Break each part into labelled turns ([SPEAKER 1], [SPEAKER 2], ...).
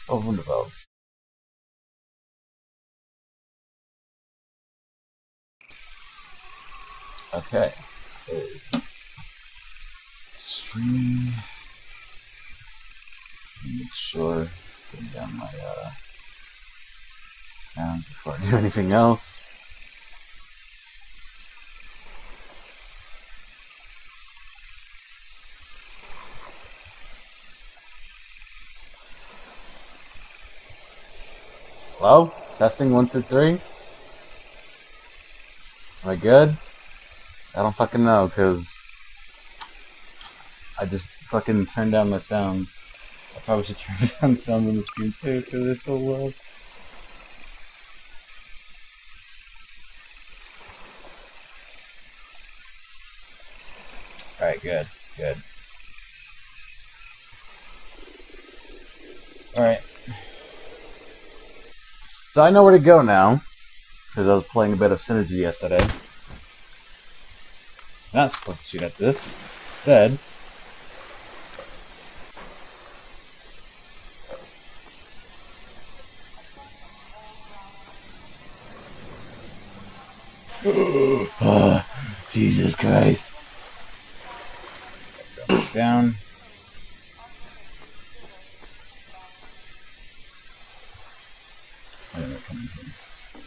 [SPEAKER 1] Oh, wunderbar. Okay. Is streaming. Make sure putting down my sound before I do anything else. Hello? Testing 1, 2, 3. Am I good? I don't fucking know, cause I just fucking turned down my sounds. I probably should turn down sounds on the screen too, cause they're so low. Alright, good, good. Alright. So I know where to go now, because I was playing a bit of Synergy yesterday. Not supposed to shoot at this. Instead, oh, Jesus Christ. Down. Wait a minute, come in here.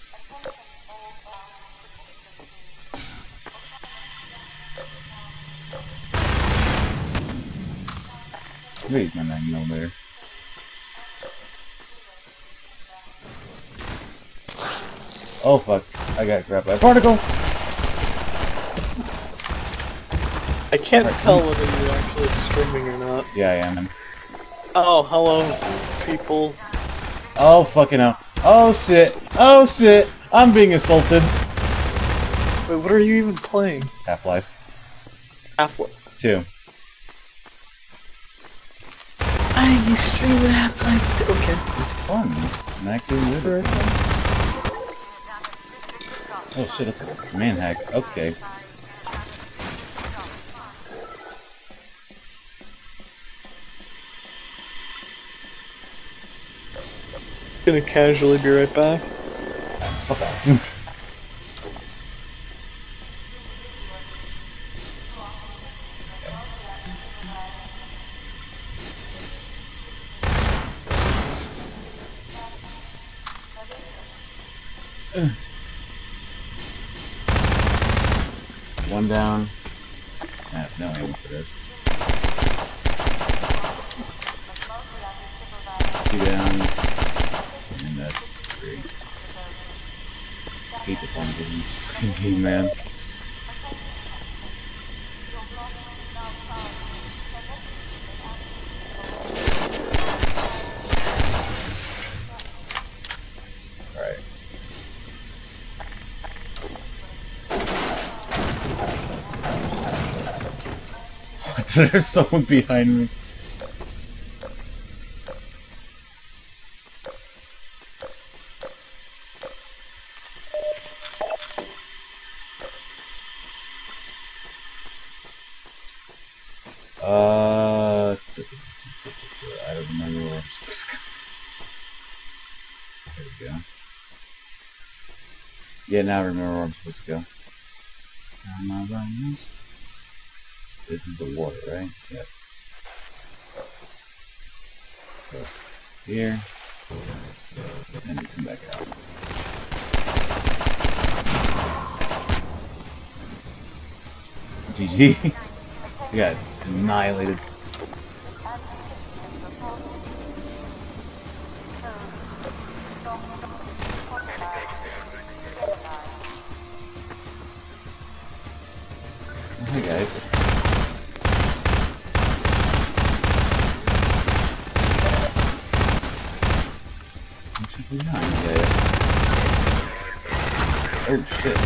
[SPEAKER 1] Where's my 9mm? Oh fuck, I got grabbed by a particle!
[SPEAKER 2] I can't tell whether you're actually streaming or not.
[SPEAKER 1] Yeah, I am.
[SPEAKER 2] Oh, hello, people.
[SPEAKER 1] Oh fucking hell. Oh shit! Oh shit! I'm being assaulted!
[SPEAKER 2] Wait, what are you even playing?
[SPEAKER 1] Half-Life.
[SPEAKER 2] Half-Life
[SPEAKER 1] 2.
[SPEAKER 2] You stream Half-Life 2. Okay.
[SPEAKER 1] It's fun. I'm actually enjoyed it. Oh shit, that's a man hack. Okay.
[SPEAKER 2] Gonna casually be right back.
[SPEAKER 1] Fuck off. One down. I have no aim for this. 2 down. And that's 3. I hate the fun of this fucking game, man. Alright. There's someone behind me. I don't remember where I'm supposed to go. There we go. Yeah, now I remember where I'm supposed to go. Am I right? This is the water, right? Yep. Go here. And you come back out. GG. We got annihilated. Hi guys. What should we not say? Oh shit.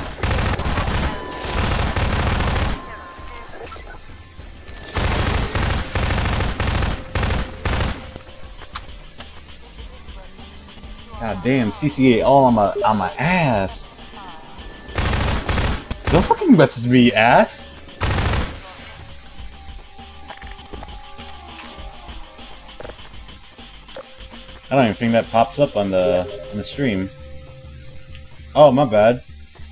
[SPEAKER 1] God damn, CCA all on my ass. Don't fucking message me, ass. I don't even think that pops up on the stream. Oh, my bad.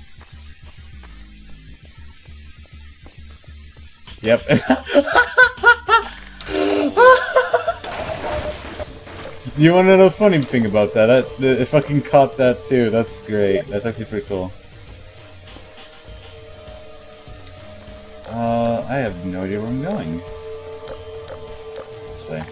[SPEAKER 1] Yep. You wanna know the funny thing about that? It fucking caught that too. That's great. That's actually pretty cool. I have no idea where I'm going. This way.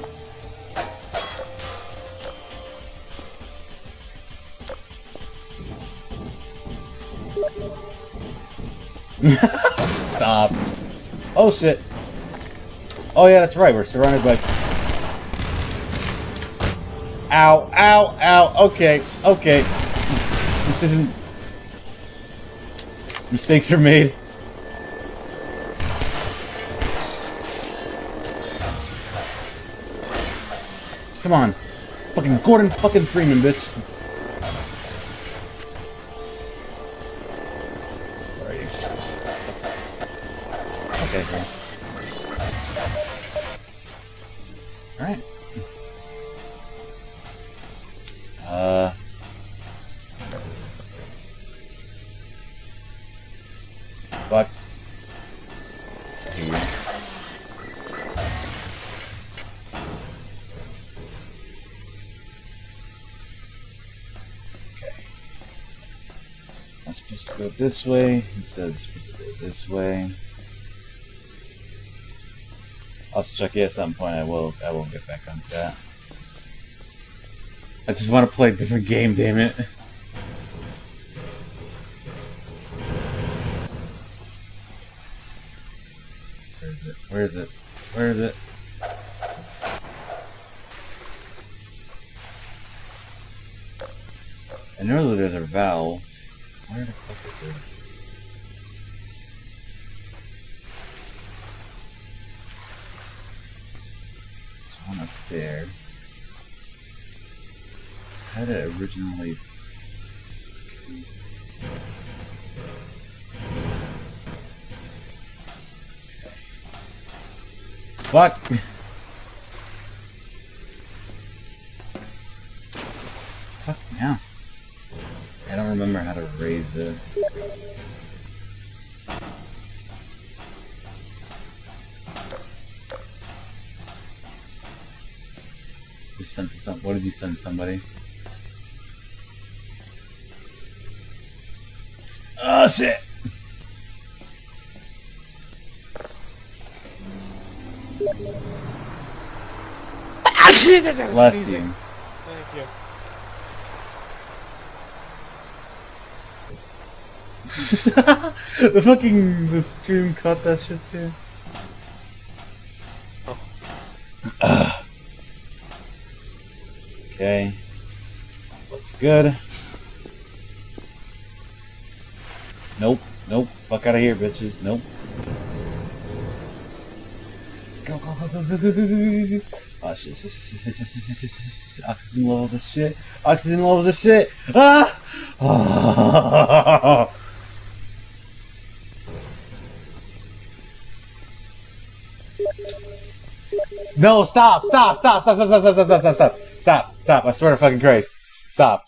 [SPEAKER 1] Stop. Oh shit. Oh yeah, that's right. We're surrounded by... Ow, ow, ow. Okay, okay. This isn't... Mistakes are made. Come on. Fucking Gordon fucking Freeman, bitch. Where are you? Okay, here. Alright. Fuck. Here we go. I'm supposed to go this way instead of supposed to go this way. Also check, yeah, at some point I will get back onto that. I just want to play a different game, damn it. Where is it? Where is it? Where is it? I know that there's a valve. Where the fuck is it? There's one up there. How did it originally... Fuck! Fuck, yeah. I don't remember how to raise it. Just sent to some. What did you send somebody? Oh shit! Bless you.
[SPEAKER 2] Thank you.
[SPEAKER 1] The stream caught that shit too.
[SPEAKER 2] Oh.
[SPEAKER 1] Okay. Looks good. Nope. Nope. Fuck out of here, bitches. Nope. Go, go, go, go, go, go, go, go, go. Oh shit, oxygen levels of shit. Oxygen levels of shit. Ah! Oh. No, stop, stop, stop, stop, stop, stop, stop, stop, stop, stop, stop, stop, I swear to fucking Christ. Stop.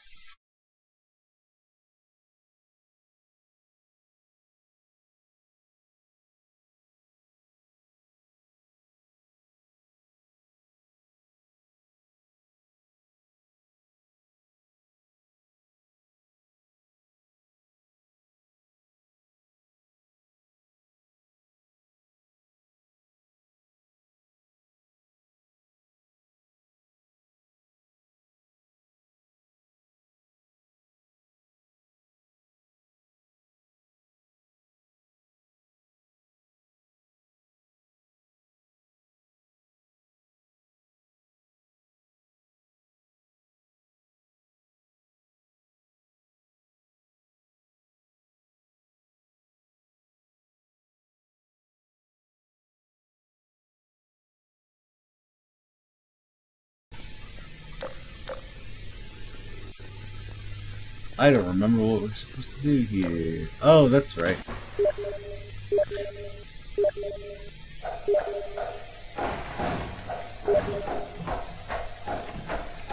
[SPEAKER 1] I don't remember what we're supposed to do here. Oh, that's right.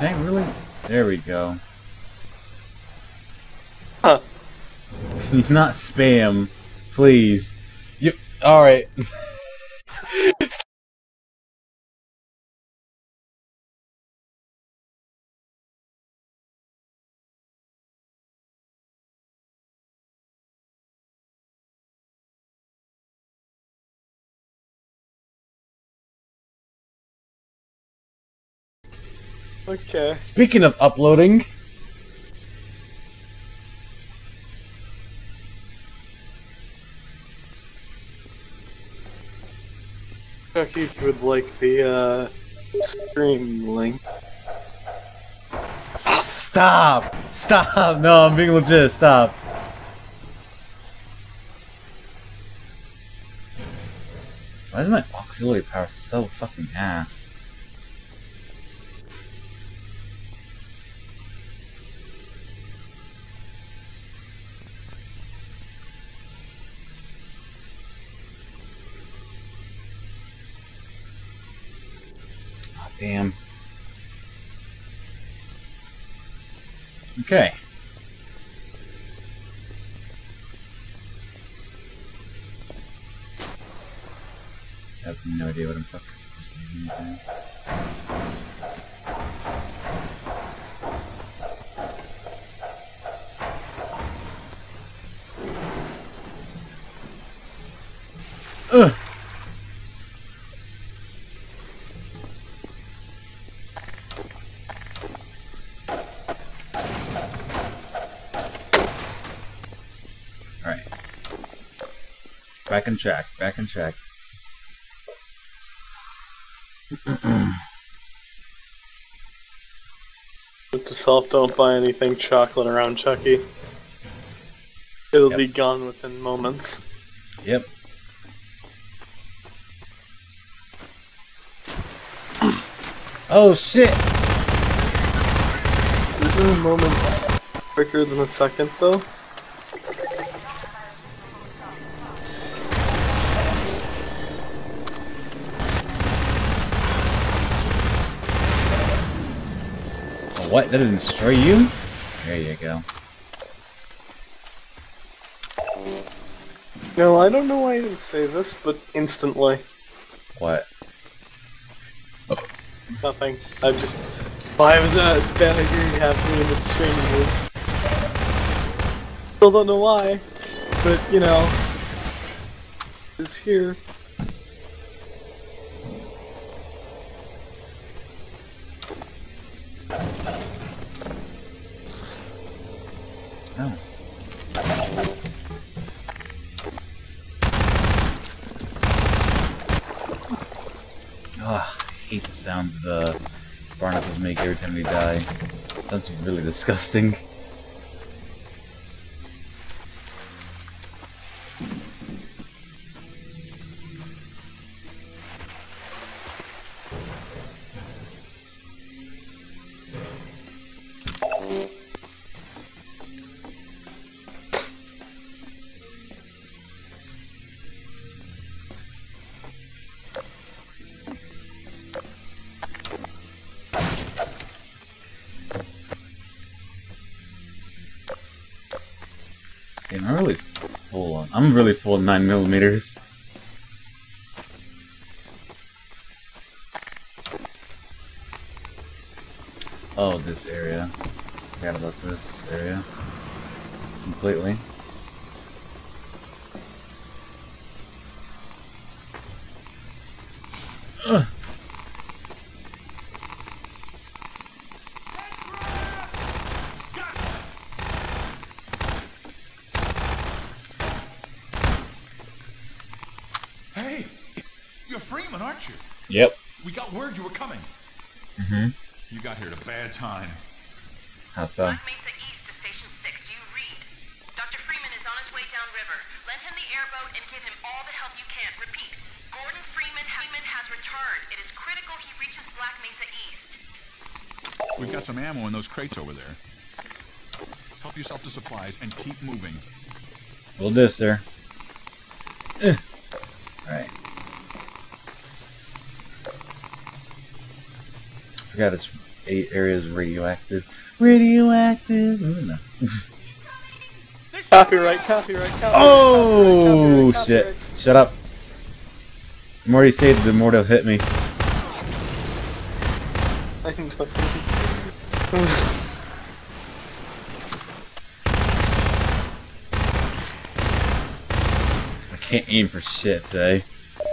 [SPEAKER 1] Can I really? There we go.
[SPEAKER 2] Huh.
[SPEAKER 1] Not spam, please. You alright.
[SPEAKER 2] Okay.
[SPEAKER 1] Speaking of uploading,
[SPEAKER 2] Chucky, if you would like the stream link.
[SPEAKER 1] stop! Stop! No, I'm being legit. Stop. Why is my auxiliary power so fucking ass? Oh, damn. Okay. I have no idea what I'm fucking supposed to do. Ugh! Alright. Back on track, back on track.
[SPEAKER 2] Note to self, don't buy anything chocolate around Chucky. It'll be gone within moments.
[SPEAKER 1] Yep. Oh shit!
[SPEAKER 2] Isn't moments quicker than a second, though?
[SPEAKER 1] What? That didn't destroy you? There you go.
[SPEAKER 2] No, I don't know why I didn't say this, but instantly.
[SPEAKER 1] What?
[SPEAKER 2] Nothing. I'm just... Why was that bad idea happening in the streaming room? Still don't know why, but, you know... It's here.
[SPEAKER 1] Oh. Ugh, I hate the sound the barnacles make every time they die. It sounds really disgusting. Damn, I'm really full on. I'm really full on 9mm. Oh, this area. Forgot about this area. Completely. Ugh.
[SPEAKER 3] Hey, you're Freeman, aren't you?
[SPEAKER 1] Yep.
[SPEAKER 3] We got word you were coming.
[SPEAKER 1] Mm-hmm.
[SPEAKER 3] You got here at a bad time.
[SPEAKER 1] How so?
[SPEAKER 4] Black Mesa East to Station 6. Do you read? Dr. Freeman is on his way downriver. Lend him the airboat and give him all the help you can. Repeat. Gordon Freeman has returned. It is critical he reaches Black Mesa East.
[SPEAKER 3] We've got some ammo in those crates over there. Help yourself to supplies and keep moving.
[SPEAKER 1] Will do, sir. Alright. Forgot it's area is radioactive. Radioactive. No.
[SPEAKER 2] Copyright.
[SPEAKER 1] Oh shit! Shut up. The more you say it, the more they'll hit me. I can't aim for shit today.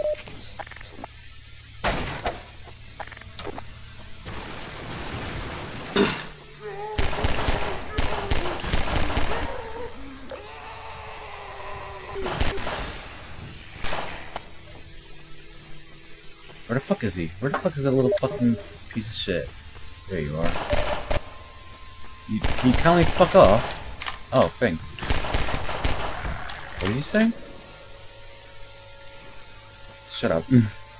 [SPEAKER 1] Where the fuck is he? Where the fuck is that little fucking piece of shit? There you are. Can you kindly fuck off? Oh, thanks. What did you say? Shut up.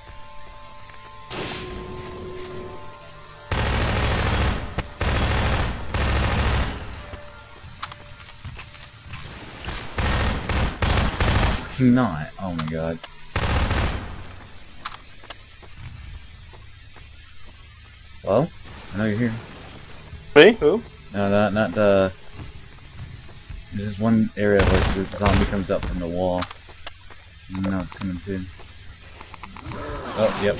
[SPEAKER 1] Fucking not. Oh my god. Well, I know you're here.
[SPEAKER 2] Me? Who?
[SPEAKER 1] No, not the... There's this one area where the zombie comes up from the wall. I know it's coming too. Oh, yep.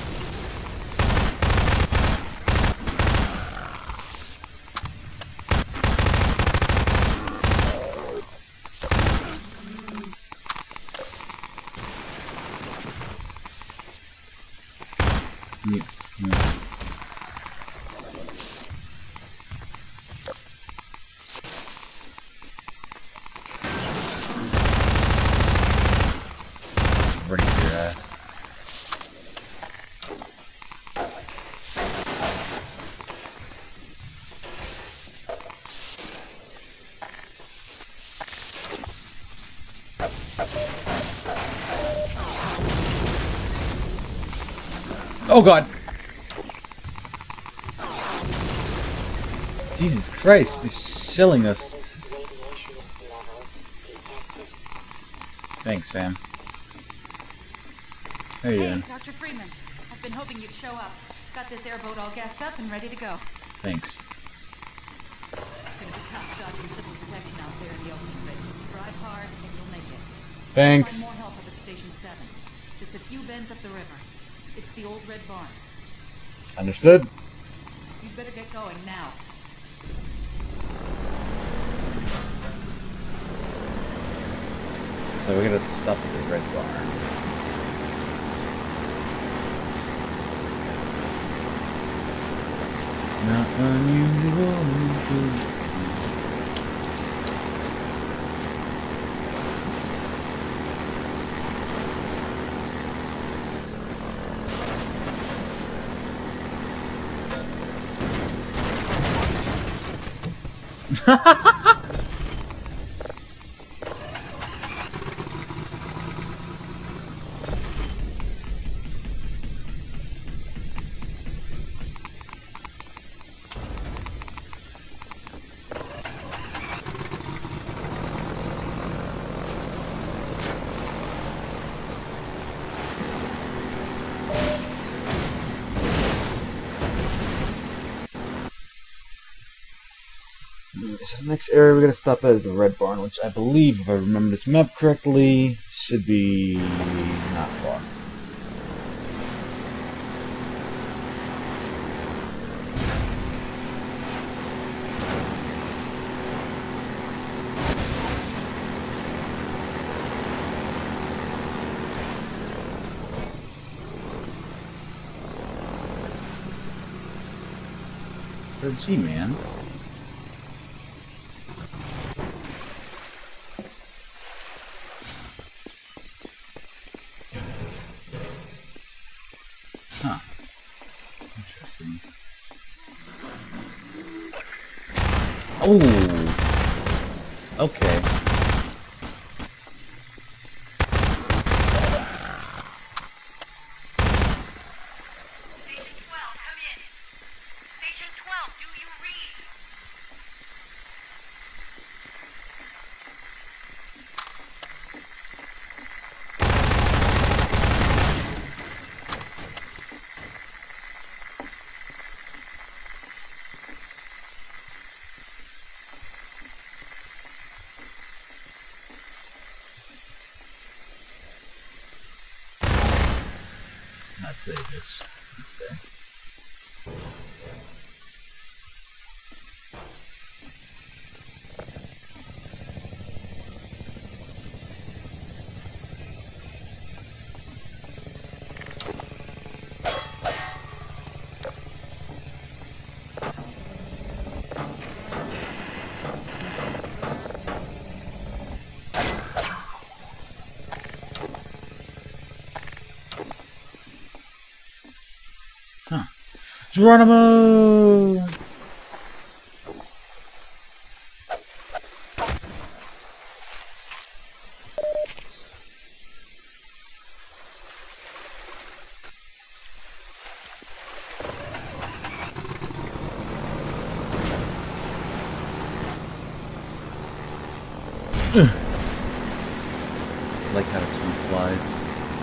[SPEAKER 1] Yeah. Ready for your ass. Oh god! Jesus Christ, they're shilling us. Thanks, fam. How you doing?
[SPEAKER 5] Dr. Freeman. I've been hoping you'd show up. Got this airboat all gassed up and ready to go.
[SPEAKER 1] Thanks.
[SPEAKER 5] It's gonna be tough dodging civil protection out there in the open, but drive hard and you'll make it.
[SPEAKER 1] Thanks.
[SPEAKER 5] Find more help up at Station 7. Just a few bends up the river. It's the old red barn.
[SPEAKER 1] Understood.
[SPEAKER 5] You'd better get going now.
[SPEAKER 1] So we're gonna stop at the red barn. Not unusual. So the next area we're gonna stop at is the Red Barn, which I believe, if I remember this map correctly, should be not far. So, G-Man. Huh. Interesting. Oh! Okay.
[SPEAKER 4] Station 12, come in. Station 12, do you read?
[SPEAKER 1] Not today, bitch. Not today. Geronimo! I like how this one flies.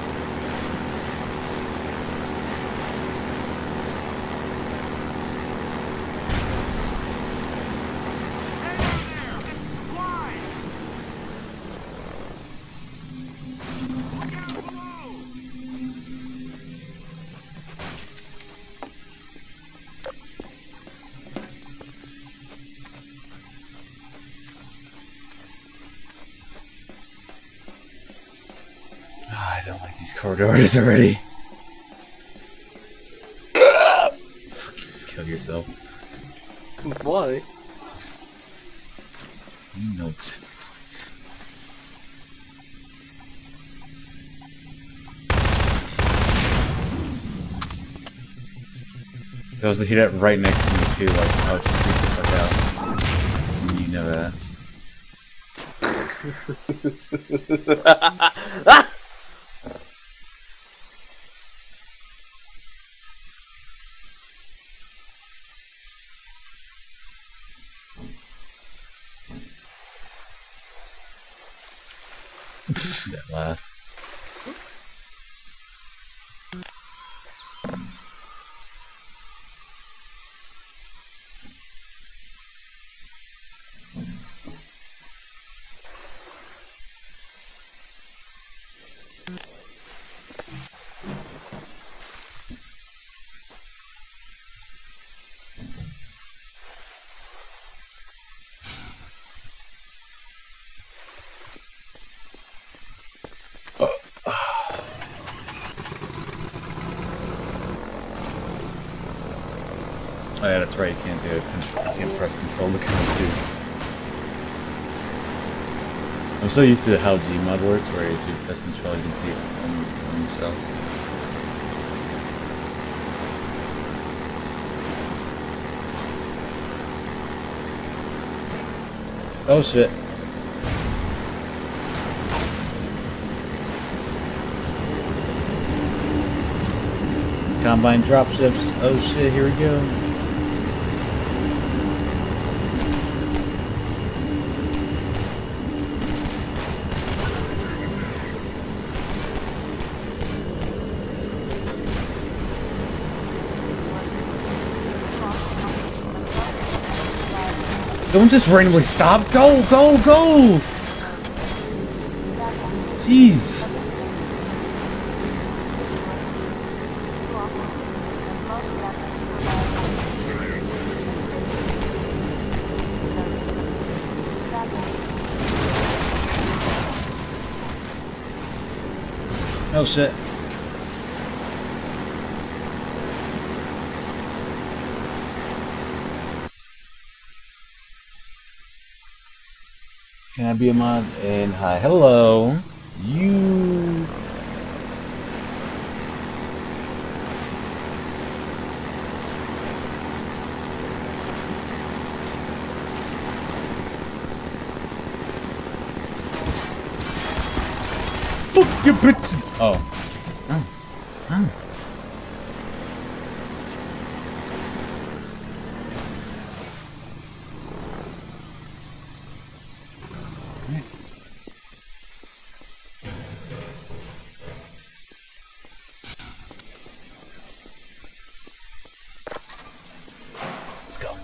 [SPEAKER 1] I don't like these corridors already. Fucking kill yourself.
[SPEAKER 2] Why?
[SPEAKER 1] You know exactly. If I was to hit it right next to me too, like I would just freak the fuck out. You know that. That laugh. Oh yeah, that's right, you can't do it. You can't press control to count too. I'm so used to how Gmod works, where if you press control you can see it on yourself. Oh shit. Combine dropships. Oh shit, here we go. Don't just randomly stop. Go, go, go! Jeez. Oh shit. Can I be a mod? And hi, hello. You. Fuck you, bitch. Oh. Let's go.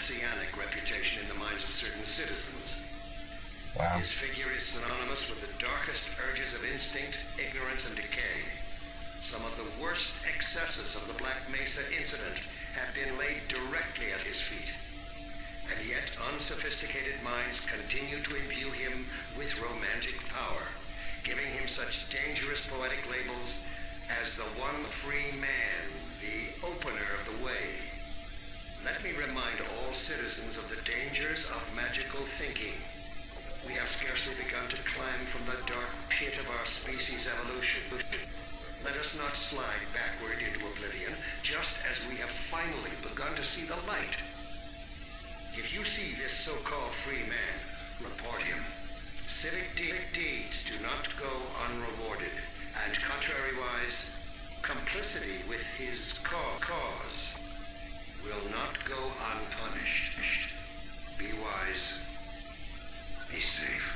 [SPEAKER 6] messianic reputation in the minds of certain citizens.
[SPEAKER 1] Wow.
[SPEAKER 6] His figure is synonymous with the darkest urges of instinct, ignorance, and decay. Some of the worst excesses of the Black Mesa incident have been laid directly at his feet. And yet unsophisticated minds continue to imbue him with romantic power, giving him such dangerous poetic labels as the one free man, the opener of the way. Let me remind all citizens of the dangers of magical thinking. We have scarcely begun to climb from the dark pit of our species' evolution. Let us not slide backward into oblivion, just as we have finally begun to see the light. If you see this so-called free man, report him. Civic deeds do not go unrewarded, and contrariwise, complicity with his cause will not go unpunished. Be wise. Be safe.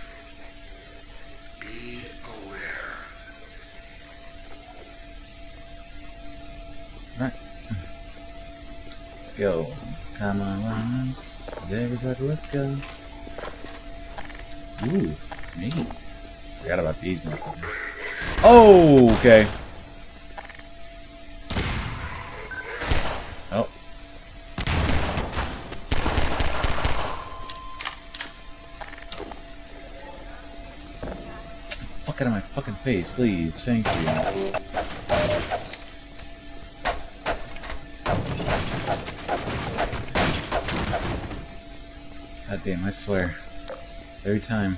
[SPEAKER 6] Be aware.
[SPEAKER 1] Right. Let's go. Come on, Ramos. Everybody, let's go. Ooh, meat. Forgot about these motherfuckers. Oh, okay. Oh. Get the fuck out of my fucking face, please. Thank you. God damn, I swear. Every time.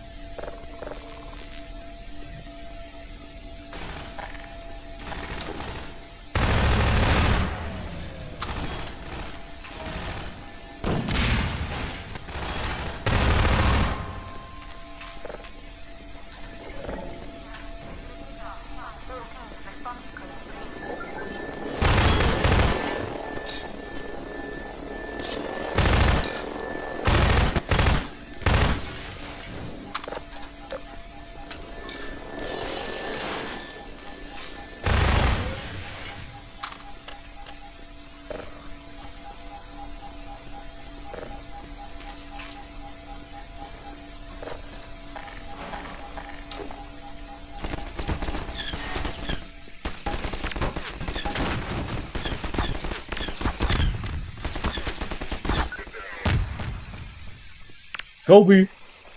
[SPEAKER 1] Kobe!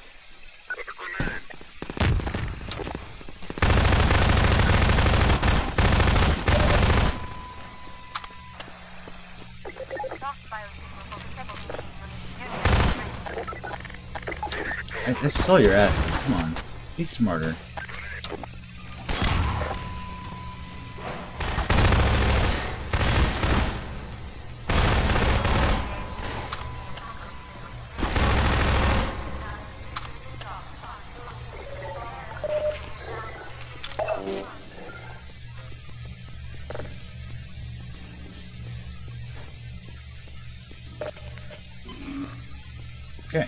[SPEAKER 1] I just saw your asses. Come on. Be smarter. Okay.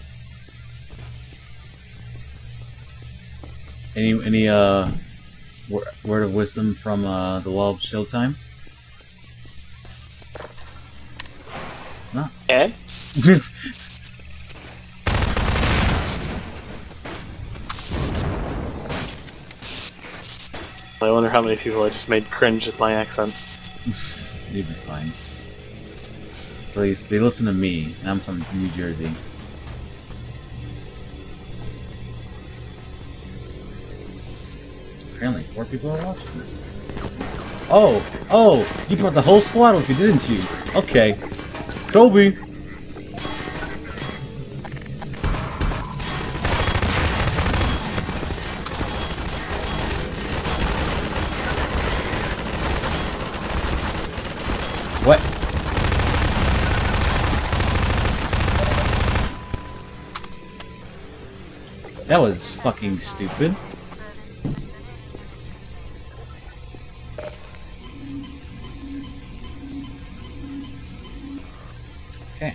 [SPEAKER 1] Any word of wisdom from the Wall of Showtime? It's not.
[SPEAKER 2] Eh? I wonder how many people I just made cringe at my accent.
[SPEAKER 1] You'd be fine. Please, they listen to me. I'm from New Jersey. Apparently, 4 people are watching this. Oh! You brought the whole squad with you, didn't you? Okay. Kobe! What? That was fucking stupid. Okay.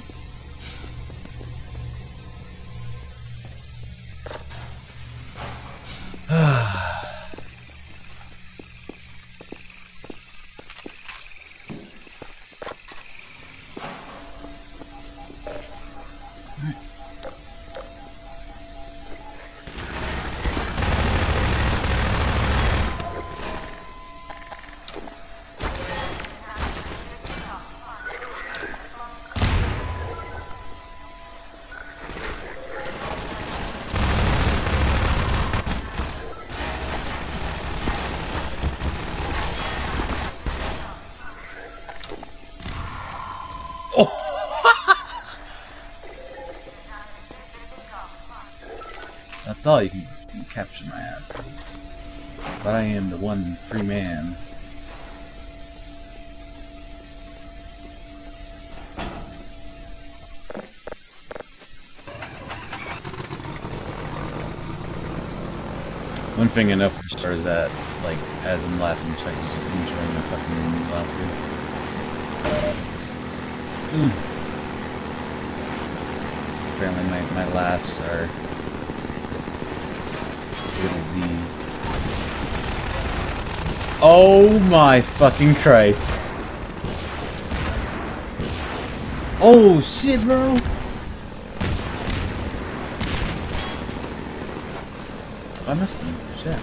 [SPEAKER 1] thought you could capture my asses. But I am the one free man. One thing I know for sure is that, like, as I'm laughing, Chucky's just enjoying my fucking laughter. Apparently my laughs are good as these. Oh my fucking Christ. Oh shit, bro! I missed him. Shit.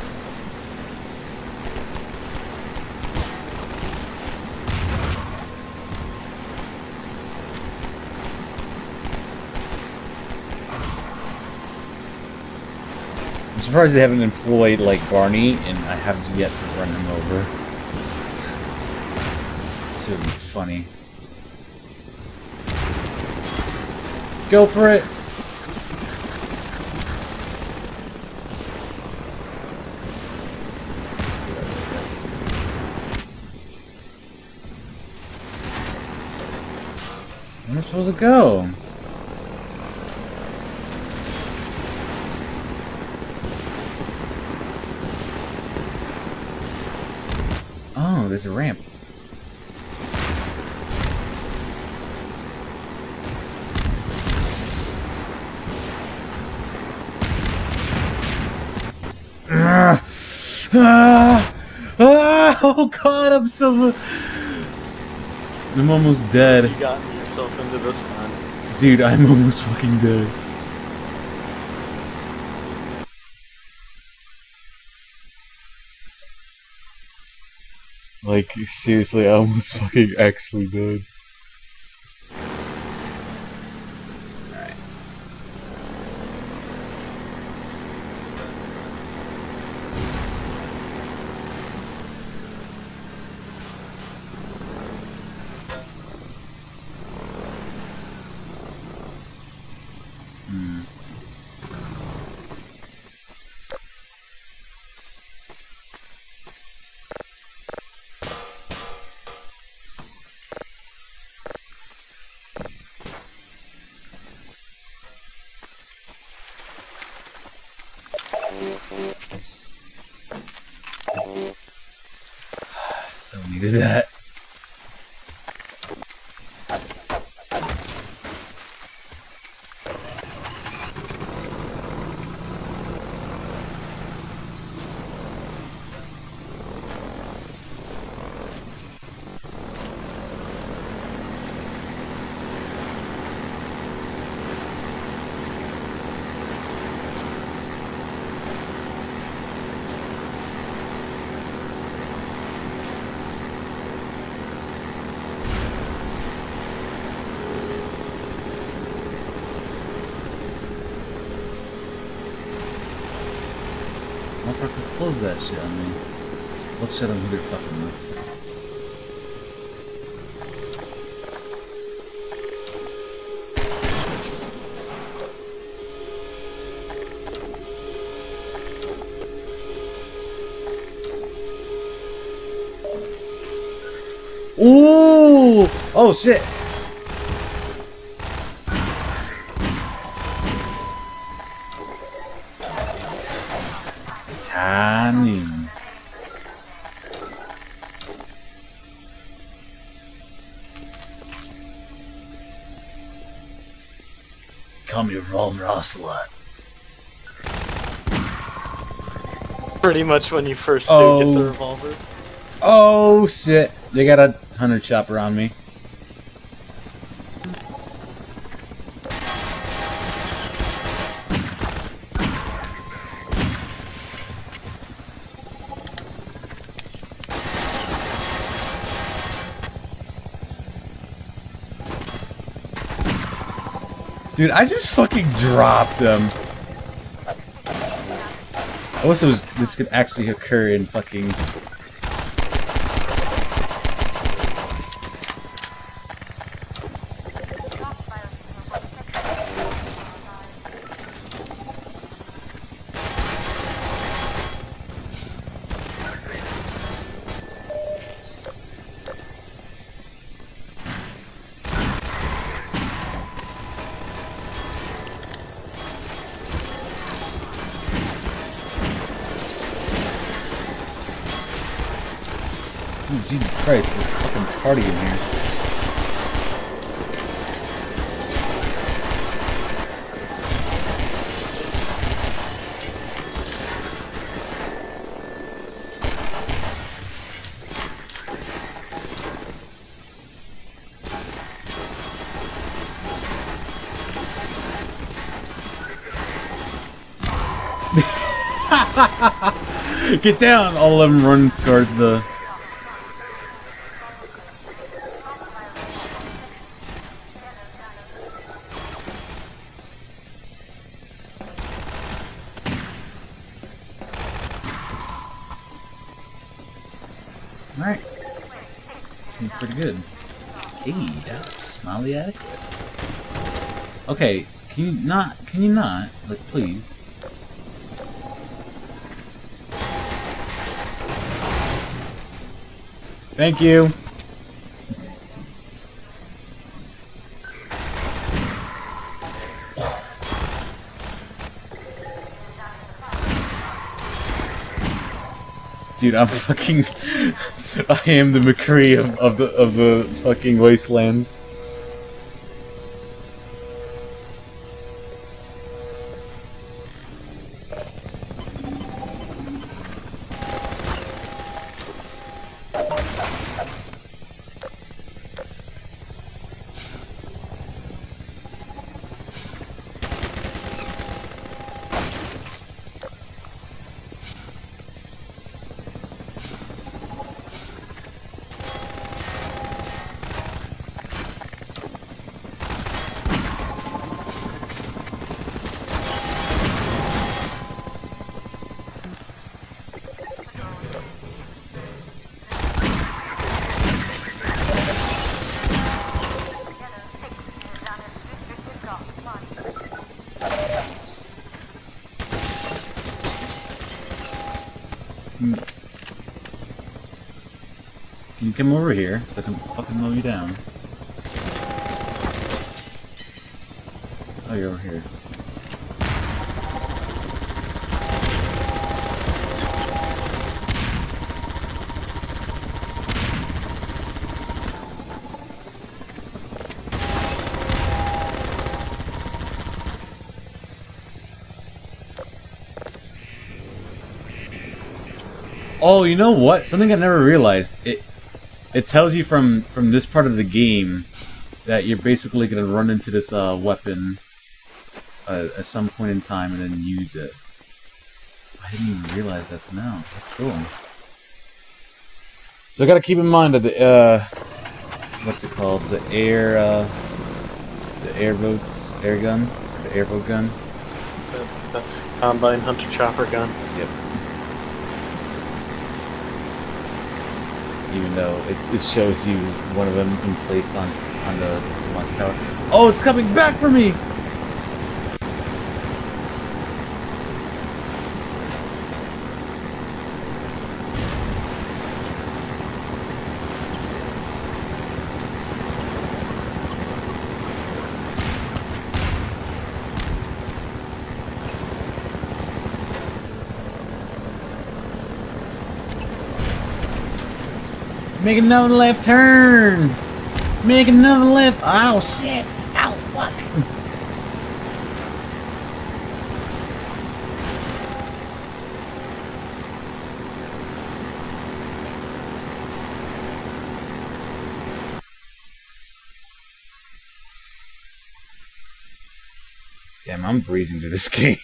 [SPEAKER 1] I'm surprised they haven't employed, like, Barney, and I have yet to run him over. This would be funny. Go for it! Where am I supposed to go? Oh, there's a ramp. Oh god, I'm almost dead.
[SPEAKER 2] You got yourself into this time.
[SPEAKER 1] Dude, I'm almost fucking dead. Like, seriously, I almost fucking actually died. Alright. So needed that. Motherfuckers, close that shit on me. Let's shut them who they're fucking with. Ooh! Oh shit! Timing. Call me Revolver Ocelot.
[SPEAKER 2] Pretty much when you first do get the revolver.
[SPEAKER 1] Oh shit! They got a hunter chopper on me. Dude, I just fucking dropped them. I wish this could actually occur in fucking... Jesus Christ, there's a fucking party in here. Get down! All of them run towards the... Alright. Seems pretty good. Hey, that's smiley adequate. Okay, can you not, like, please? Thank you. Dude, I'm fucking... I am the McCree of the fucking wastelands. Can you come over here so I can fucking mow you down? Oh, you're over here. Oh, you know what? Something I never realized. It tells you from this part of the game that you're basically gonna run into this weapon at some point in time and then use it. I didn't even realize that till now. That's cool. So I gotta keep in mind that the what's it called? The airboat gun.
[SPEAKER 2] That's Combine Hunter Chopper gun.
[SPEAKER 1] Yep. Even though it shows you one of them emplaced on the launch tower. Oh, it's coming back for me! Make another left turn! Make another left! Oh shit! Ow fuck! Damn, I'm breezing through this game.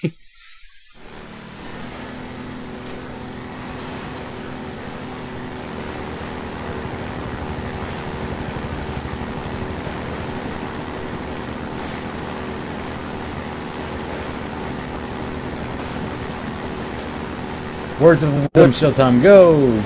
[SPEAKER 1] Words of wisdom, Showtime, go!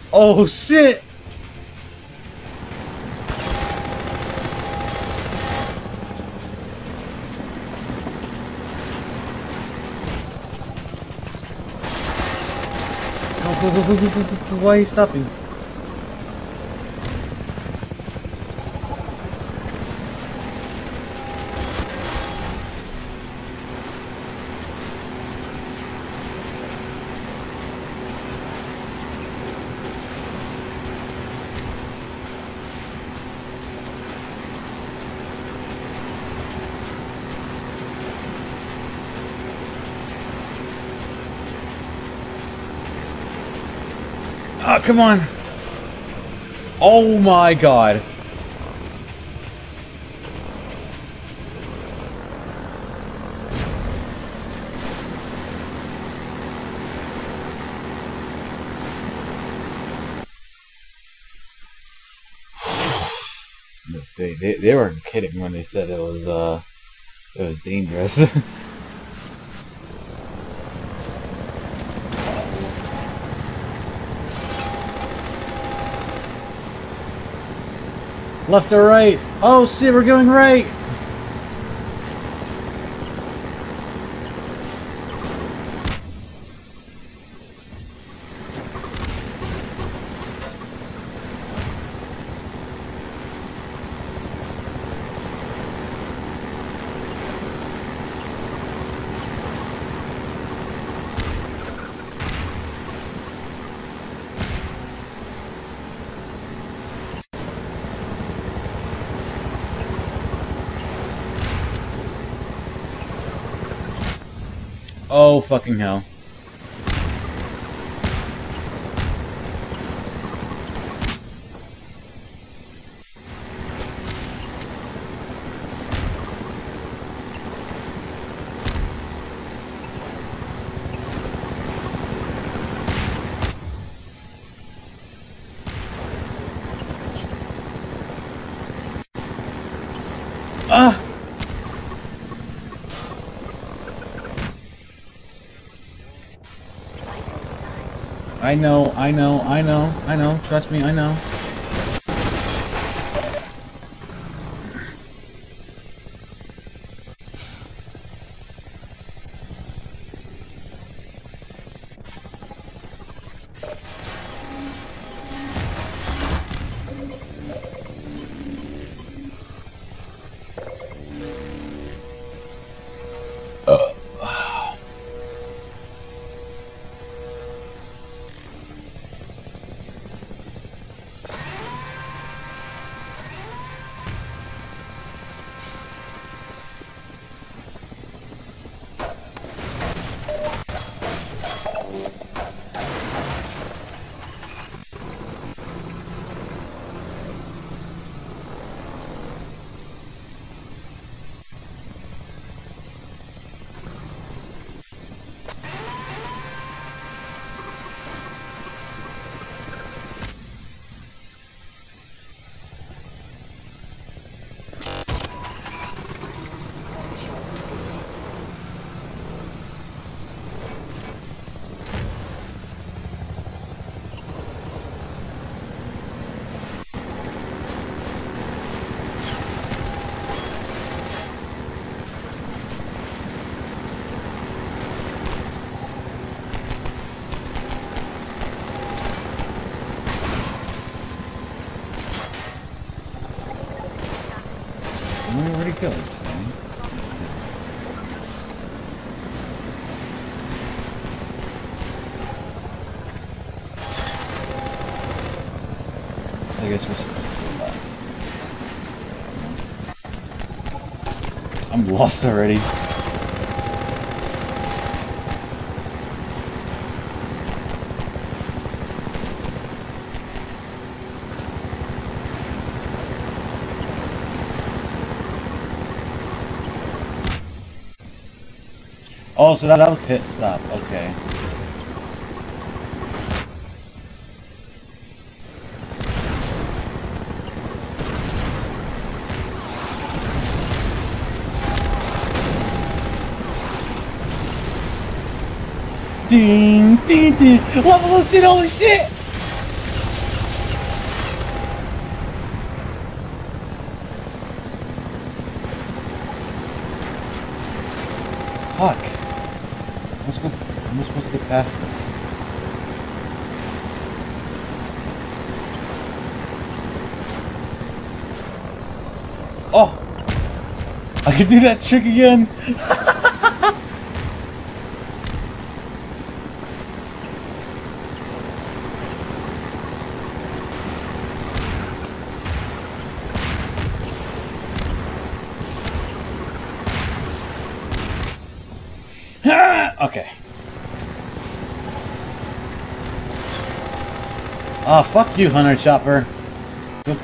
[SPEAKER 1] Oh shit! Go. Why are you stopping? Ah, come on! Oh my god! They weren't kidding when they said it was dangerous. Left or right? Oh shit, we're going right! Oh fucking hell. Ah! I know. Trust me, I know. Where'd he kill us, man? I guess we're supposed to go back. I'm lost already. Oh, so that was pit stop. Okay. Ding, ding, ding. Level of shit, holy shit! supposed to get past this? Oh! I can do that trick again! Okay. Oh, fuck you, Hunter Chopper. Oop.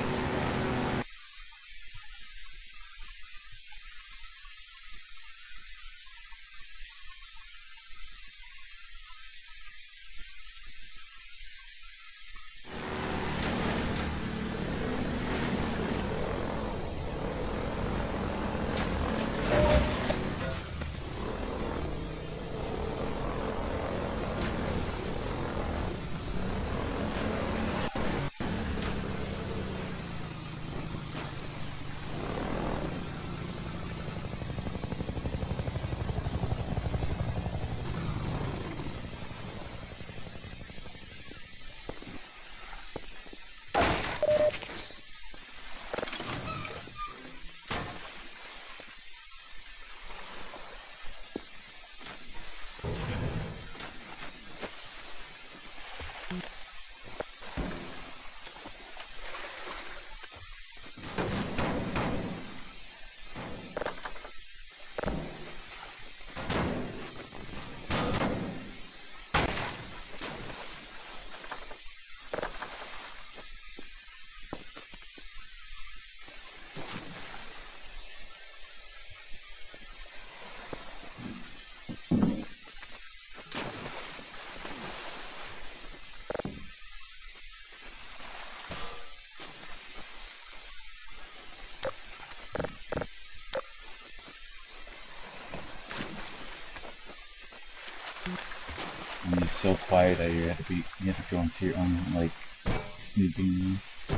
[SPEAKER 1] And he's so quiet that you have to go into your own like snooping.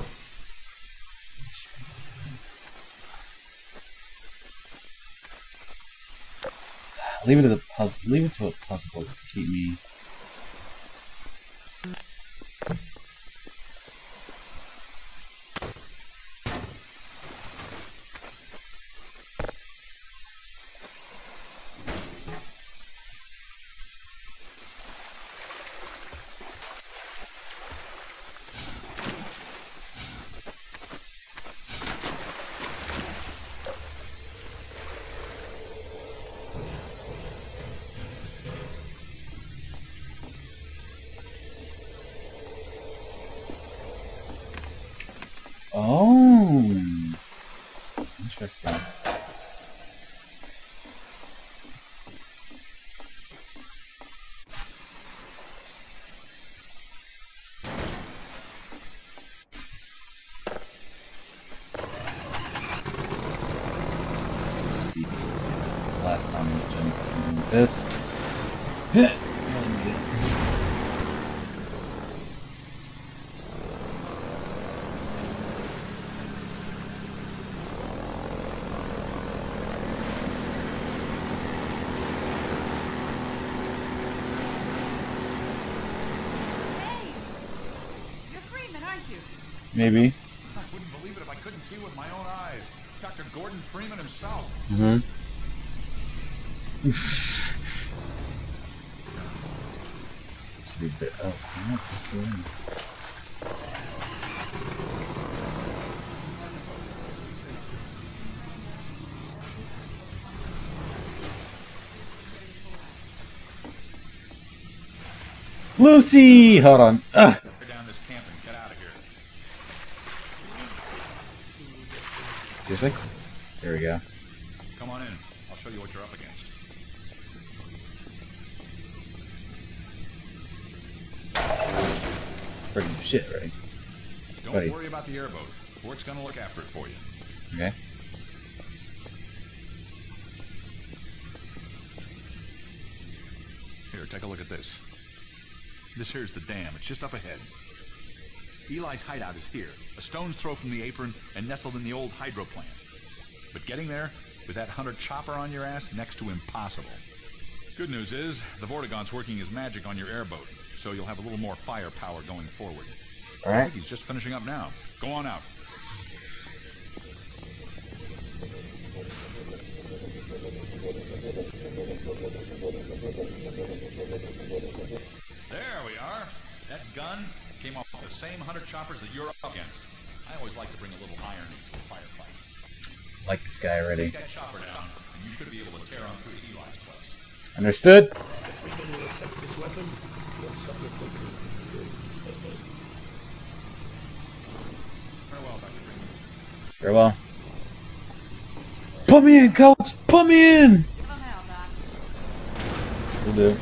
[SPEAKER 1] Leave it to the puzzle. Leave it to a puzzle to keep me. Oh, interesting. So speedy. This is the last time we jumped something like this. Maybe.
[SPEAKER 3] I wouldn't believe it if I couldn't see with my own eyes. Dr. Gordon Freeman himself.
[SPEAKER 1] Mm-hmm. Lucy! Hold on. Ugh.
[SPEAKER 3] Down this camp and get out of here.
[SPEAKER 1] Seriously? There we go.
[SPEAKER 3] Come on in. I'll show you what you're up against.
[SPEAKER 1] Freaking shit, right?
[SPEAKER 3] Don't
[SPEAKER 1] Buddy.
[SPEAKER 3] worry about the airboat. Bort's gonna look after it for you.
[SPEAKER 1] Okay.
[SPEAKER 3] Here, take a look at this. This here's the dam. It's just up ahead. Eli's hideout is here, a stone's throw from the apron and nestled in the old hydro plant. But getting there, with that Hunter Chopper on your ass, next to impossible. Good news is, the Vortigaunt's working his magic on your airboat, so you'll have a little more firepower going forward. I
[SPEAKER 1] Alright.
[SPEAKER 3] think he's just finishing up now. Go on out. There we are. That gun came off the same 100 choppers that you're up against. I always like to bring a little iron into a firefight.
[SPEAKER 1] Like this guy already.
[SPEAKER 3] Take that chopper down, and you should be able to tear on through to Eli's place.
[SPEAKER 1] Understood?
[SPEAKER 3] Farewell, Dr. Freeman.
[SPEAKER 1] Farewell. Put me in, coach! Put me in!
[SPEAKER 5] Give 'em hell, Doc.
[SPEAKER 1] Will do.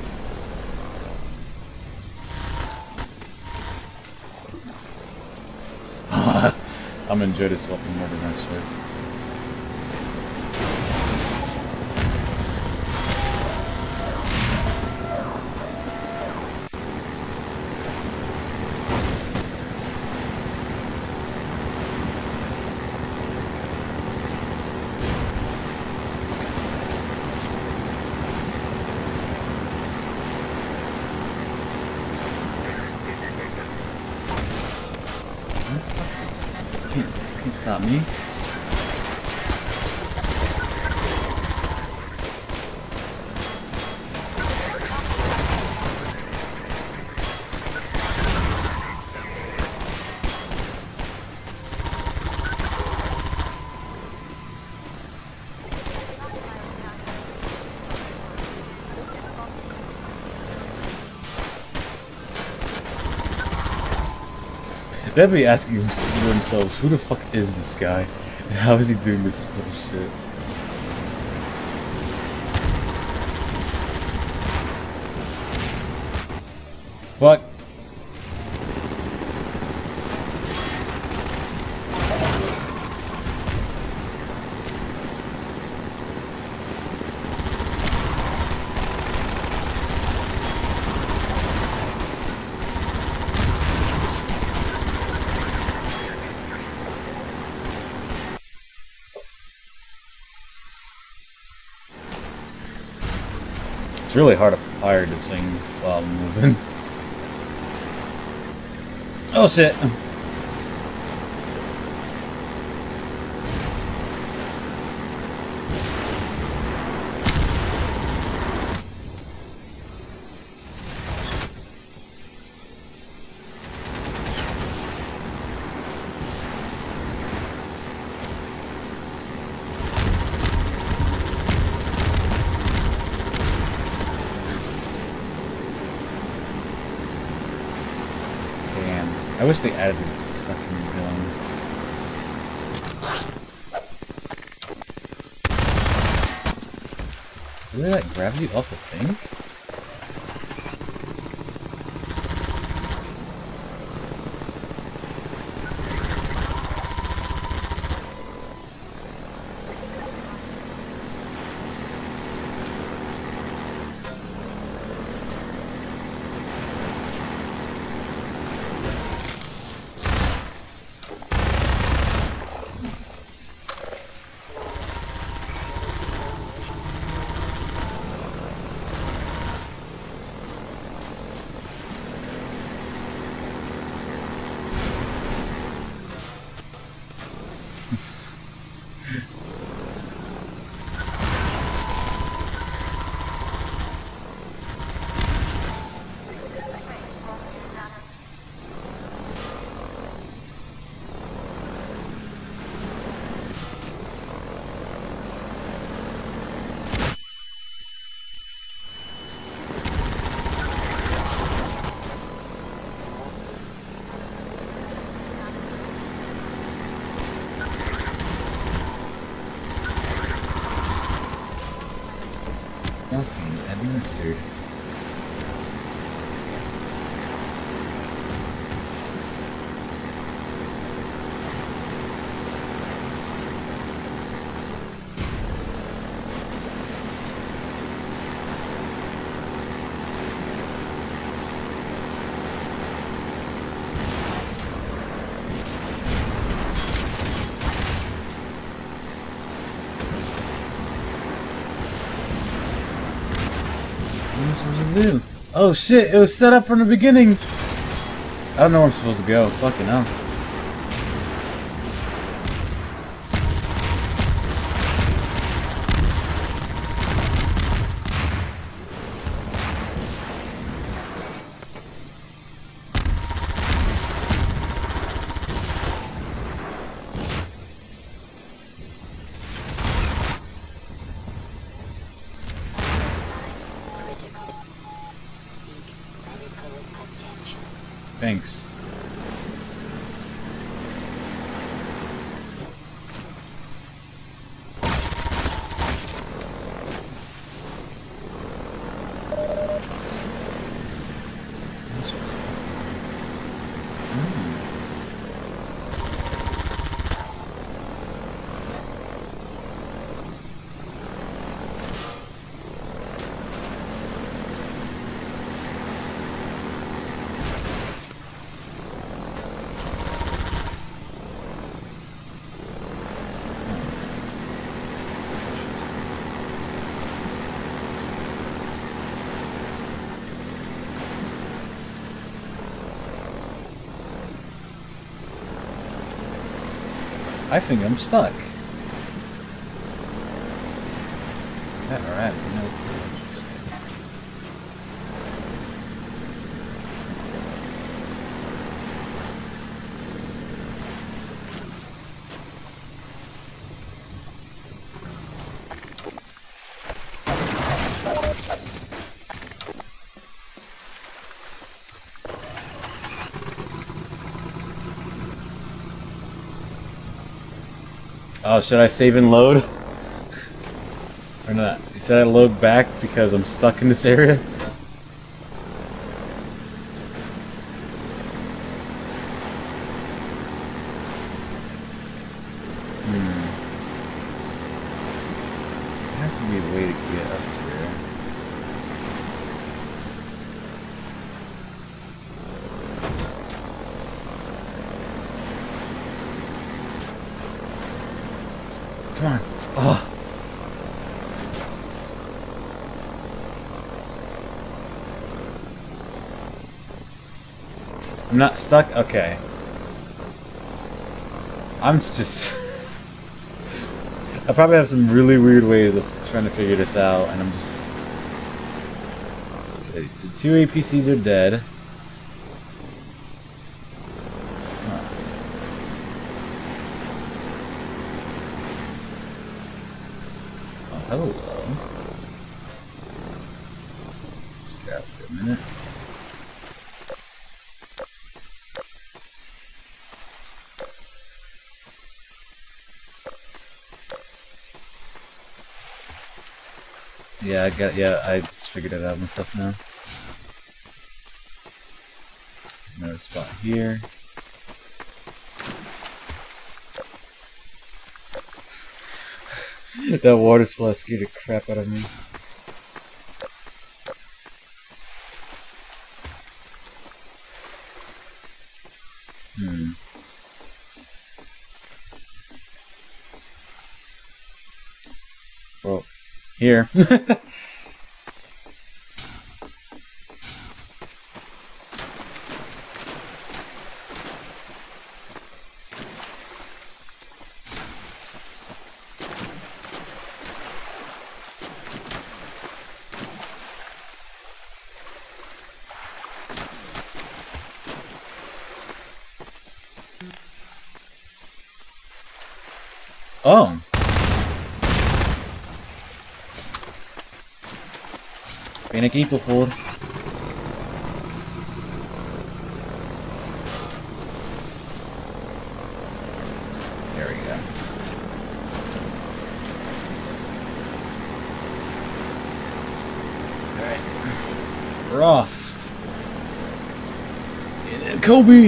[SPEAKER 1] I'm gonna enjoy this weapon more than that shit. Can't stop me. They'd be asking themselves, who the fuck is this guy? And how is he doing this bullshit? Fuck. It's really hard to fire this thing while I'm moving. Oh shit! I wish they added this fucking villain. Did they like gravity off the thing? supposed to do? Oh shit, it was set up from the beginning! I don't know where I'm supposed to go. Fucking hell. Thanks. I think I'm stuck. Alright, no. Oh, should I save and load? Or not? Should I load back because I'm stuck in this area? There has to be a way to get up to here. Come on. Oh. I'm not stuck? Okay. I'm just... I probably have some really weird ways of trying to figure this out, and I'm just... The two APCs are dead. Hello. Just grab for a minute. Yeah, I just figured it out myself now. Another spot here. That water splash scared the crap out of me. Well, here. Oh. Been aquí before. There we go. Alright. We're off. And Kobe!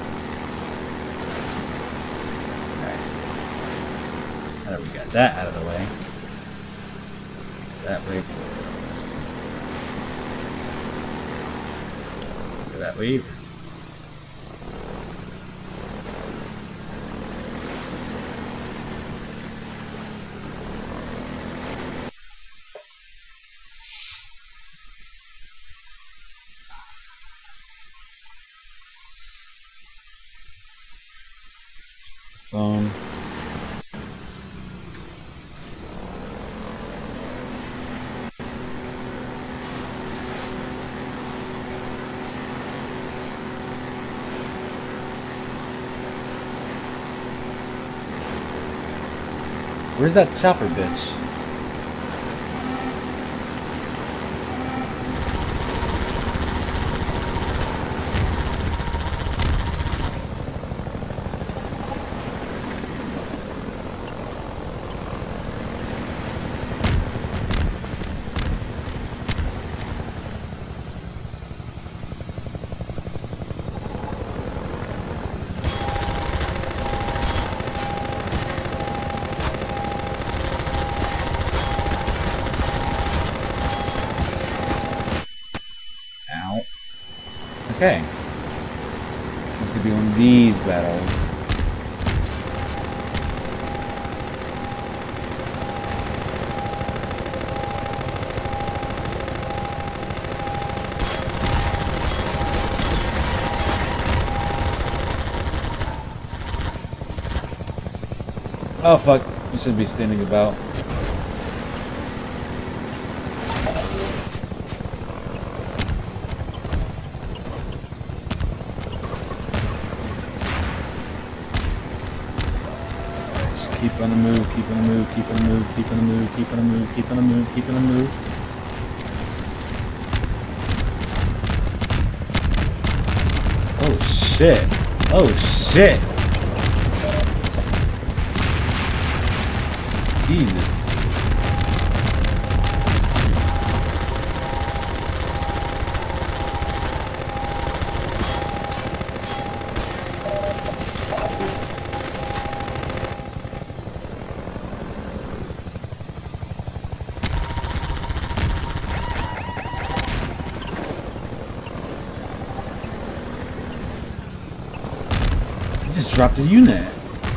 [SPEAKER 1] That out of the way. That way, so look at that weaver. Phone. Where's that chopper bitch? Okay. This is gonna be one of these battles. Oh fuck, you should be standing about. Keep on the move, keep on the move, keep on the move, keep on the move, keep on the move, keep on the move, keep on the move. Oh shit. Oh shit. Jesus. Just dropped a unit.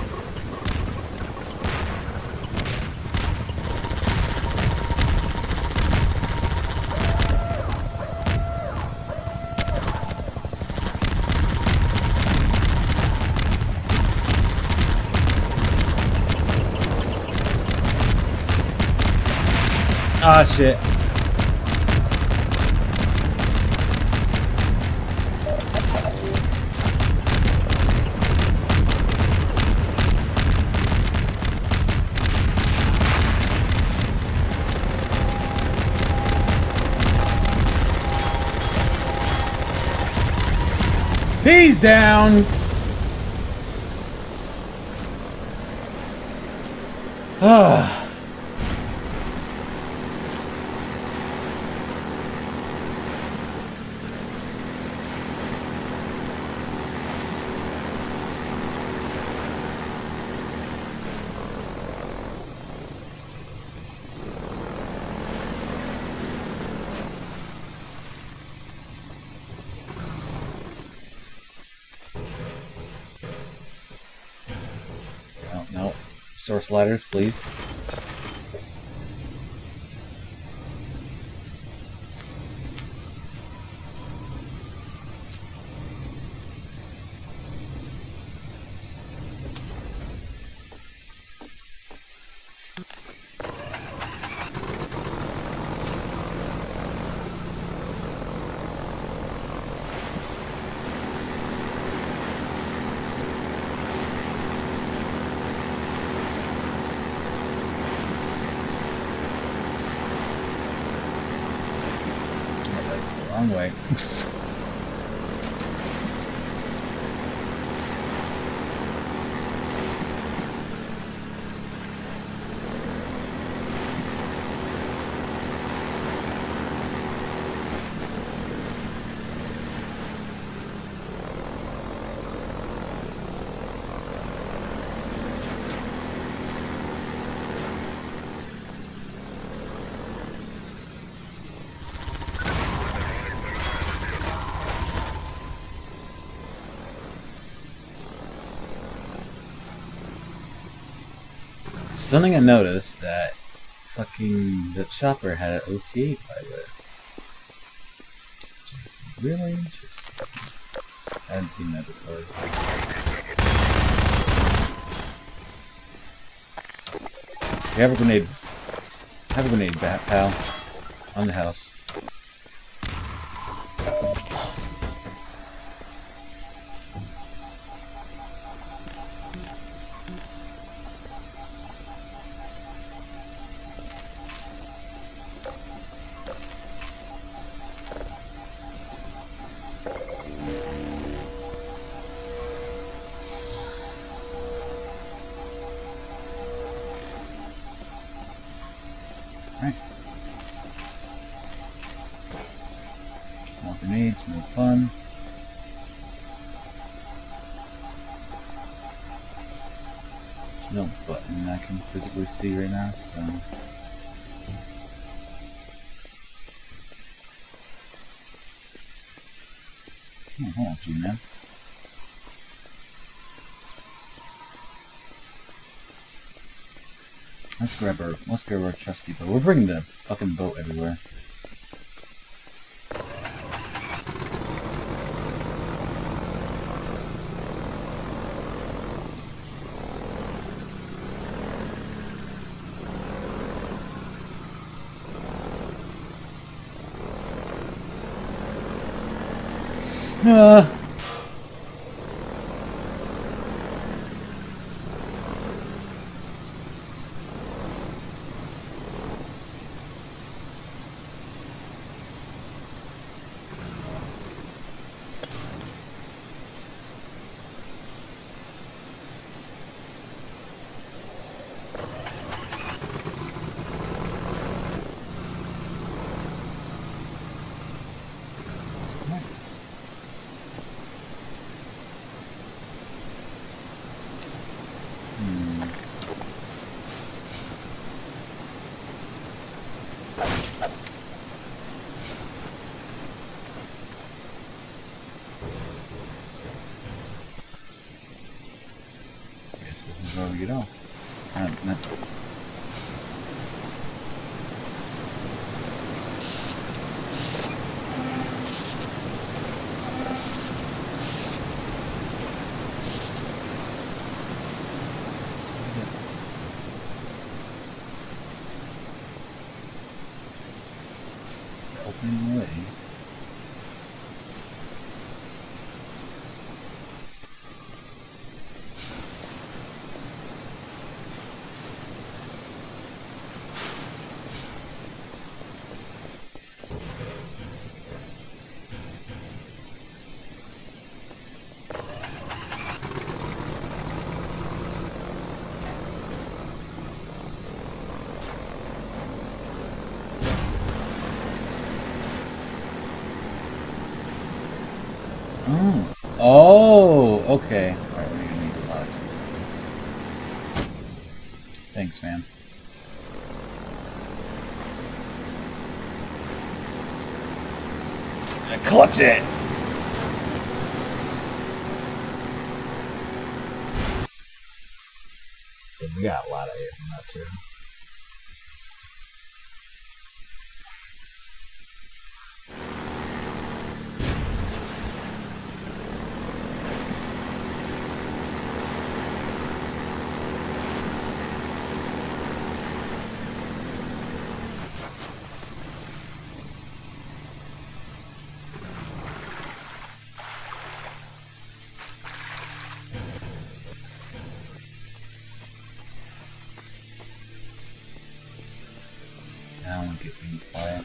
[SPEAKER 1] Ah, shit. He's down. Ah. No. Source ladders, please. Wrong way. Something I noticed that fucking the chopper had an OTA pilot. Really interesting. I hadn't seen that before. You have a grenade. Have a grenade, bat pal. On the house. Alright. More grenades, more fun. There's no button I can physically see right now, so... Oh, hold on, G-Man. Let's grab our trusty boat. We're bringing the fucking boat everywhere. Guess this is where we get off. Opening the way. Oh, okay. Alright, we're gonna need a lot of stuff for this. Thanks, man. Clutch it! Yeah, we got a lot of air from that, too. I don't get being quiet.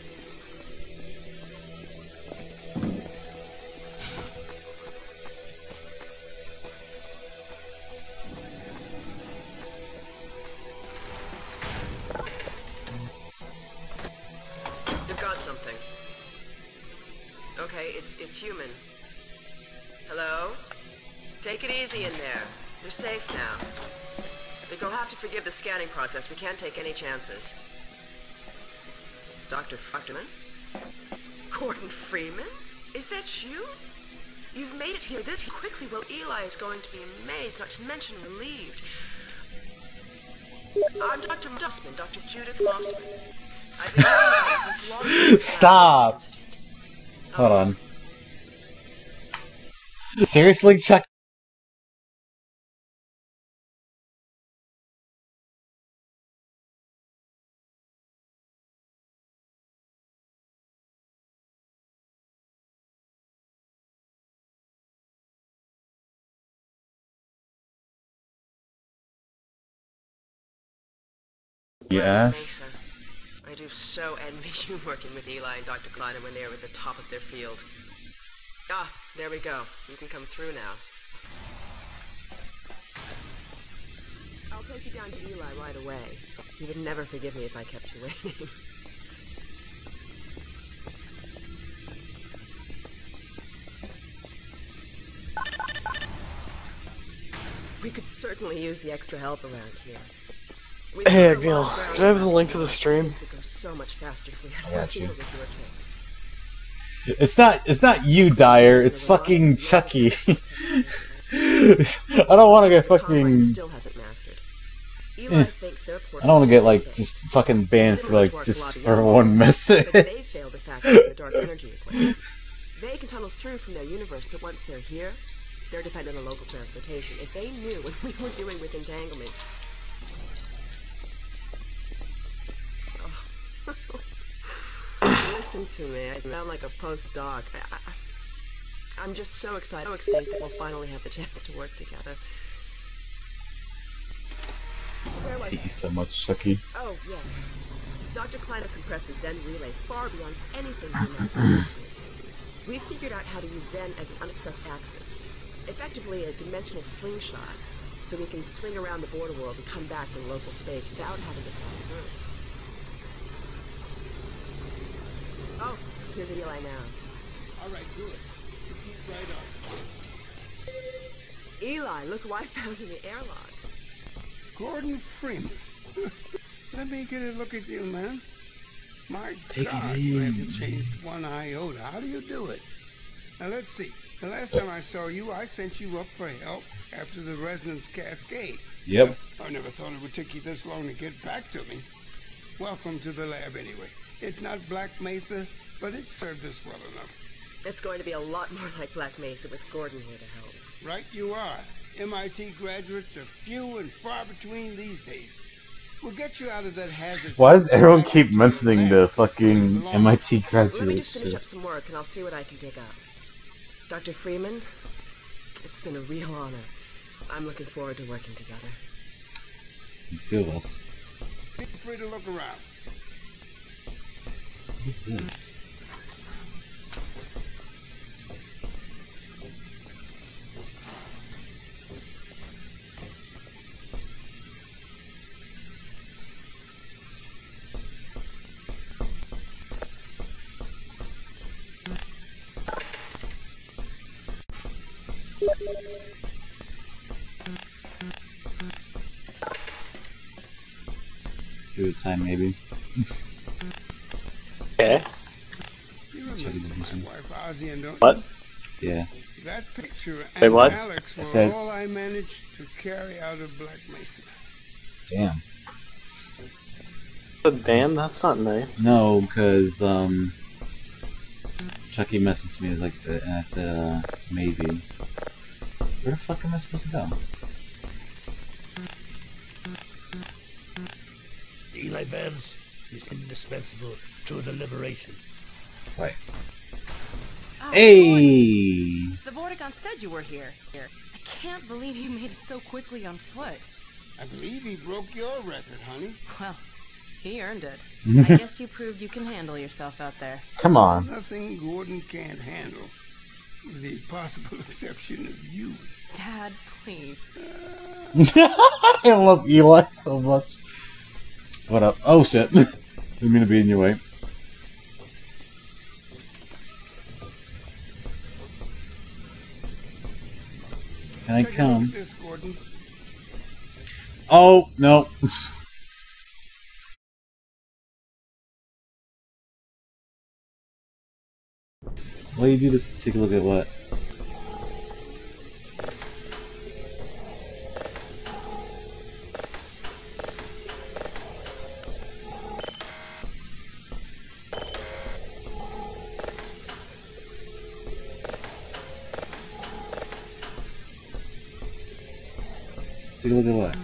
[SPEAKER 7] You've got something. Okay, it's human. Hello? Take it easy in there. You're safe now. But you'll have to forgive the scanning process. We can't take any chances. Dr. Freeman? Gordon Freeman? Is that you? You've made it here this quickly. Well, Eli is going to be amazed, not to mention relieved. I'm Dr. Mossman, Dr. Judith Mossman. I've been since long
[SPEAKER 1] Stop! Hold on. Seriously, Chuck? Yes.
[SPEAKER 7] I do so envy you working with Eli and Dr. Kleiner when they were at the top of their field. Ah, there we go. You can come through now. I'll take you down to Eli right away. He would never forgive me if I kept you waiting. We could certainly use the extra help around here.
[SPEAKER 2] Hey, Agneal, could I have the link to the stream?
[SPEAKER 7] It would go so much faster if we had
[SPEAKER 1] I
[SPEAKER 7] one
[SPEAKER 1] got you.
[SPEAKER 7] deal with your kid.
[SPEAKER 1] It's not you, Dyer. It's fucking Chucky. I don't want to get fucking.
[SPEAKER 7] Still hasn't mastered. Eli thinks their port
[SPEAKER 1] I don't want to
[SPEAKER 7] is
[SPEAKER 1] get like
[SPEAKER 7] okay.
[SPEAKER 1] just fucking banned for
[SPEAKER 7] Similar
[SPEAKER 1] like
[SPEAKER 7] to our
[SPEAKER 1] just
[SPEAKER 7] Globby
[SPEAKER 1] for
[SPEAKER 7] Alpha,
[SPEAKER 1] one message.
[SPEAKER 7] but they failed to factor in the dark energy equipment. They can tunnel through from their universe, but once they're here, they're dependent on local transportation. If they knew what we were doing with entanglement. Listen to me. I sound like a postdoc. I'm just so excited that we'll finally have the chance to work together. Where was
[SPEAKER 1] I hate you so much, Chucky.
[SPEAKER 7] Oh, yes. Dr. Kleiner compressed the Zen relay far beyond anything human is. We figured out how to use Zen as an unexpressed axis, effectively a dimensional slingshot, so we can swing around the border world and come back to local space without having to pass through. Oh, here's Eli now.
[SPEAKER 8] All right, good. You keep right on.
[SPEAKER 7] Eli, look who I found in the airlock.
[SPEAKER 8] Gordon Freeman. Let me get a look at you, man. My
[SPEAKER 1] Take it
[SPEAKER 8] God, you
[SPEAKER 1] in.
[SPEAKER 8] haven't changed one iota. How do you do it? Now, let's see. The last time I saw you, I sent you up for help after the resonance cascade.
[SPEAKER 1] Yep.
[SPEAKER 8] I never thought it would take you this long to get back to me. Welcome to the lab, anyway. It's not Black Mesa, but it served us well enough.
[SPEAKER 7] It's going to be a lot more like Black Mesa with Gordon here to help.
[SPEAKER 8] Right you are. MIT graduates are few and far between these days. We'll get you out of that hazard.
[SPEAKER 1] Why does everyone keep mentioning the fucking MIT
[SPEAKER 7] Let me
[SPEAKER 1] graduates?
[SPEAKER 7] just finish up some work and I'll see what I can dig up. Dr. Freeman, it's been a real honor. I'm looking forward to working together.
[SPEAKER 1] You see us.
[SPEAKER 8] Feel free to look around.
[SPEAKER 1] Who's this? Give it time, maybe.
[SPEAKER 2] Okay.
[SPEAKER 8] You remember my wife Ozzy and don't
[SPEAKER 2] What?
[SPEAKER 1] Yeah.
[SPEAKER 8] That picture
[SPEAKER 2] Wait,
[SPEAKER 8] and
[SPEAKER 2] what?
[SPEAKER 8] Alex
[SPEAKER 1] I
[SPEAKER 8] were
[SPEAKER 1] said-
[SPEAKER 8] all I managed to carry out of Black Mesa.
[SPEAKER 1] Damn.
[SPEAKER 2] But damn, that's not nice.
[SPEAKER 1] No, because Chucky messaged me and I said maybe. Where the fuck am I supposed to go?
[SPEAKER 9] Eli Vance is indispensable to the liberation.
[SPEAKER 1] Right.
[SPEAKER 5] Oh,
[SPEAKER 1] Hey!
[SPEAKER 5] The Vortigaunt said you were here. I can't believe you made it so quickly on foot.
[SPEAKER 8] I believe he broke your record, honey.
[SPEAKER 5] Well, he earned it. I guess you proved you can handle yourself out there.
[SPEAKER 1] Come on.
[SPEAKER 8] Nothing Gordon can't handle, with the possible exception of you.
[SPEAKER 5] Dad, please.
[SPEAKER 1] I love Eli so much. What up? Oh shit. Didn't mean to be in your way. Can I
[SPEAKER 8] Take a look
[SPEAKER 1] come?
[SPEAKER 8] at this, Gordon.
[SPEAKER 1] Oh, no. Why you do this? Take a look at what? Take a look at what?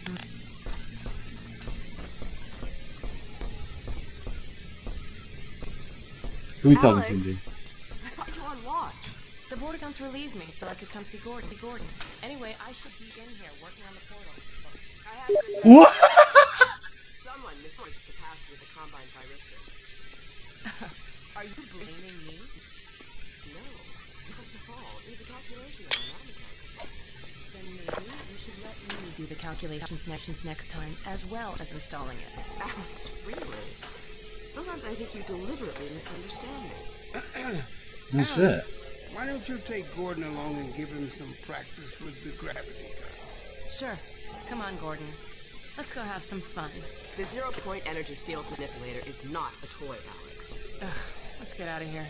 [SPEAKER 1] Who are we talking to?
[SPEAKER 5] Alex?
[SPEAKER 1] Dude?
[SPEAKER 5] I thought you were on watch. The Vortigaunts relieved me so I could come see Gordon. Anyway, I should be in here working on the portal.
[SPEAKER 7] I have good news.
[SPEAKER 1] What?
[SPEAKER 7] Some Someone misread the capacity of the Combine Thyristor.
[SPEAKER 4] Are you blaming me?
[SPEAKER 7] No, not at all. It was a calculation error, not a mechanical.
[SPEAKER 4] Then maybe you should let me do the calculations next time, as well as installing it.
[SPEAKER 7] Alex, really? Sometimes I think you deliberately misunderstand me.
[SPEAKER 1] No shit.
[SPEAKER 8] Why don't you take Gordon along and give him some practice with the gravity gun?
[SPEAKER 4] Sure. Come on, Gordon. Let's go have some fun.
[SPEAKER 7] The zero-point energy field manipulator is not a toy, Alex.
[SPEAKER 4] Ugh, let's get out of here.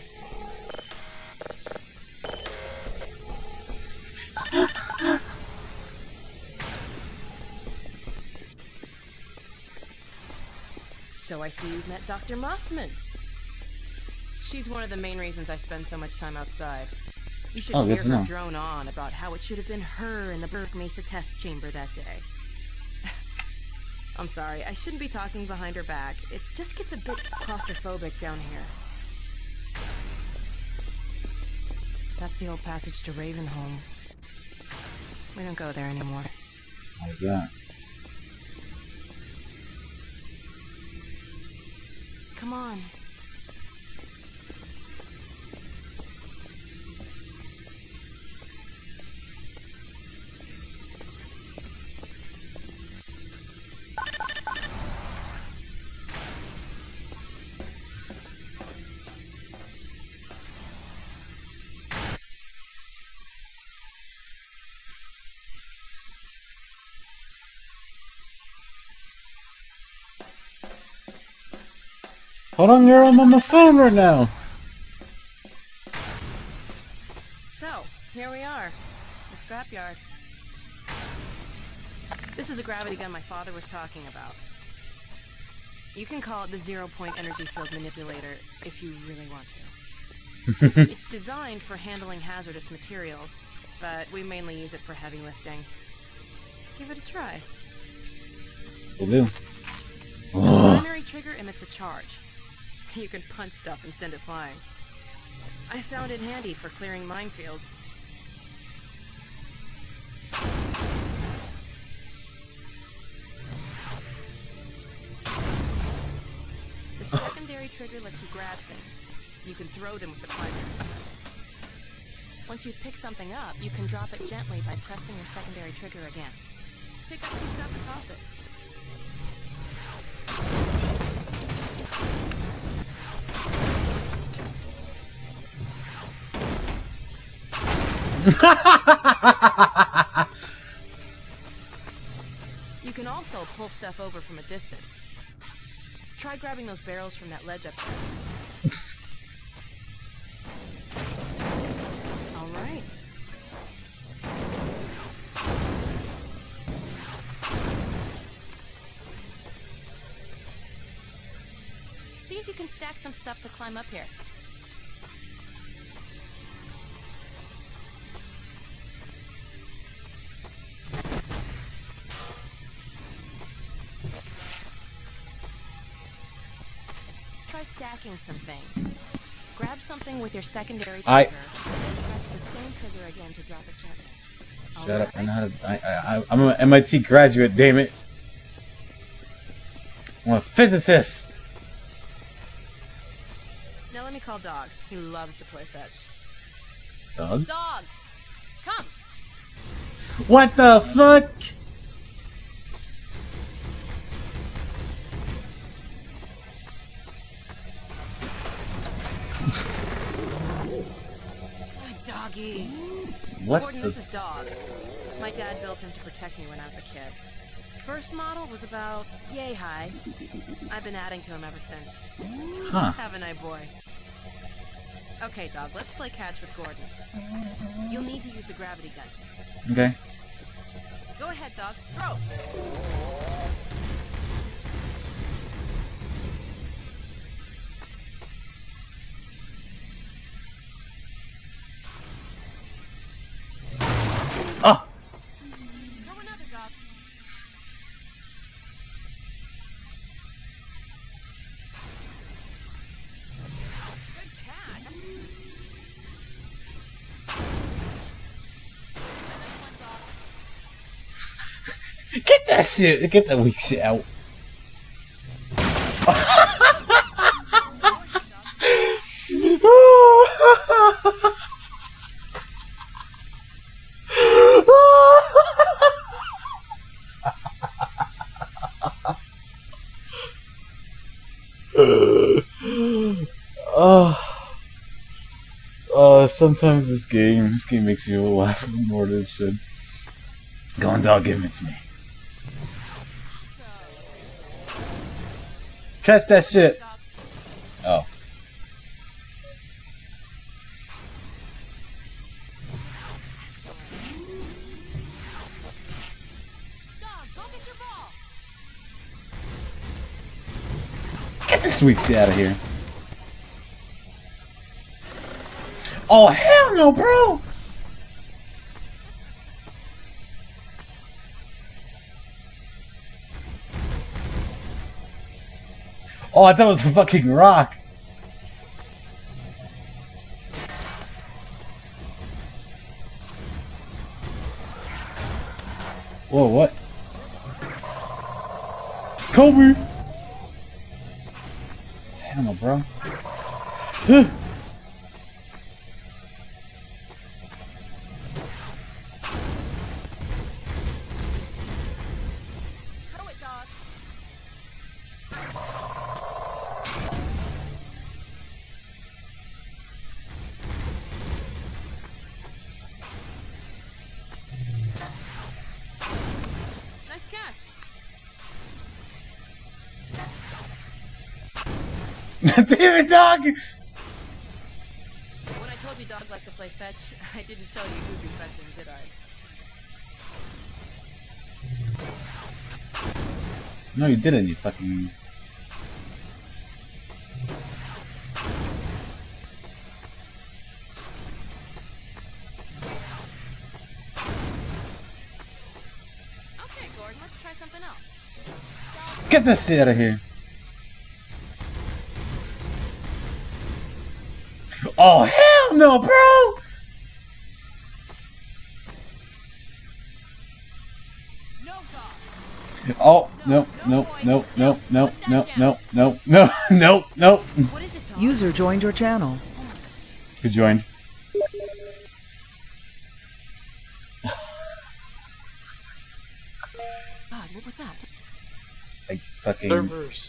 [SPEAKER 4] So I see you've met Dr. Mothman. She's one of the main reasons I spend so much time outside. You should hear her drone on about how it should have been her in the Black Mesa test chamber that day. I'm sorry, I shouldn't be talking behind her back. It just gets a bit claustrophobic down here. That's the old passage to Ravenholm. We don't go there anymore.
[SPEAKER 1] How's that?
[SPEAKER 4] Come on.
[SPEAKER 1] Hold on, girl, I'm on my phone right now.
[SPEAKER 4] So, here we are. The scrapyard. This is a gravity gun my father was talking about. You can call it the zero-point energy field manipulator if you really want to. It's designed for handling hazardous materials, but we mainly use it for heavy lifting. Give it a try.
[SPEAKER 1] Will do.
[SPEAKER 4] The primary trigger emits a charge. You can punch stuff and send it flying. I found it handy for clearing minefields. The secondary trigger lets you grab things. You can throw them with the primary. Once you pick something up, you can drop it gently by pressing your secondary trigger again. Pick up some stuff and toss it. You can also pull stuff over from a distance. Try grabbing those barrels from that ledge up there. All right. See if you can stack some stuff to climb up here. Try stacking some things. Grab something with your secondary trigger, and press the same trigger again to drop it gently.
[SPEAKER 1] Shut up! I know how to, I'm an MIT graduate. Damn it! I'm a physicist.
[SPEAKER 4] Now let me call Dog. He loves to play fetch.
[SPEAKER 1] Dog?
[SPEAKER 4] Dog, come!
[SPEAKER 1] What the fuck?
[SPEAKER 4] Good doggy.
[SPEAKER 1] What
[SPEAKER 4] Gordon,
[SPEAKER 1] the?
[SPEAKER 4] this is Dog. My dad built him to protect me when I was a kid. First model was about yay high. I've been adding to him ever since.
[SPEAKER 1] Huh.
[SPEAKER 4] Haven't I, boy? Okay, Dog, let's play catch with Gordon. You'll need to use the gravity gun.
[SPEAKER 1] Okay.
[SPEAKER 4] Go ahead, Dog. Throw!
[SPEAKER 1] Oh!
[SPEAKER 4] Throw another, Dog. Good catch. Another one, Dog.
[SPEAKER 1] Get that shit! Get that weak shit out. sometimes this game makes you laugh more than it should. Go on, dog, give it to me. Catch that shit! Oh. Get this sweet shit out of here. Oh, hell no, bro! Oh, I thought it was a fucking rock. Whoa, what? Kobe! Hell no, bro. Damn it, dog!
[SPEAKER 5] When I told you Dog liked to play fetch, I didn't tell you who'd be fetching, did I?
[SPEAKER 1] No, you didn't, you fucking...
[SPEAKER 5] Okay, Gordon, let's try something else.
[SPEAKER 1] Get this shit out of here! Oh, hell no, bro! Oh, no, no, no, no, no, no, no, no, no, no, no.
[SPEAKER 10] User joined your channel.
[SPEAKER 1] Who joined?
[SPEAKER 5] God, what was that?
[SPEAKER 1] Like, fucking...
[SPEAKER 2] Servers.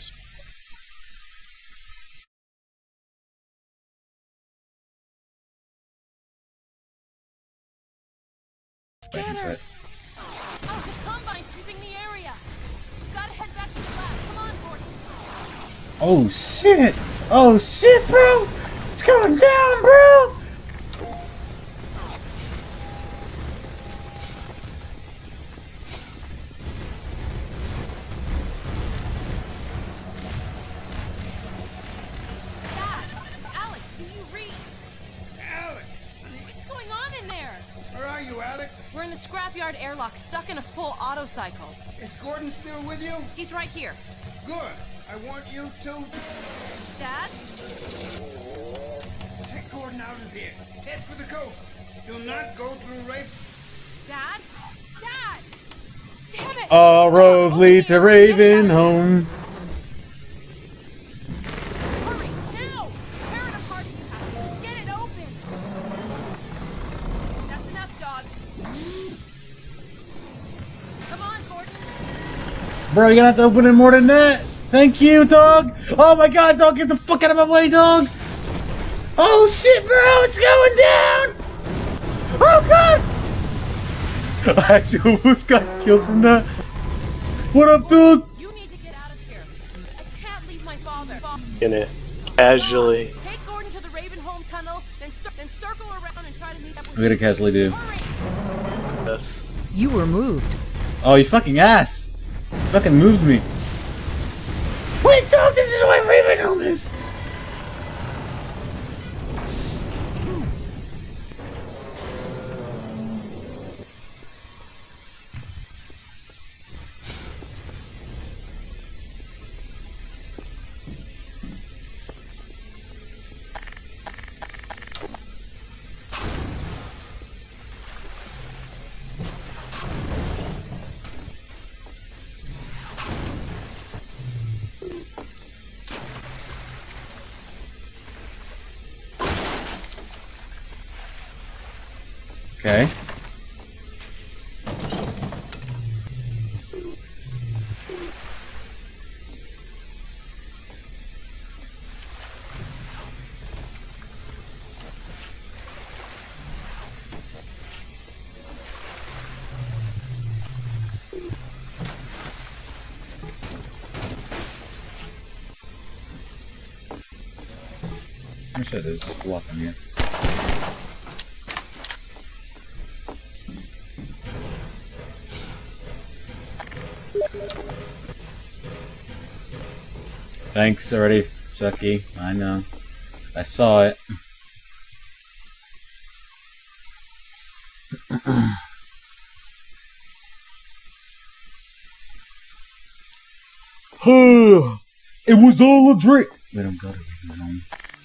[SPEAKER 5] Scanners! Oh, the Combine sweeping the area! Gotta head back to the lab. Come on, Gordon!
[SPEAKER 1] Oh, shit! Oh, shit, bro! It's going down, bro!
[SPEAKER 5] Dad! Alex, do you read?
[SPEAKER 8] Alex!
[SPEAKER 5] What's going on in there?
[SPEAKER 8] Where are you, Alex?
[SPEAKER 5] We're in the scrapyard airlock, stuck in a full auto cycle.
[SPEAKER 8] Is Gordon still with you?
[SPEAKER 5] He's right here.
[SPEAKER 8] Good. I want you to...
[SPEAKER 5] Dad?
[SPEAKER 8] Take Gordon out of here. Head for the coast. Do not go through Raven.
[SPEAKER 5] Dad? Dad! Damn it!
[SPEAKER 1] All roads lead to Raven home.
[SPEAKER 5] Hurry, now! Tear it apart if you have to. Get it open! That's enough, dog. Come on, Gordon.
[SPEAKER 1] Bro, you're gonna have to open it more than that. Thank you, dog. Oh my god, dog, get the fuck out of my way, dog. Oh shit, bro, it's going down. Oh god. I actually almost got killed from that. What up, dude?
[SPEAKER 5] You need to get out of here. I can't leave my father.
[SPEAKER 2] Gonna casually.
[SPEAKER 5] Take Gordon to the Raven home tunnel, then circle around and try to meet up with
[SPEAKER 1] I'm gonna casually do.
[SPEAKER 2] Yes.
[SPEAKER 10] You were moved.
[SPEAKER 1] Oh, you fucking ass. You fucking moved me. Wait, dog, this is what Raven home is. Okay. shit, there's just a lot in here. Thanks already, Chucky. I know. I saw it. It was all a dream. We don't go to Raven home.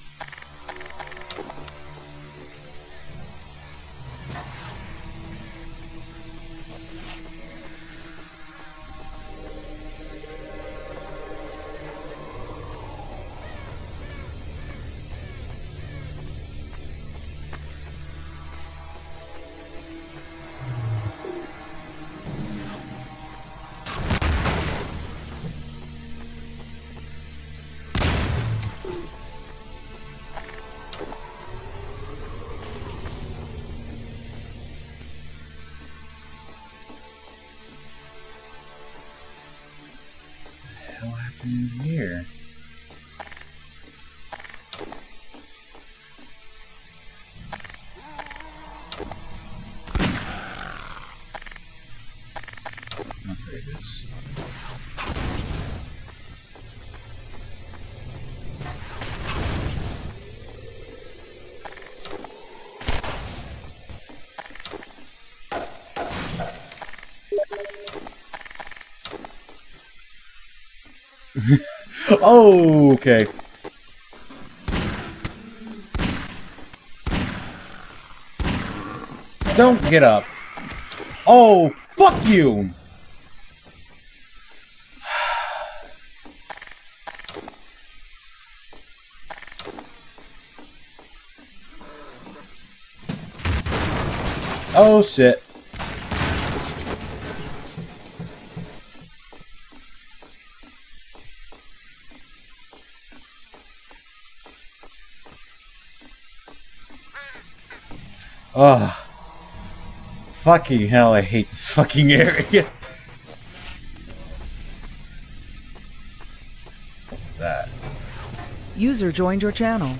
[SPEAKER 1] What happened here? I'll tell you this. Oh, okay. Don't get up. Oh, fuck you! Oh, shit. Oh. Fucking hell, I hate this fucking area. What's that?
[SPEAKER 10] User joined your channel.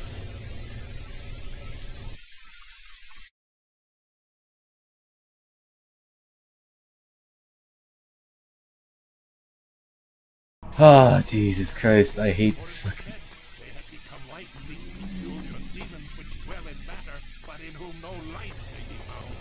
[SPEAKER 10] Oh, Jesus Christ, I hate this fucking...
[SPEAKER 9] They have become like the children of demons which dwell in matter, but in whom no light may be found.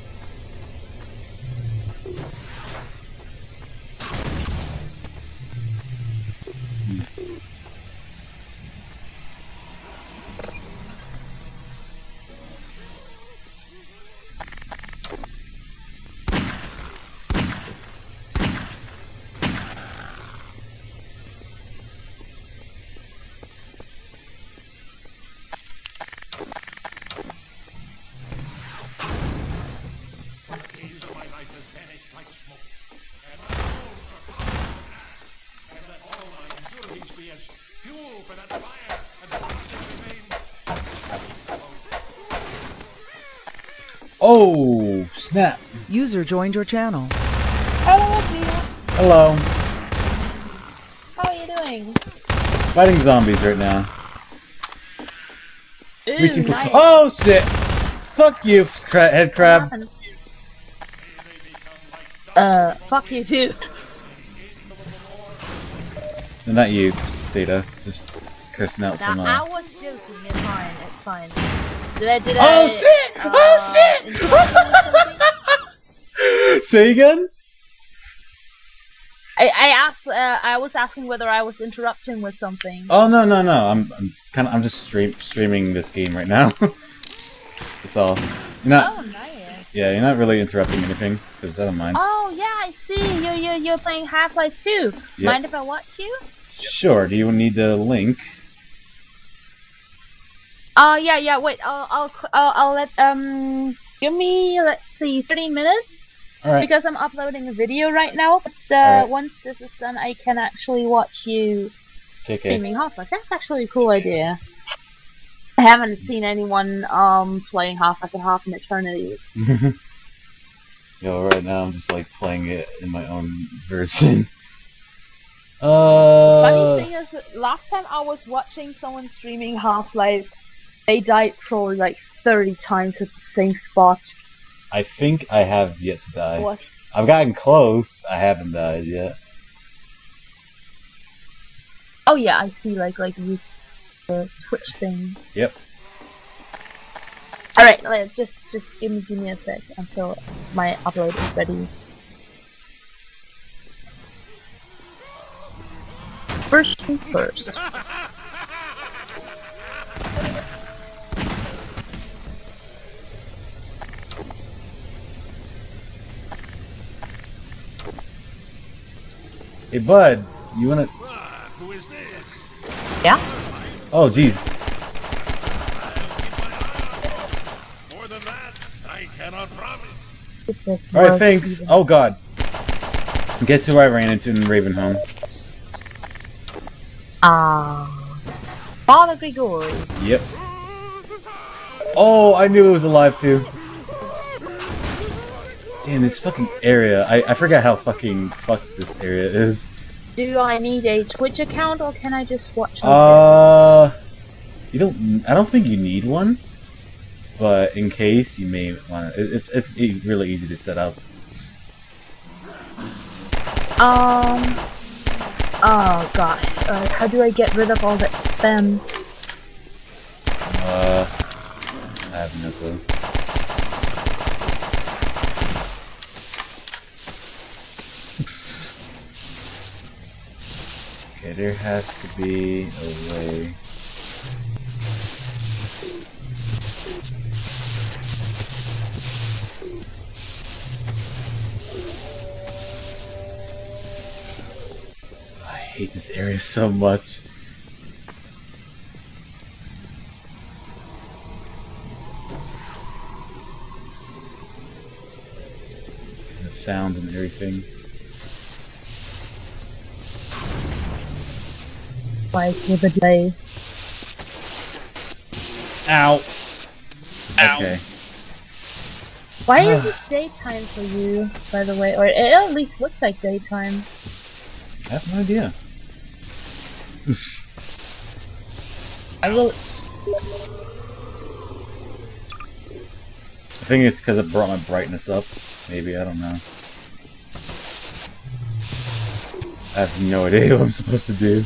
[SPEAKER 9] Days of my life has vanished like smoke, and my bones are cold. And let all my endurings be as fuel for that fire, and the
[SPEAKER 1] Oh, snap.
[SPEAKER 10] User joined your channel.
[SPEAKER 11] Hello, Peter.
[SPEAKER 1] Hello.
[SPEAKER 11] How are you doing?
[SPEAKER 1] Fighting zombies right now.
[SPEAKER 11] Ooh,
[SPEAKER 1] Reaching for...
[SPEAKER 11] nice.
[SPEAKER 1] Oh, shit. Fuck you, head crab.
[SPEAKER 11] Fuck you too.
[SPEAKER 1] No, not you, Data. Just cursing out some...
[SPEAKER 11] I was joking. It's fine. It's fine. Did
[SPEAKER 1] Oh, shit! Oh, shit! Say again?
[SPEAKER 11] I asked. I was asking whether I was interrupting with something.
[SPEAKER 1] Oh, no. I'm just streaming this game right now. That's all. You're not...
[SPEAKER 11] Oh, nice.
[SPEAKER 1] Yeah, you're not really interrupting anything, because I don't mind.
[SPEAKER 11] Oh yeah, I see. You're playing Half-Life 2.
[SPEAKER 1] Yep.
[SPEAKER 11] Mind if I watch you?
[SPEAKER 1] Sure. Do you need the link?
[SPEAKER 11] Yeah. Wait, I'll let give me, let's see, 13 minutes.
[SPEAKER 1] All right.
[SPEAKER 11] Because I'm uploading a video right now. But
[SPEAKER 1] right.
[SPEAKER 11] once this is done, I can actually watch you streaming Half-Life. That's actually a cool idea. I haven't seen anyone playing Half-Life and Half an Eternity.
[SPEAKER 1] Yo, right now I'm just like playing it in my own version.
[SPEAKER 11] Funny thing is, last time I was watching someone streaming Half-Life They died probably like 30 times at the same spot.
[SPEAKER 1] I think I have yet to die.
[SPEAKER 11] What?
[SPEAKER 1] I've gotten close. I haven't died yet.
[SPEAKER 11] Oh yeah, I see. Like you, the Twitch thing.
[SPEAKER 1] Yep.
[SPEAKER 11] All right, just give me a sec until my upload is ready. First things first.
[SPEAKER 1] Hey, bud, you wanna?
[SPEAKER 9] Who is this?
[SPEAKER 11] Yeah.
[SPEAKER 1] Oh, jeez.
[SPEAKER 9] More than that, I cannot promise.
[SPEAKER 1] All right, thanks. Oh God. Guess who I ran into in Ravenholm?
[SPEAKER 11] Father Grigori.
[SPEAKER 1] Yep. Oh, I knew it was alive too. Damn, this fucking area. I forgot how fucking fucked this area is.
[SPEAKER 11] Do I need a Twitch account or can I just watch?
[SPEAKER 1] You don't. I don't think you need one, but in case you may want to. It's really easy to set up.
[SPEAKER 11] Oh gosh. How do I get rid of all that spam?
[SPEAKER 1] I have no clue. Okay, there has to be a way. I hate this area so much. Because the sounds and everything.
[SPEAKER 11] Why is with a delay?
[SPEAKER 1] Ow. Ow. Okay.
[SPEAKER 11] Why is it daytime for you, by the way? Or it at least looks like daytime.
[SPEAKER 1] I have no idea.
[SPEAKER 11] I will.
[SPEAKER 1] I think it's because it brought my brightness up. Maybe, I don't know. I have no idea what I'm supposed to do.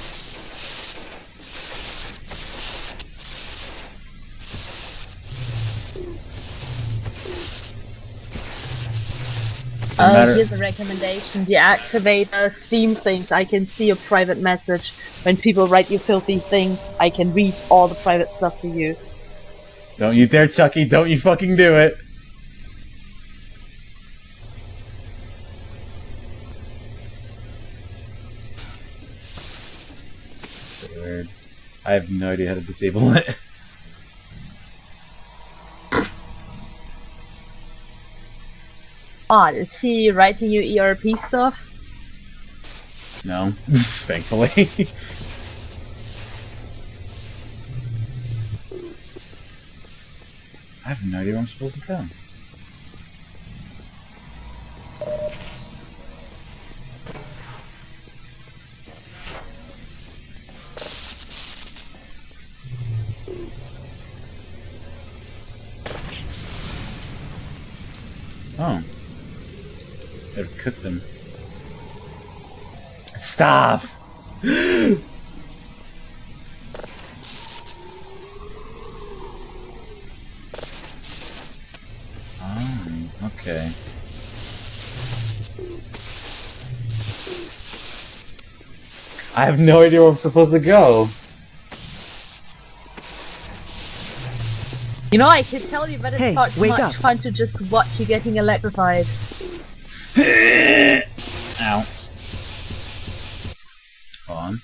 [SPEAKER 11] Here's a recommendation. Deactivate Steam things. I can see a private message. When people write you filthy things, I can read all the private stuff to you.
[SPEAKER 1] Don't you dare, Chucky. Don't you fucking do it. Weird. I have no idea how to disable it.
[SPEAKER 11] Odd, is he writing you ERP stuff?
[SPEAKER 1] No, thankfully. I have no idea where I'm supposed to go. Oh. Gotta cook them. Stop! Oh, okay. I have no idea where I'm supposed to go.
[SPEAKER 11] You know, I could tell you, but it's not much fun to just watch you getting electrified.
[SPEAKER 1] Ow. Hold on.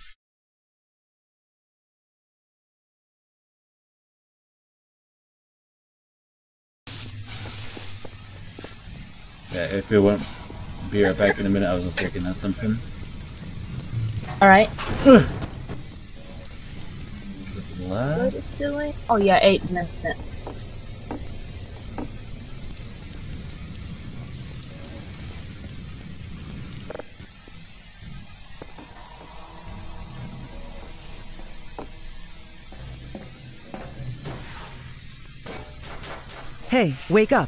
[SPEAKER 1] Yeah, if it won't be right back in a minute, I was just looking at something.
[SPEAKER 11] Alright.
[SPEAKER 1] What
[SPEAKER 11] is doing? Oh yeah, 8 minutes.
[SPEAKER 12] Hey, wake up.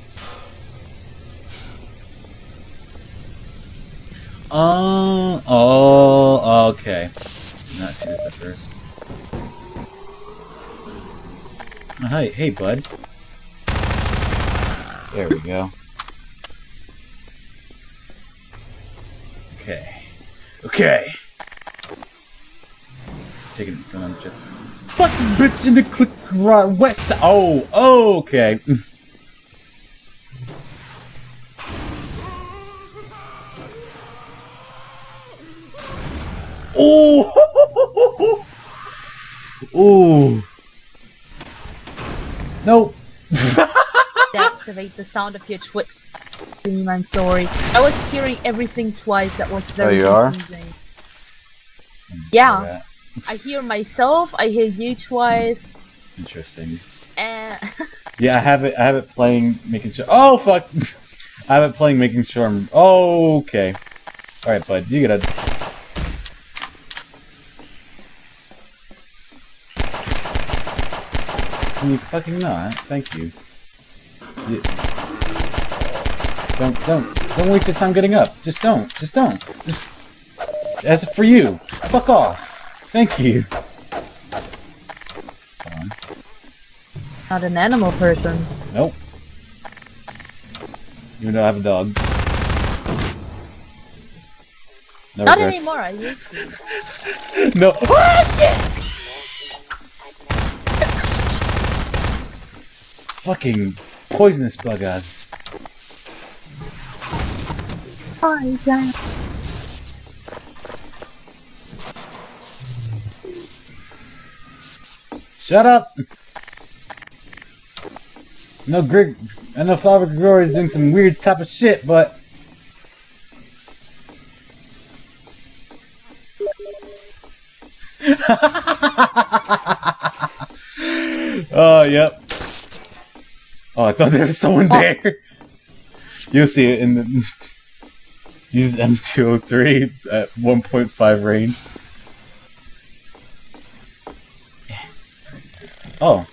[SPEAKER 1] Oh, okay. Did not see this at first. Oh, hey, bud. There we go. Okay. Taking it, going on the chip. Fucking bitch in the click right west side. Oh, okay. Oh! Ooh. Nope.
[SPEAKER 11] Activate the sound of your Twitch stream, I'm sorry. I was hearing everything twice, that was very confusing. Yeah. I hear myself, I hear you twice.
[SPEAKER 1] Interesting.
[SPEAKER 11] And
[SPEAKER 1] yeah, I have it playing, making sure. Oh fuck! I have it playing, making sure I'm. Oh, okay. All right, bud, you gotta. Can you fucking not? Thank you. Don't waste your time getting up. Just don't. That's for you. Fuck off. Thank you.
[SPEAKER 11] Not an animal person.
[SPEAKER 1] Nope. Even though I have a dog. No
[SPEAKER 11] Not
[SPEAKER 1] regrets.
[SPEAKER 11] anymore, I used to.
[SPEAKER 1] No. Oh, shit! Fucking poisonous buggers.
[SPEAKER 11] Hi, guys.
[SPEAKER 1] Shut up! I know Father Gregory is doing some weird type of shit, but... Oh, yep. Oh, I thought there was someone there. You'll see it in the... Use M203 at 1.5 range. Oh.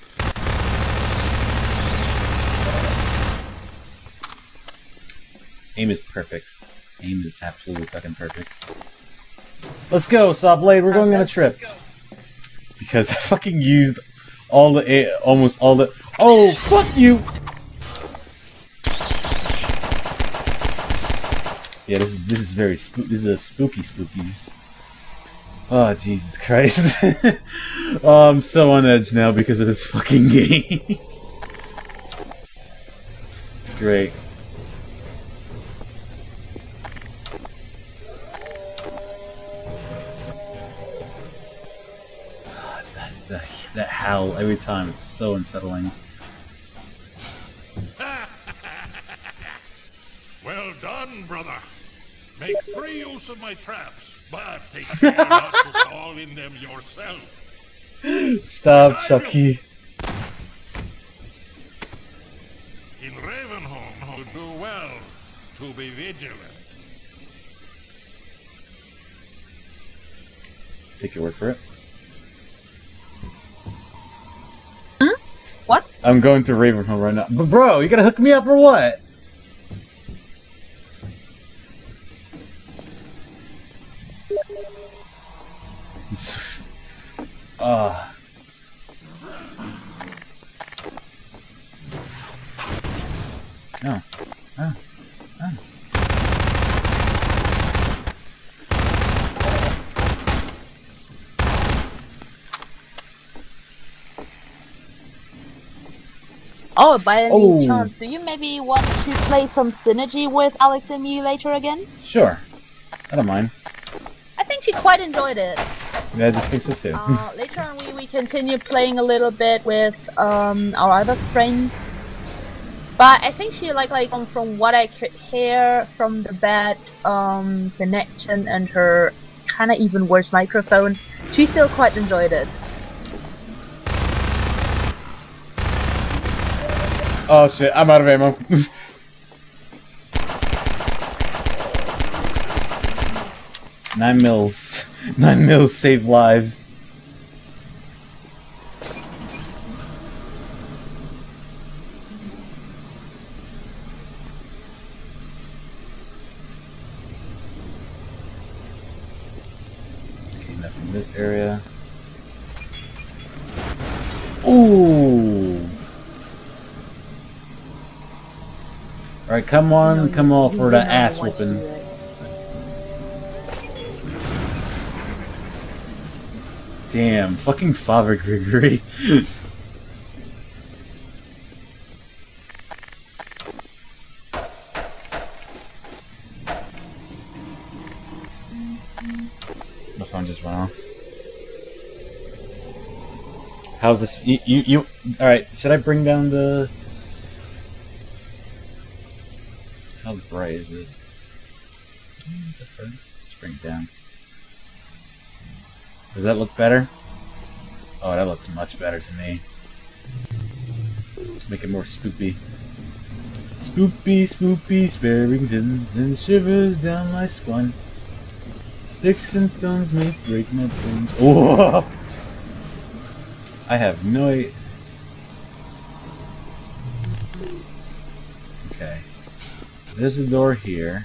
[SPEAKER 1] Aim is perfect. Aim is absolutely fucking perfect. Let's go, Sawblade. We're going on a trip. Because I fucking used all the almost all the. Oh, fuck you! Yeah, this is very this is a spookies. Oh, Jesus Christ. Oh, I'm so on edge now because of this fucking game. It's great. Oh, that howl every time, it's so unsettling.
[SPEAKER 9] Well done, brother. Make free use of my traps, but take care not to fall in them yourself.
[SPEAKER 1] Stop, Chucky.
[SPEAKER 9] In Ravenholm, you do well to be vigilant.
[SPEAKER 1] Take your word for it.
[SPEAKER 11] What?
[SPEAKER 1] I'm going to Ravenholm right now. But bro, you gotta hook me up or what? No. Oh.
[SPEAKER 11] Oh, by any chance, do you maybe want to play some Synergy with Alex and me later again?
[SPEAKER 1] Sure. I don't mind.
[SPEAKER 11] I think she quite enjoyed it.
[SPEAKER 1] Yeah, I just think so too.
[SPEAKER 11] Later on we continue playing a little bit with our other friend. But I think she from what I could hear from the bad connection and her kinda even worse microphone, she still quite enjoyed it.
[SPEAKER 1] Oh shit, I'm out of ammo. 9 mils. 9 mils save lives. in this area. Ooh! Alright, come on, come on for the ass whooping. Damn, fucking Father Gregory. My phone just went off. How's this? You alright, should I bring down the... How bright is it? Let's bring it down. Does that look better? Oh, that looks much better to me. Make it more spoopy. Spoopy, spoopy, Sparringtons and shivers down my spine. Sticks and stones may break my bones. Whoa! I have no idea. Okay. There's a door here.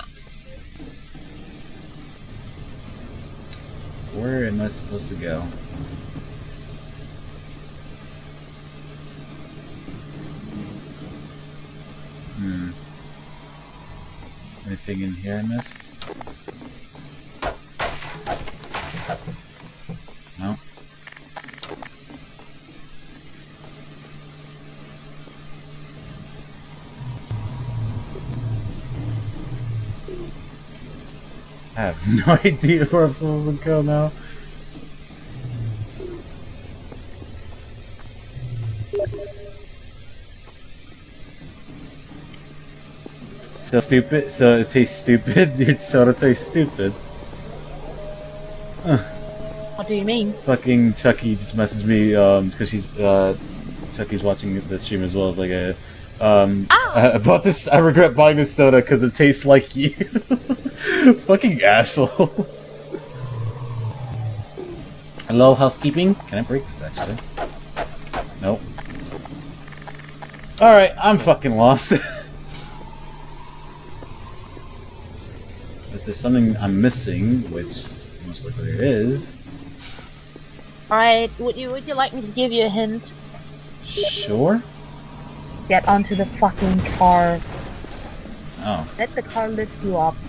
[SPEAKER 1] Where am I supposed to go? Anything in here I missed? No. I have no idea where I'm supposed to go now. So stupid? So it tastes stupid? Your soda tastes stupid.
[SPEAKER 11] What do you mean?
[SPEAKER 1] Fucking Chucky just messaged me because she's Chucky's watching the stream as well. It's like I bought this. I regret buying this soda because it tastes like you. Fucking asshole. Hello, housekeeping. Can I break this actually? Nope. All right, I'm fucking lost. Is there something I'm missing? Which most likely there is.
[SPEAKER 11] Alright, would you like me to give you a hint?
[SPEAKER 1] Sure.
[SPEAKER 11] Get onto the fucking car.
[SPEAKER 1] Oh.
[SPEAKER 11] Let the car lift you up.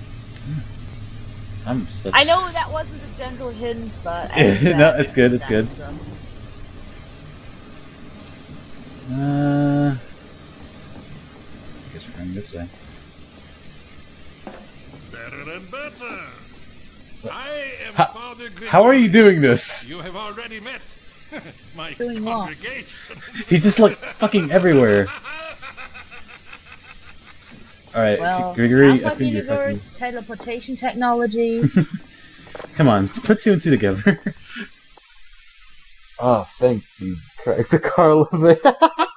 [SPEAKER 1] I'm such...
[SPEAKER 11] I know that wasn't a gentle hint, but...
[SPEAKER 1] No, it's good, it's good. I guess we're going this way.
[SPEAKER 9] Better and better. I am Father Gregory.
[SPEAKER 1] How are you doing this?
[SPEAKER 9] You have already met my
[SPEAKER 11] Doing
[SPEAKER 9] congregation.
[SPEAKER 1] He's just like fucking everywhere. Alright,
[SPEAKER 11] well,
[SPEAKER 1] Gregory, I think you're fucking...
[SPEAKER 11] teleportation technology.
[SPEAKER 1] Come on, put two and two together. Oh, thank Jesus Christ. The car elevator.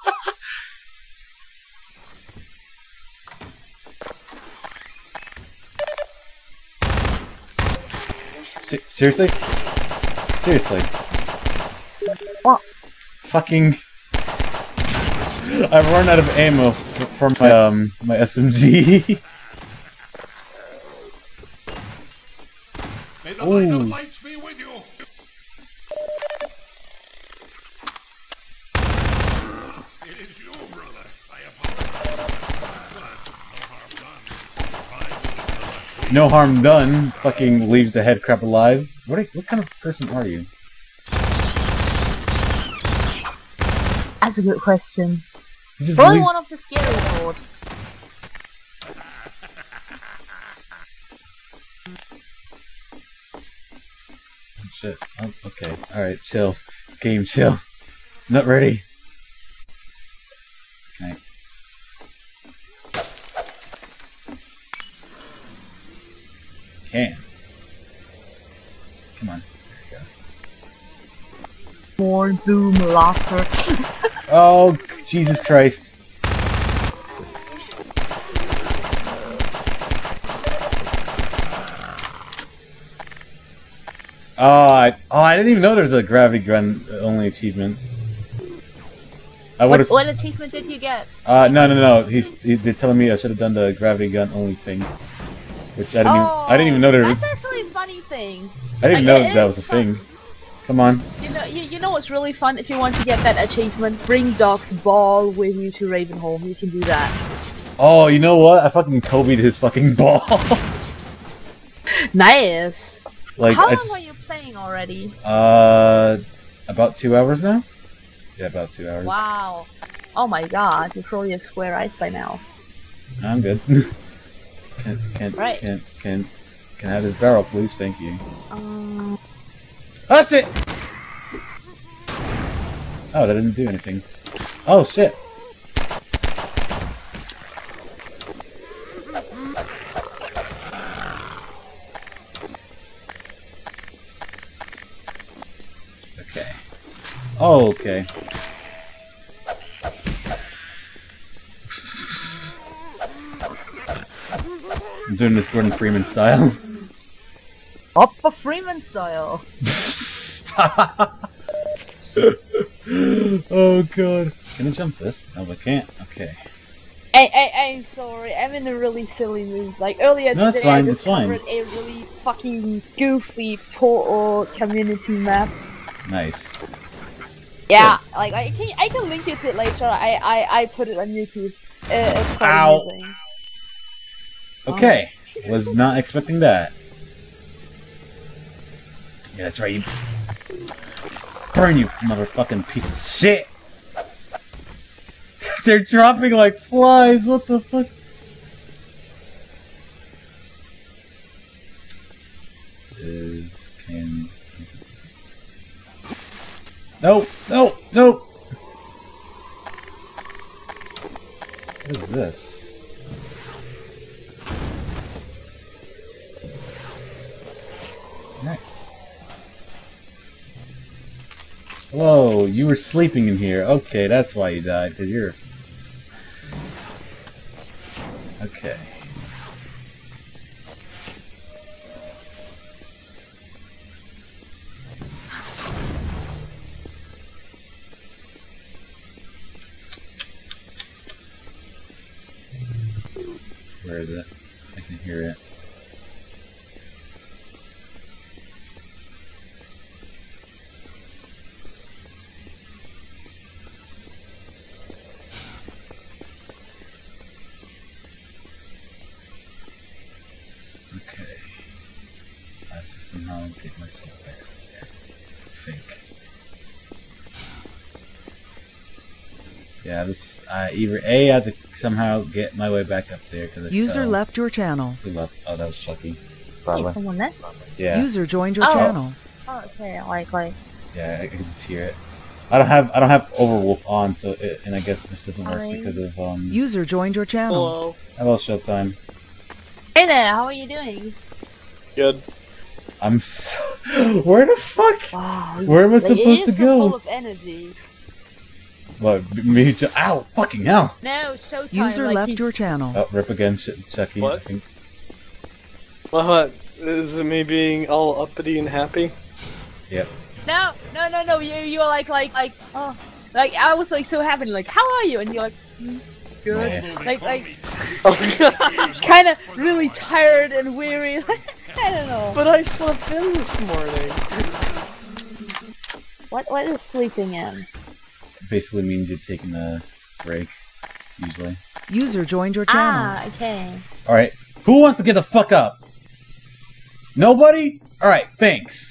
[SPEAKER 1] Seriously? Seriously?
[SPEAKER 11] What?
[SPEAKER 1] Fucking... I've run out of ammo for my my SMG.
[SPEAKER 9] May the light of lights be with you. It is you, brother. I apologize.
[SPEAKER 1] No harm done. Fucking leave the head crap alive. What kind of person are you?
[SPEAKER 11] That's a good question.
[SPEAKER 1] Just
[SPEAKER 11] Probably one of the scary board.
[SPEAKER 1] Oh, shit. Oh, okay. Alright, chill. Game, chill. Not ready. Okay. Can. Come on. There we go.
[SPEAKER 11] More doom laughter.
[SPEAKER 1] Oh, Jesus Christ. I didn't even know there was a gravity gun only achievement.
[SPEAKER 11] What achievement did you get?
[SPEAKER 1] No. They're telling me I should have done the gravity gun only thing, which I didn't even know there was.
[SPEAKER 11] That's actually a funny thing.
[SPEAKER 1] I didn't
[SPEAKER 11] Like,
[SPEAKER 1] know that was a thing. Come on.
[SPEAKER 11] You know what's really fun? If you want to get that achievement, bring Doc's ball with you to Ravenholm. You can do that.
[SPEAKER 1] Oh, you know what? I fucking Kobe'd his fucking ball.
[SPEAKER 11] Nice.
[SPEAKER 1] Like,
[SPEAKER 11] How long are you playing already?
[SPEAKER 1] About 2 hours now? Yeah, about 2 hours.
[SPEAKER 11] Wow. Oh my god, you probably have square eyes by now.
[SPEAKER 1] I'm good.
[SPEAKER 11] Right.
[SPEAKER 1] Can I have this barrel, please? Thank you. That's it! Oh, that didn't do anything. Oh, shit. Okay. Oh, okay. I'm doing this Gordon Freeman style.
[SPEAKER 11] Upper Freeman style.
[SPEAKER 1] Stop. Oh god. Can I jump this? No, I can't. Okay.
[SPEAKER 11] I'm sorry. I'm in a really silly mood. Like earlier
[SPEAKER 1] No,
[SPEAKER 11] today,
[SPEAKER 1] it's fine,
[SPEAKER 11] I
[SPEAKER 1] it's fine.
[SPEAKER 11] discovered a really fucking goofy Portal community map.
[SPEAKER 1] Nice.
[SPEAKER 11] Yeah, like I can link it to it later. I put it on YouTube. It's quite
[SPEAKER 1] Ow.
[SPEAKER 11] amazing.
[SPEAKER 1] Okay. Was not expecting that. Yeah, that's right. You burn, you motherfucking piece of shit. They're dropping like flies. What the fuck? Nope, nope, nope. What is this? Right. Whoa, you were sleeping in here. Okay, that's why you died, because you're... Okay. Where is it? I can hear it. Okay. I have to somehow get myself there. Yeah. I think. Yeah, this either A, I have to somehow get my way back up there because
[SPEAKER 12] User left your channel.
[SPEAKER 1] Who left? Oh, that was Chucky.
[SPEAKER 11] Wait, someone left?
[SPEAKER 1] Yeah.
[SPEAKER 12] User joined your channel.
[SPEAKER 11] Oh, okay, like.
[SPEAKER 1] Yeah, I can just hear it. I don't have Overwolf on, so and I guess it just doesn't work because of
[SPEAKER 12] User joined your channel.
[SPEAKER 1] Hello, Showtime.
[SPEAKER 11] Hey there, how are you doing?
[SPEAKER 2] Good.
[SPEAKER 1] I'm so... Where the fuck?
[SPEAKER 11] Wow,
[SPEAKER 1] Where am I supposed to go?
[SPEAKER 11] Full of energy.
[SPEAKER 1] What? Me? Ow! Fucking hell!
[SPEAKER 11] No, Showtime.
[SPEAKER 12] User
[SPEAKER 11] like
[SPEAKER 12] left
[SPEAKER 11] he's...
[SPEAKER 12] your channel.
[SPEAKER 1] Oh, rip again, Chucky.
[SPEAKER 2] What?
[SPEAKER 1] I think.
[SPEAKER 2] What? Is it me being all uppity and happy?
[SPEAKER 1] Yep.
[SPEAKER 11] No. You were like, oh, like I was like so happy. Like, how are you? And you're like, good.
[SPEAKER 1] Yeah.
[SPEAKER 11] Like, kind of really tired and weary. I don't know.
[SPEAKER 2] But I slept in this morning.
[SPEAKER 11] What is sleeping in?
[SPEAKER 1] Basically means you're taking a break, usually.
[SPEAKER 12] User joined your channel.
[SPEAKER 11] Ah, okay.
[SPEAKER 1] Alright, who wants to get the fuck up? Nobody? Alright, thanks.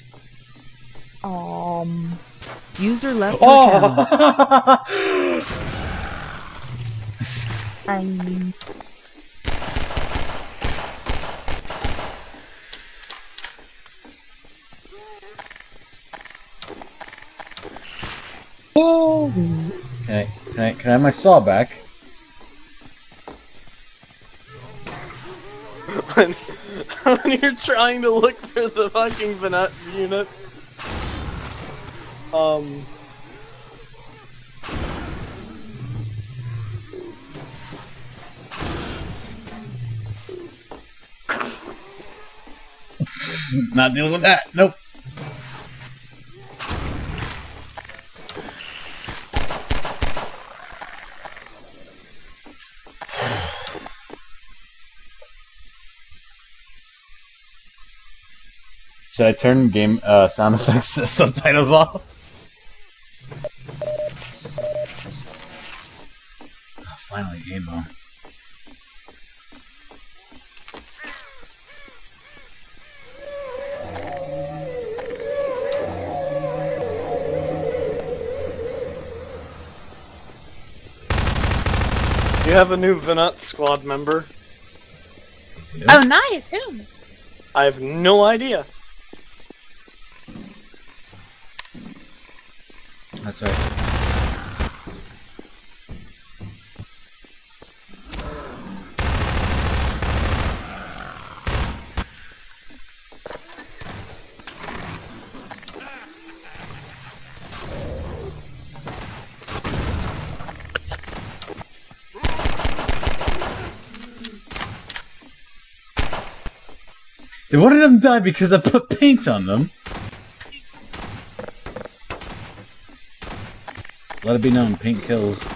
[SPEAKER 12] User left your channel.
[SPEAKER 1] Can I have my saw back?
[SPEAKER 2] When you're trying to look for the fucking unit,
[SPEAKER 1] Not dealing with that. Nope. Should I turn game sound effects subtitles off? Oh, finally, game mode.
[SPEAKER 2] You have a new Venat squad member.
[SPEAKER 11] Oh, nice. Who?
[SPEAKER 2] I have no idea.
[SPEAKER 1] That's right. Did one of them die because I put paint on them? Let it be known, paint kills.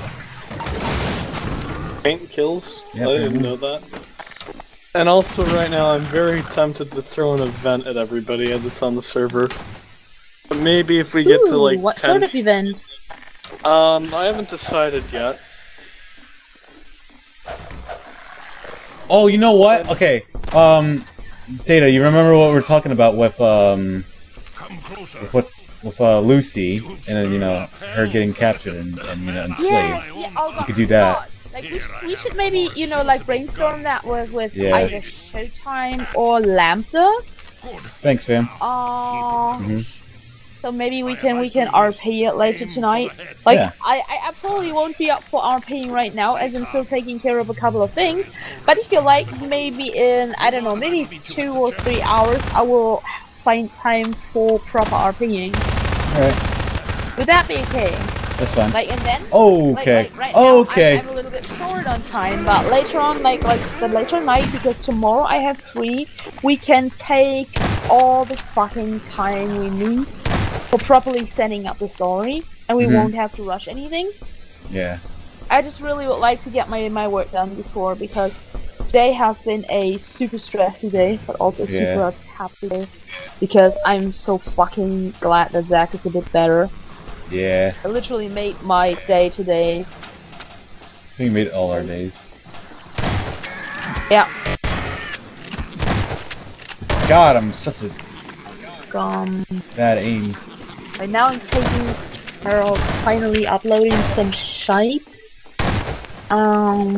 [SPEAKER 2] Paint kills?
[SPEAKER 1] Yeah,
[SPEAKER 2] I didn't
[SPEAKER 1] apparently.
[SPEAKER 2] know that. And also right now I'm very tempted to throw an event at everybody that's on the server. But maybe if we get to like
[SPEAKER 11] what
[SPEAKER 2] 10...
[SPEAKER 11] sort of event?
[SPEAKER 2] I haven't decided yet.
[SPEAKER 1] Oh, you know what? Okay, Data, you remember what we were talking about with Lucy, and then, you know, her getting captured and you know, enslaved.
[SPEAKER 11] Yeah, oh
[SPEAKER 1] You could do that.
[SPEAKER 11] God. Like, we should maybe, you know, like, brainstorm that with
[SPEAKER 1] Yeah.
[SPEAKER 11] either Showtime or Lambda.
[SPEAKER 1] Thanks, fam.
[SPEAKER 11] So maybe we can RP it later tonight. Like,
[SPEAKER 1] Yeah.
[SPEAKER 11] I probably won't be up for RPing right now, as I'm still taking care of a couple of things. But if you like, maybe in, I don't know, maybe 2 or 3 hours, I will find time for proper RPing.
[SPEAKER 1] Alright.
[SPEAKER 11] Would that be okay?
[SPEAKER 1] That's fine.
[SPEAKER 11] Like, and then?
[SPEAKER 1] Okay.
[SPEAKER 11] Like right now,
[SPEAKER 1] Okay.
[SPEAKER 11] I'm a little bit short on time, but later on, like the later night, because tomorrow I have free, we can take all the fucking time we need for properly setting up the story, and we won't have to rush anything.
[SPEAKER 1] Yeah.
[SPEAKER 11] I just really would like to get my work done before, because today has been a super stressy day, but also super happy day, because I'm so fucking glad that Zach is a bit better.
[SPEAKER 1] Yeah.
[SPEAKER 11] It literally made my day today.
[SPEAKER 1] I think we made all our days.
[SPEAKER 11] Yeah.
[SPEAKER 1] God, I'm such a bad aim.
[SPEAKER 11] Right now I'm taking care of finally uploading some shite. Oh.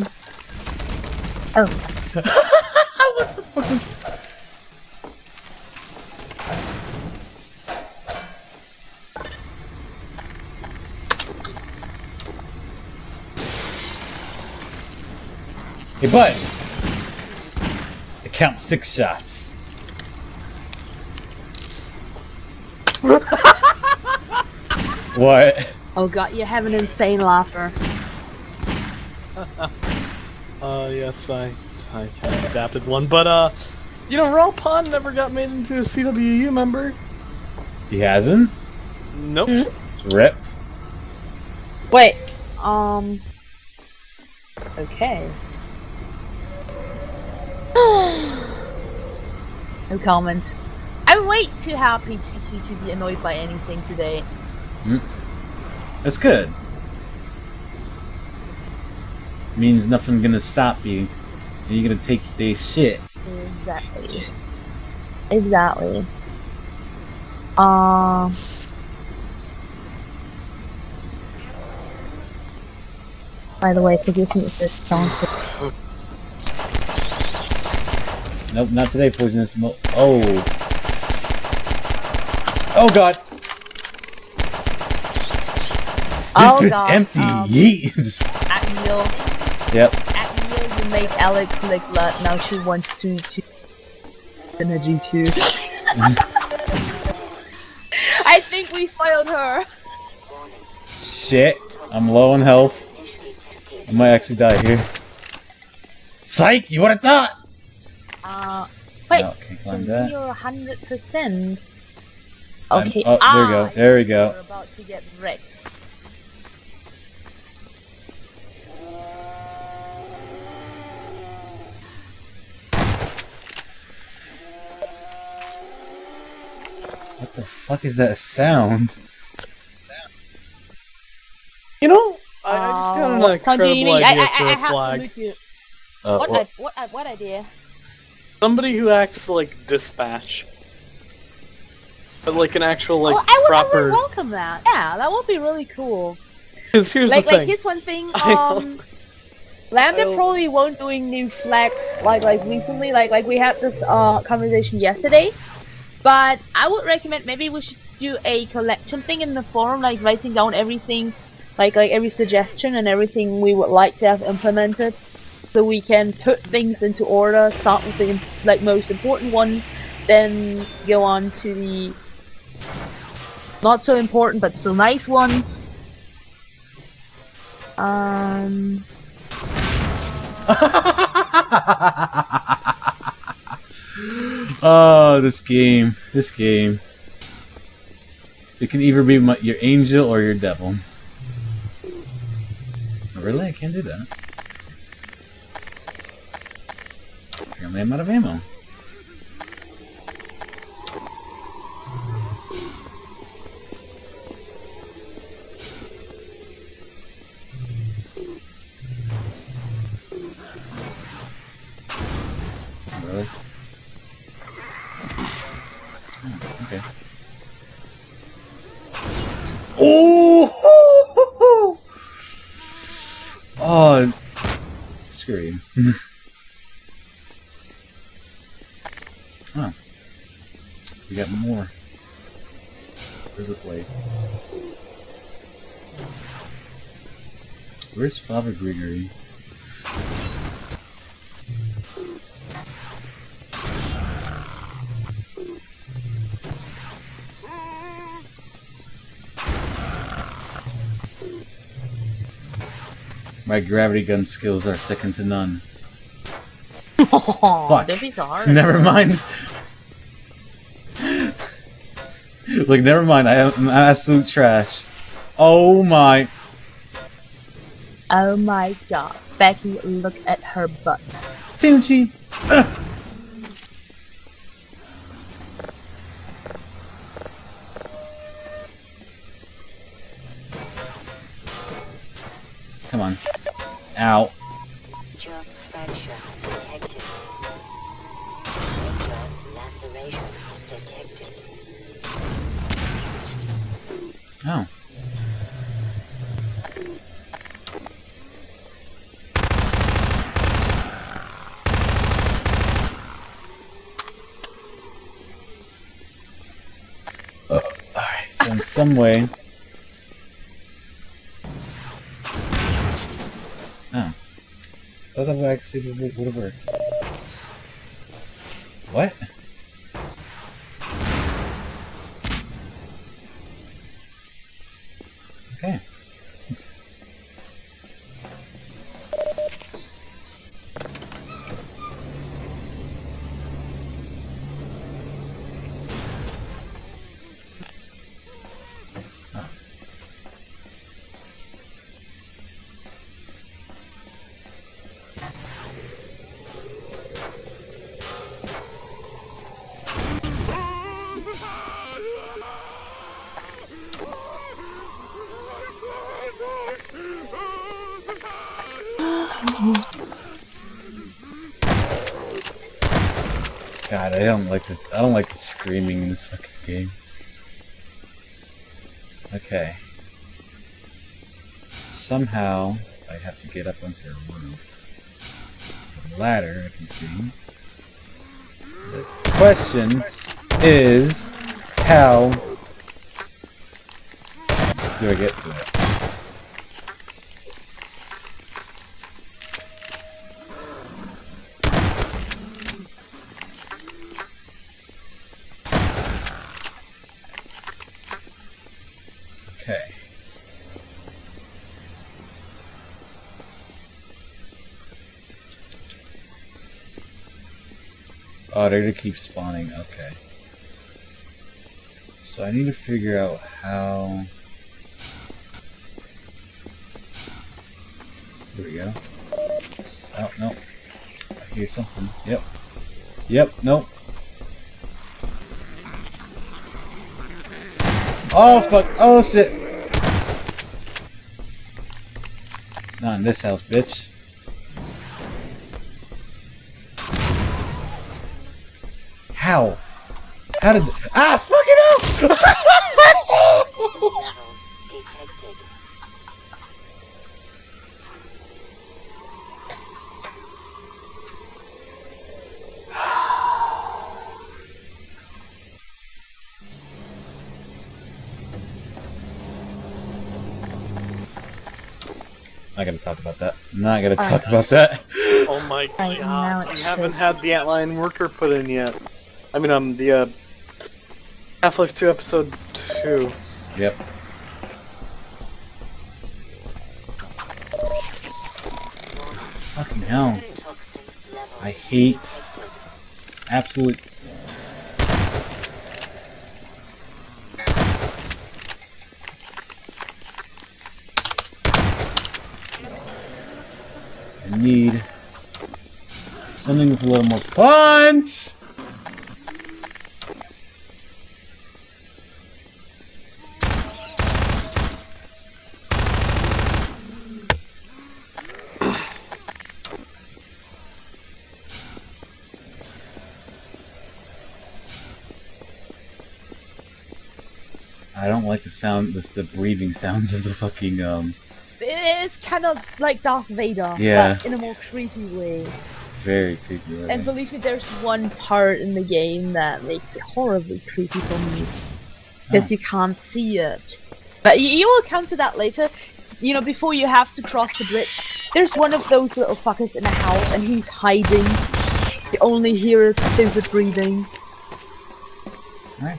[SPEAKER 1] What the fuck is... Hey, bud! I count 6 shots. What?
[SPEAKER 11] Oh god, you have an insane laughter.
[SPEAKER 2] Yes, I kind of adapted one, but you know, Raw Pond never got made into a CWU member.
[SPEAKER 1] He hasn't?
[SPEAKER 2] Nope.
[SPEAKER 1] Rip.
[SPEAKER 11] Wait, okay. No comment. I'm way too happy to be annoyed by anything today.
[SPEAKER 1] That's good. Means nothing gonna stop you, and you're gonna take their shit.
[SPEAKER 11] Exactly. Exactly. By the way, forgive me if this sounds.
[SPEAKER 1] Nope, not today, poisonous mo- Oh. Oh god! This bit's empty! Yeet!
[SPEAKER 11] At Neil.
[SPEAKER 1] Yep.
[SPEAKER 11] At Neil, you made Alex lick blood, now she wants to energy too. I think we spoiled her.
[SPEAKER 1] Shit, I'm low on health. I might actually die here. Psych! You would've thought!
[SPEAKER 11] Wait,
[SPEAKER 1] No, can't
[SPEAKER 11] so
[SPEAKER 1] climb that.
[SPEAKER 11] you're 100%. Okay,
[SPEAKER 1] oh, there we go. There we go.
[SPEAKER 11] You're about to get wrecked.
[SPEAKER 1] What the fuck is that sound?
[SPEAKER 2] You know, I just got an incredible idea for a flag.
[SPEAKER 11] What idea?
[SPEAKER 2] Somebody who acts like dispatch. But like an actual, like,
[SPEAKER 11] I would
[SPEAKER 2] proper...
[SPEAKER 11] welcome that. Yeah, that would be really cool.
[SPEAKER 2] Because here's the thing.
[SPEAKER 11] Like, here's one thing, Lambda probably won't doing new flags, like recently, like we had this, conversation yesterday. But I would recommend maybe we should do a collection thing in the forum, like writing down everything, like every suggestion and everything we would like to have implemented. So we can put things into order, start with the, like, most important ones, then go on to the not so important but still nice ones.
[SPEAKER 1] Oh, this game. It can either be your angel or your devil. Really? I can't do that. Apparently I'm out of ammo. Really? Oh, okay. Oh! Oh! Screw you. Oh. We got more. Where's the blade? Where's Father Gregory? My gravity gun skills are second to none. Fuck.
[SPEAKER 11] Don't be so hard.
[SPEAKER 1] Never mind. Like, never mind. I'm absolute trash. Oh my.
[SPEAKER 11] Oh my god. Becky, look at her butt.
[SPEAKER 1] Tunchi. Come on. Ow.
[SPEAKER 13] Jaw fracture detected. Major lacerations detected.
[SPEAKER 1] Oh. Alright, so in some way... Oh. Thought that actually would have worked. What? Okay. God, I don't like this. I don't like the screaming in this fucking game. Okay. Somehow I have to get up onto the roof. The ladder, I can see. The question is, how do I get to it? Okay. Oh, they're gonna keep spawning. Okay. So I need to figure out how... Here we go. Oh, no. I hear something. Yep. Yep, nope. Oh fuck! Oh shit! Not in this house, bitch. How? How did? Ah! Fucking hell!
[SPEAKER 13] Detected.
[SPEAKER 1] Not gonna talk about that. Not gonna talk about that.
[SPEAKER 2] Oh my
[SPEAKER 11] Right, now
[SPEAKER 2] god,
[SPEAKER 11] it
[SPEAKER 2] we haven't had the Antlion worker put in yet. I mean, the Half-Life 2 Episode 2.
[SPEAKER 1] Yep. Fucking hell.
[SPEAKER 13] Toxin level.
[SPEAKER 1] I hate absolute. I need something with a little more punch. I don't like the sound, the breathing sounds of the fucking
[SPEAKER 11] It's kind of like Darth Vader,
[SPEAKER 1] Yeah.
[SPEAKER 11] but in a more creepy way.
[SPEAKER 1] very creepy. Right?
[SPEAKER 11] And believe me, there's one part in the game that makes it horribly creepy for me. Because you can't see it. But you will come to that later. You know, before you have to cross the bridge, there's one of those little fuckers in the house and he's hiding. You only hear his stupid breathing.
[SPEAKER 1] Alright.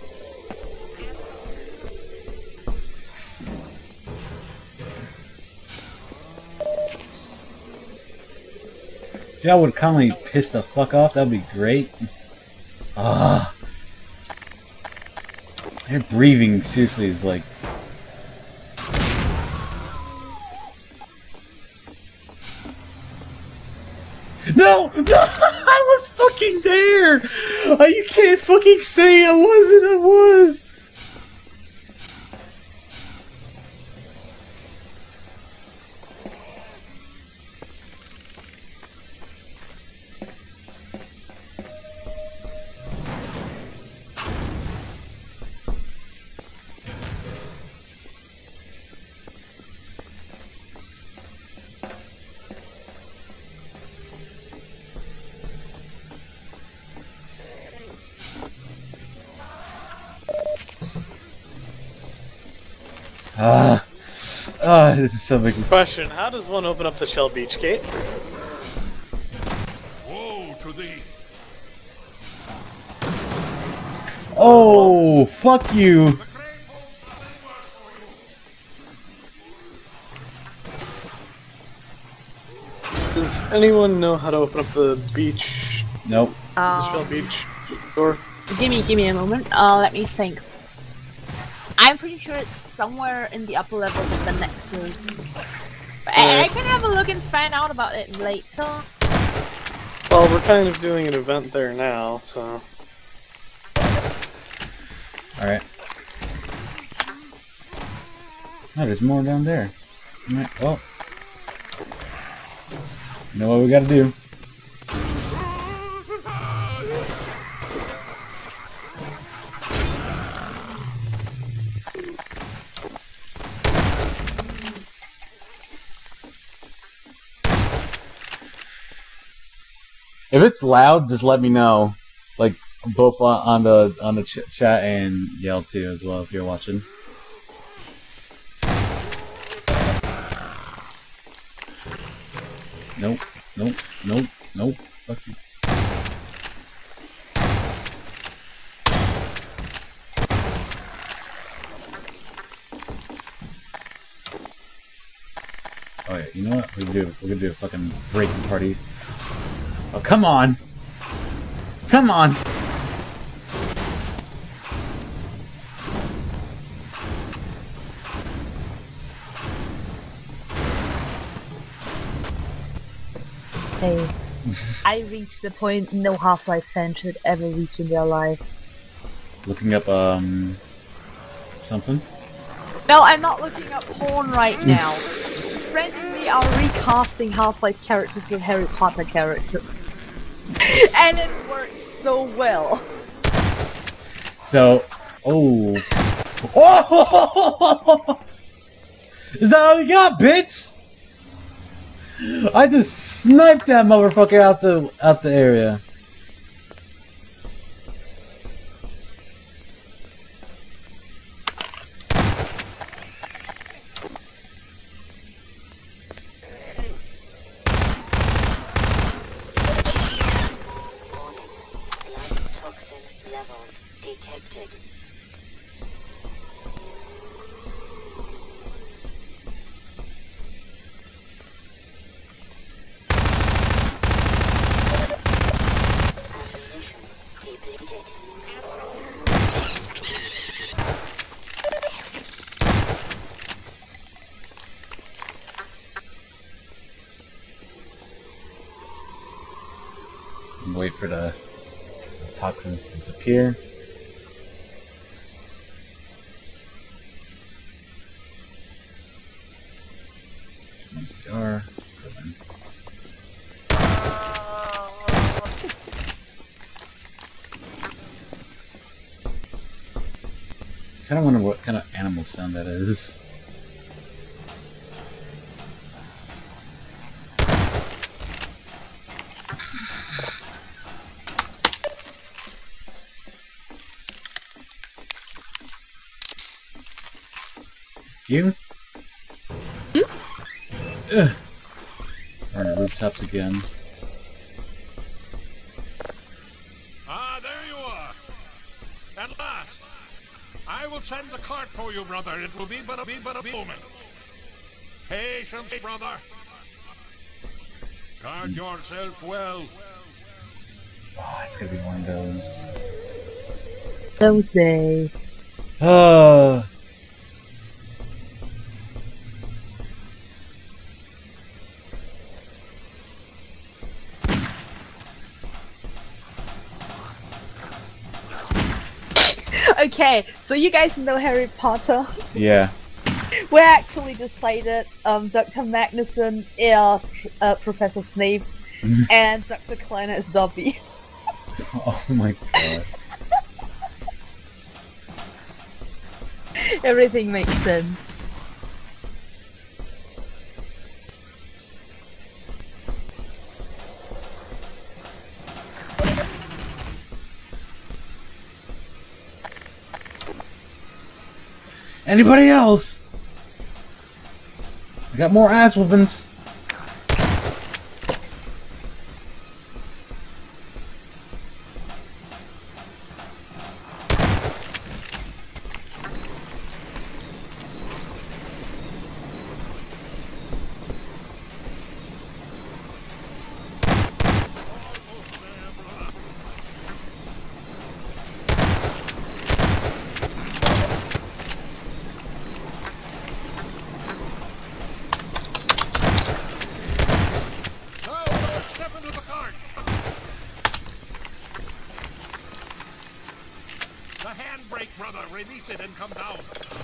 [SPEAKER 1] If y'all would kindly piss the fuck off, that'd be great. Ah. Their breathing seriously is like. No! No! I was fucking there! You can't fucking say I wasn't, I was! This is so big.
[SPEAKER 2] Question, how does one open up the Shell Beach gate?
[SPEAKER 9] Woe to thee!
[SPEAKER 1] Oh, fuck you!
[SPEAKER 2] Does anyone know how to open up the beach?
[SPEAKER 1] Nope.
[SPEAKER 2] The Shell Beach door?
[SPEAKER 11] Give me a moment. Let me think. I'm pretty sure it's somewhere in the upper levels of the Nexus. But I can have a look and find out about it later.
[SPEAKER 2] Well, we're kind of doing an event there now, so...
[SPEAKER 1] Alright. Oh, there's more down there. Alright, well. You know what we gotta do. If it's loud, just let me know. Like both on the chat and yell too as well if you're watching. Nope, nope, nope, nope. Fuck you. Oh yeah, you know what? We're gonna do a fucking breaking party. Oh, come on! Come on!
[SPEAKER 11] Hey, I reached the point no Half-Life fan should ever reach in their life.
[SPEAKER 1] Looking up, Something?
[SPEAKER 11] No, I'm not looking up porn right now. Friends and me are recasting Half-Life characters with Harry Potter characters. And it works so well.
[SPEAKER 1] So, oh. Oh! Is that all you got, bitch? I just sniped that motherfucker out the area. Wait for the toxins to disappear. Once they are, kind of wonder what kind of animal sound that is. You? Ugh. We're on the rooftops again.
[SPEAKER 9] Ah, there you are. At last. I will send the cart for you, brother. It will be but a moment. Patience, brother. Guard yourself well.
[SPEAKER 1] Oh, it's gonna be one of those.
[SPEAKER 11] Those days. Okay, so you guys know Harry Potter?
[SPEAKER 1] Yeah.
[SPEAKER 11] We actually decided Dr. Magnuson is Professor Snape and Dr. Kleiner is Dobby.
[SPEAKER 1] Oh my god.
[SPEAKER 11] Everything makes sense.
[SPEAKER 1] Anybody else? I got more ass whoopings.
[SPEAKER 9] Release it and come down.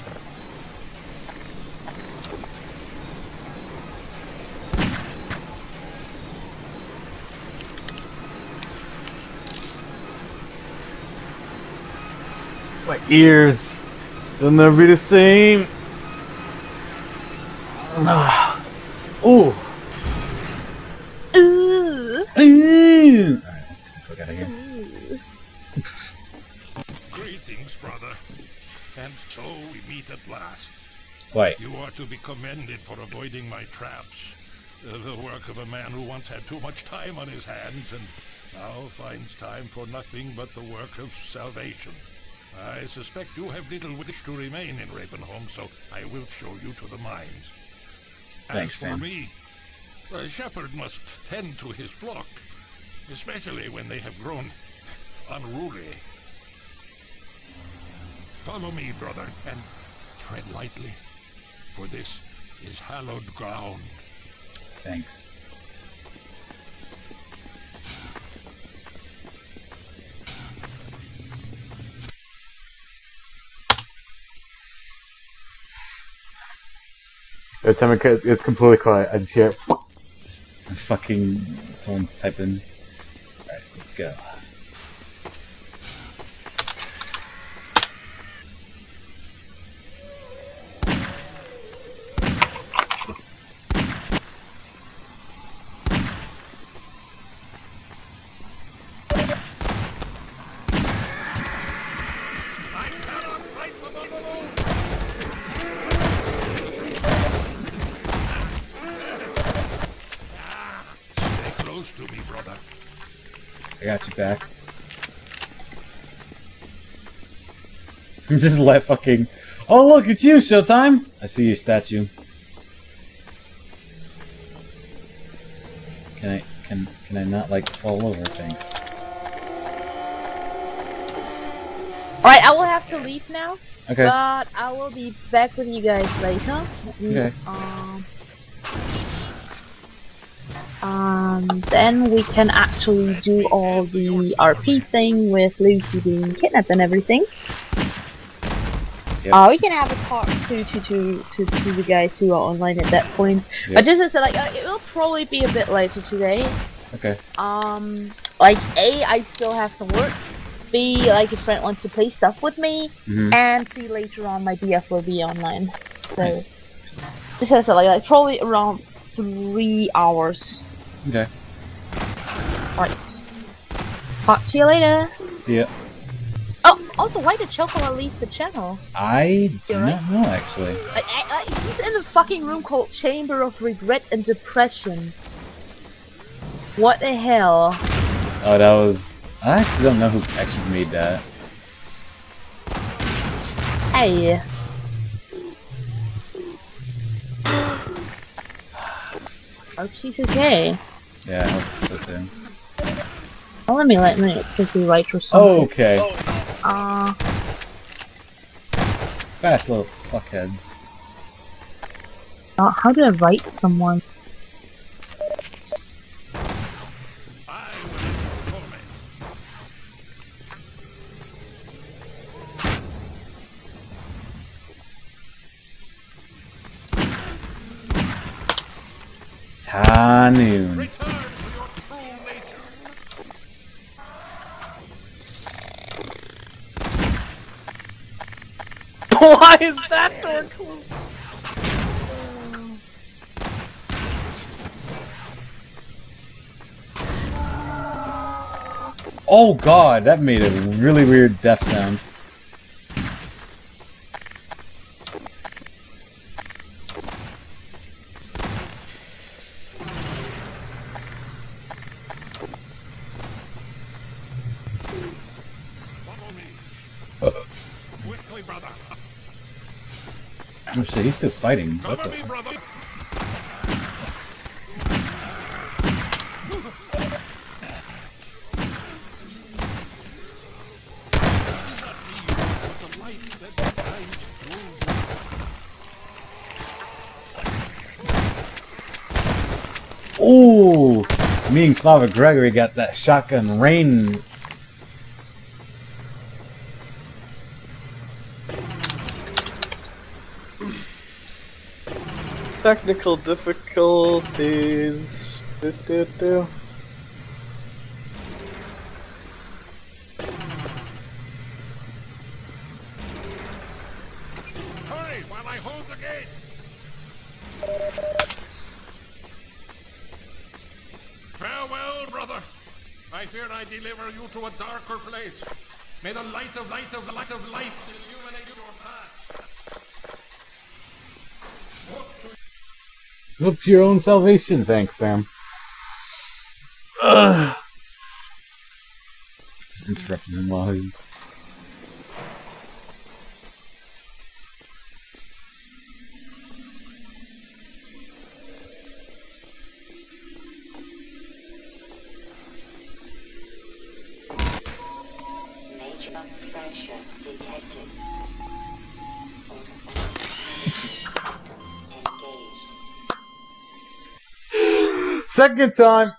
[SPEAKER 1] My ears. They'll never be the same. Ooh. Alright, let's get the fuck out of here.
[SPEAKER 9] Greetings, brother. And so we meet at last.
[SPEAKER 1] Wait.
[SPEAKER 9] You are to be commended for avoiding my traps. The work of a man who once had too much time on his hands and now finds time for nothing but the work of salvation. I suspect you have little wish to remain in Ravenholm, so I will show you to the mines.
[SPEAKER 1] Thanks,
[SPEAKER 9] As for
[SPEAKER 1] Sam.
[SPEAKER 9] me, a shepherd must tend to his flock, especially when they have grown unruly. Follow me, brother, and tread lightly, for this is hallowed ground.
[SPEAKER 1] Thanks. Every time it's completely quiet, I just hear just fucking someone type in. Alright, let's go. I got you back. Just let fucking. Oh look, it's you, Showtime! I see your statue. Can I not like fall over things?
[SPEAKER 11] Alright, I will have to leave now.
[SPEAKER 1] Okay.
[SPEAKER 11] But I will be back with you guys later.
[SPEAKER 1] Okay.
[SPEAKER 11] Then we can actually do all the RP thing with Lucy being kidnapped and everything.
[SPEAKER 1] Yep.
[SPEAKER 11] We can have a part 2 to the guys who are online at that point.
[SPEAKER 1] Yep.
[SPEAKER 11] But just as like it will probably be a bit later today.
[SPEAKER 1] Okay.
[SPEAKER 11] Like A, I still have some work. B, like a friend wants to play stuff with me, and C, later on my BF will be online. So
[SPEAKER 1] Nice.
[SPEAKER 11] just as like probably around 3 hours.
[SPEAKER 1] Okay.
[SPEAKER 11] Right. Talk to you later.
[SPEAKER 1] See ya.
[SPEAKER 11] Oh, also, why did Chocola leave the channel?
[SPEAKER 1] I do not know actually.
[SPEAKER 11] He's in a fucking room called Chamber of Regret and Depression. What the hell?
[SPEAKER 1] Oh, that was. I actually don't know who actually made that.
[SPEAKER 11] Hey. Oh, she's okay.
[SPEAKER 1] Yeah, I hope so too.
[SPEAKER 11] Oh, let me quickly write for something.
[SPEAKER 1] Okay. Fast little fuckheads.
[SPEAKER 11] How do I write someone?
[SPEAKER 1] Sanoon.
[SPEAKER 2] Why is that door closed?
[SPEAKER 1] Oh god, that made a really weird death sound. Oh shit, he's still fighting. What the fuck? Ooh! Me and Father Gregory got that shotgun rain.
[SPEAKER 2] Technical difficulties.
[SPEAKER 9] Hurry while I hold the gate. Farewell, brother. I fear I deliver you to a darker place. May the light of light illuminate your path.
[SPEAKER 1] Look to your own salvation, thanks, fam. Just interrupting him while he's...
[SPEAKER 13] Major fracture detected.
[SPEAKER 1] Second time!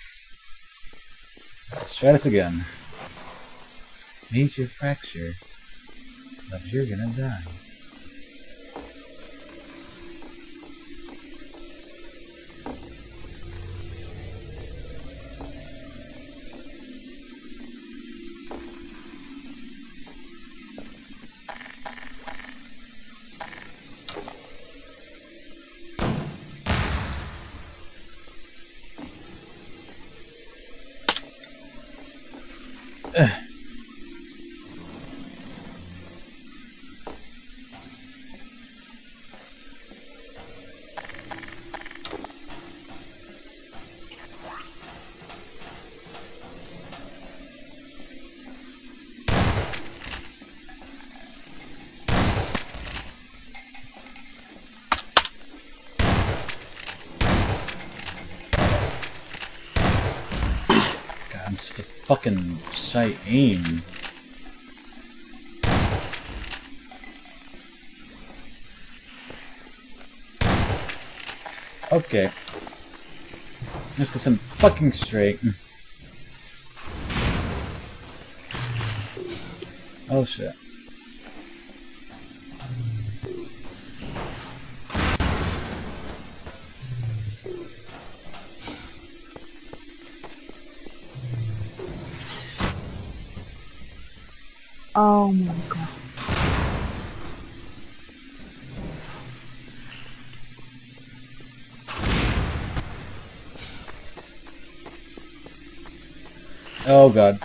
[SPEAKER 1] Let's try this again. Major fracture. But you're gonna die. I'm such a fucking shy aim. Okay. Let's get some fucking straight. Oh shit.
[SPEAKER 11] Oh my god.
[SPEAKER 1] Oh god.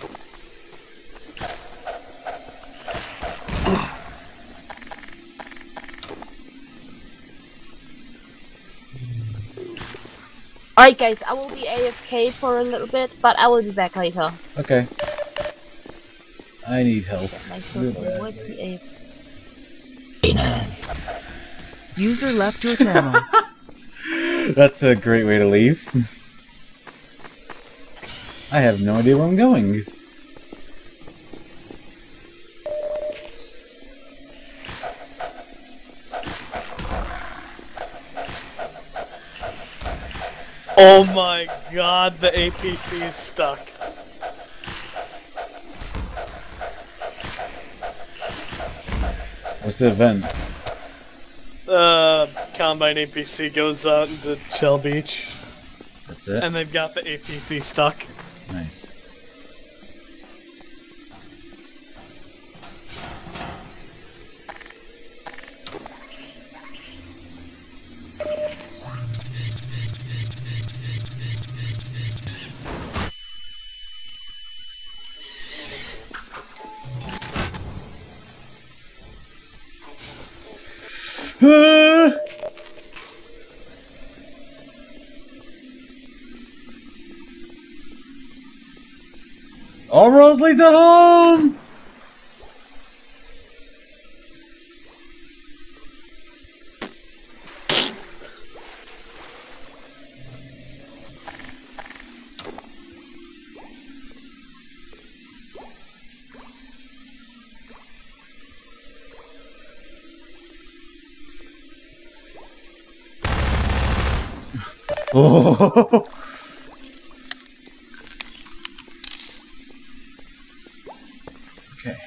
[SPEAKER 11] Alright guys, I will be AFK for a little bit, but I will be back later.
[SPEAKER 1] Okay. I need help. Real bad.
[SPEAKER 12] User left your channel.
[SPEAKER 1] That's a great way to leave. I have no idea where I'm going.
[SPEAKER 2] Oh my god, the APC is stuck.
[SPEAKER 1] What's the event?
[SPEAKER 2] Combine APC goes out into Shell Beach.
[SPEAKER 1] That's it?
[SPEAKER 2] And they've got the APC stuck.
[SPEAKER 1] Nice. All roads lead to home! Oh! Okay.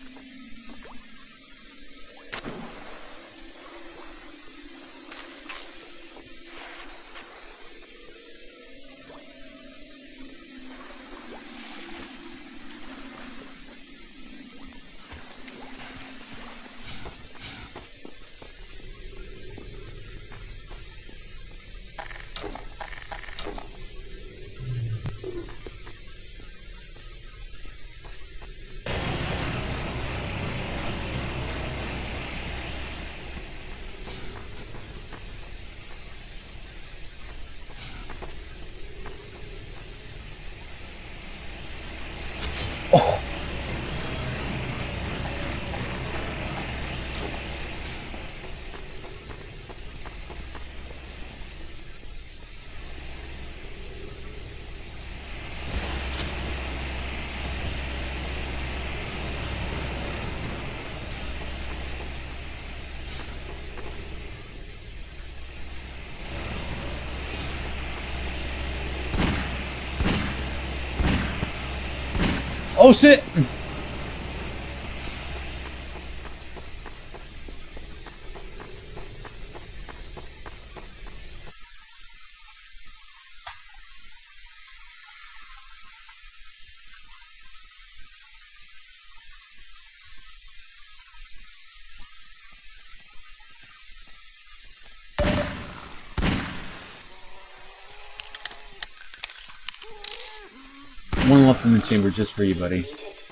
[SPEAKER 1] Oh shit! one left in the chamber just for you, buddy.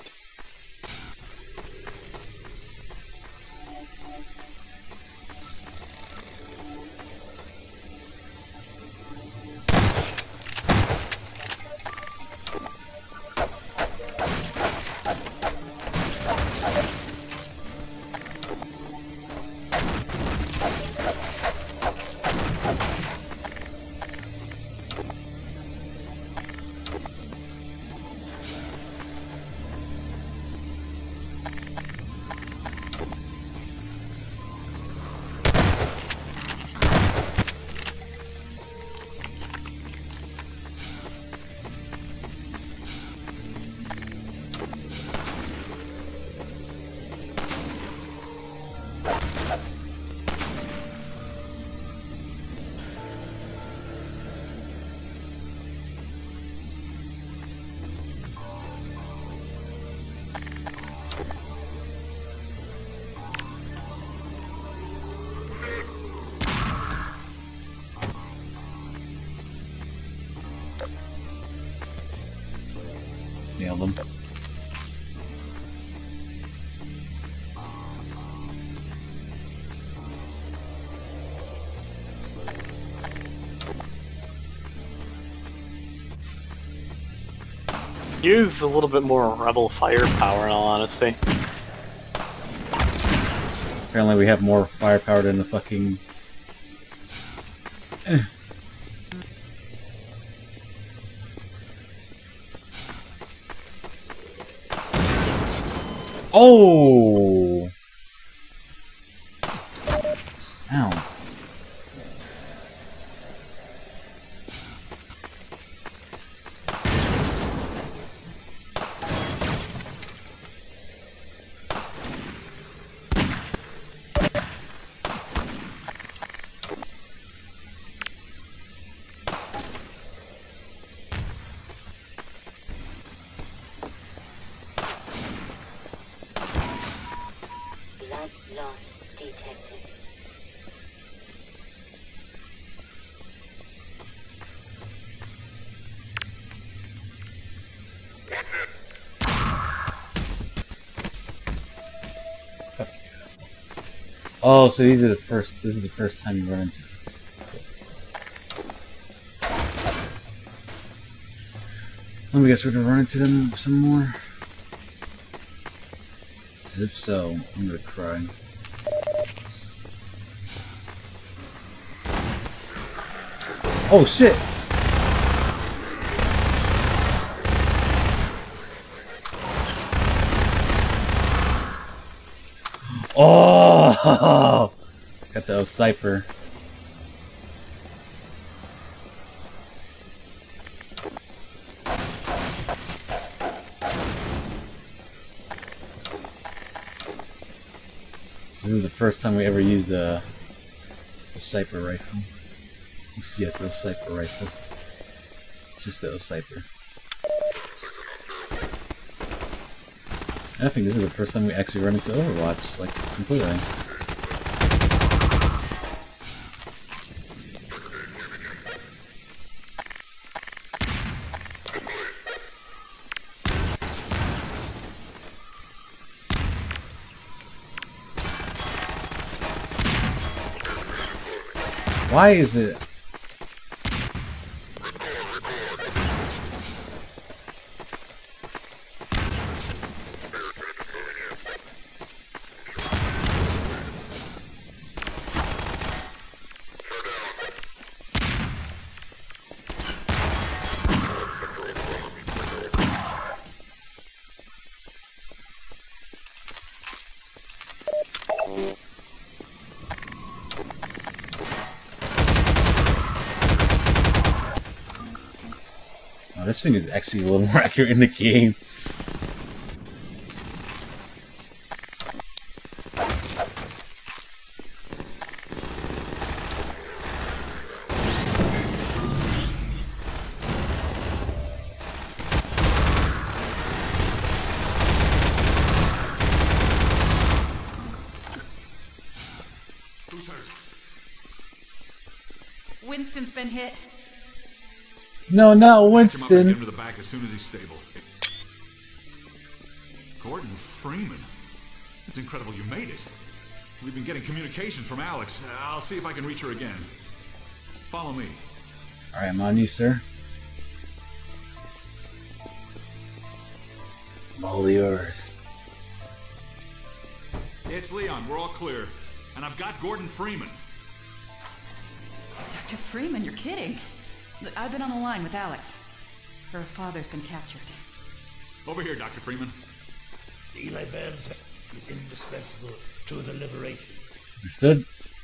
[SPEAKER 1] Nailed him.
[SPEAKER 2] Use a little bit more rebel firepower, in all honesty.
[SPEAKER 1] Apparently we have more firepower than the fucking... Oh! Ow.
[SPEAKER 13] Blood loss detected.
[SPEAKER 1] Fuck you, asshole. Oh, so these are the first. This is the first time you run into them. Let me guess, we're gonna run into them some more. 'Cause if so, I'm gonna cry. Oh shit! Oh! Got the Cyper. This is the first time we ever used a Cyper rifle. Yes, the Cyper rifle. It's just the Cyper. I think this is the first time we actually run into Overwatch, like, completely. Why is it... Oh, this thing is actually a little more accurate in the game.
[SPEAKER 5] Winston's been hit.
[SPEAKER 1] No, not
[SPEAKER 3] Pack him up and
[SPEAKER 1] Winston.
[SPEAKER 3] get him to the back as soon as he's stable. Gordon Freeman. It's incredible you made it. We've been getting communications from Alex. I'll see if I can reach her again. Follow me.
[SPEAKER 1] Alright, I'm on you, sir. I'm all yours.
[SPEAKER 3] It's Leon. We're all clear. And I've got Gordon Freeman.
[SPEAKER 5] Dr. Freeman, you're kidding. Look, I've been on the line with Alex. Her father's been captured.
[SPEAKER 3] Over here, Dr. Freeman.
[SPEAKER 9] Eli Vance is indispensable to the liberation.
[SPEAKER 1] Understood?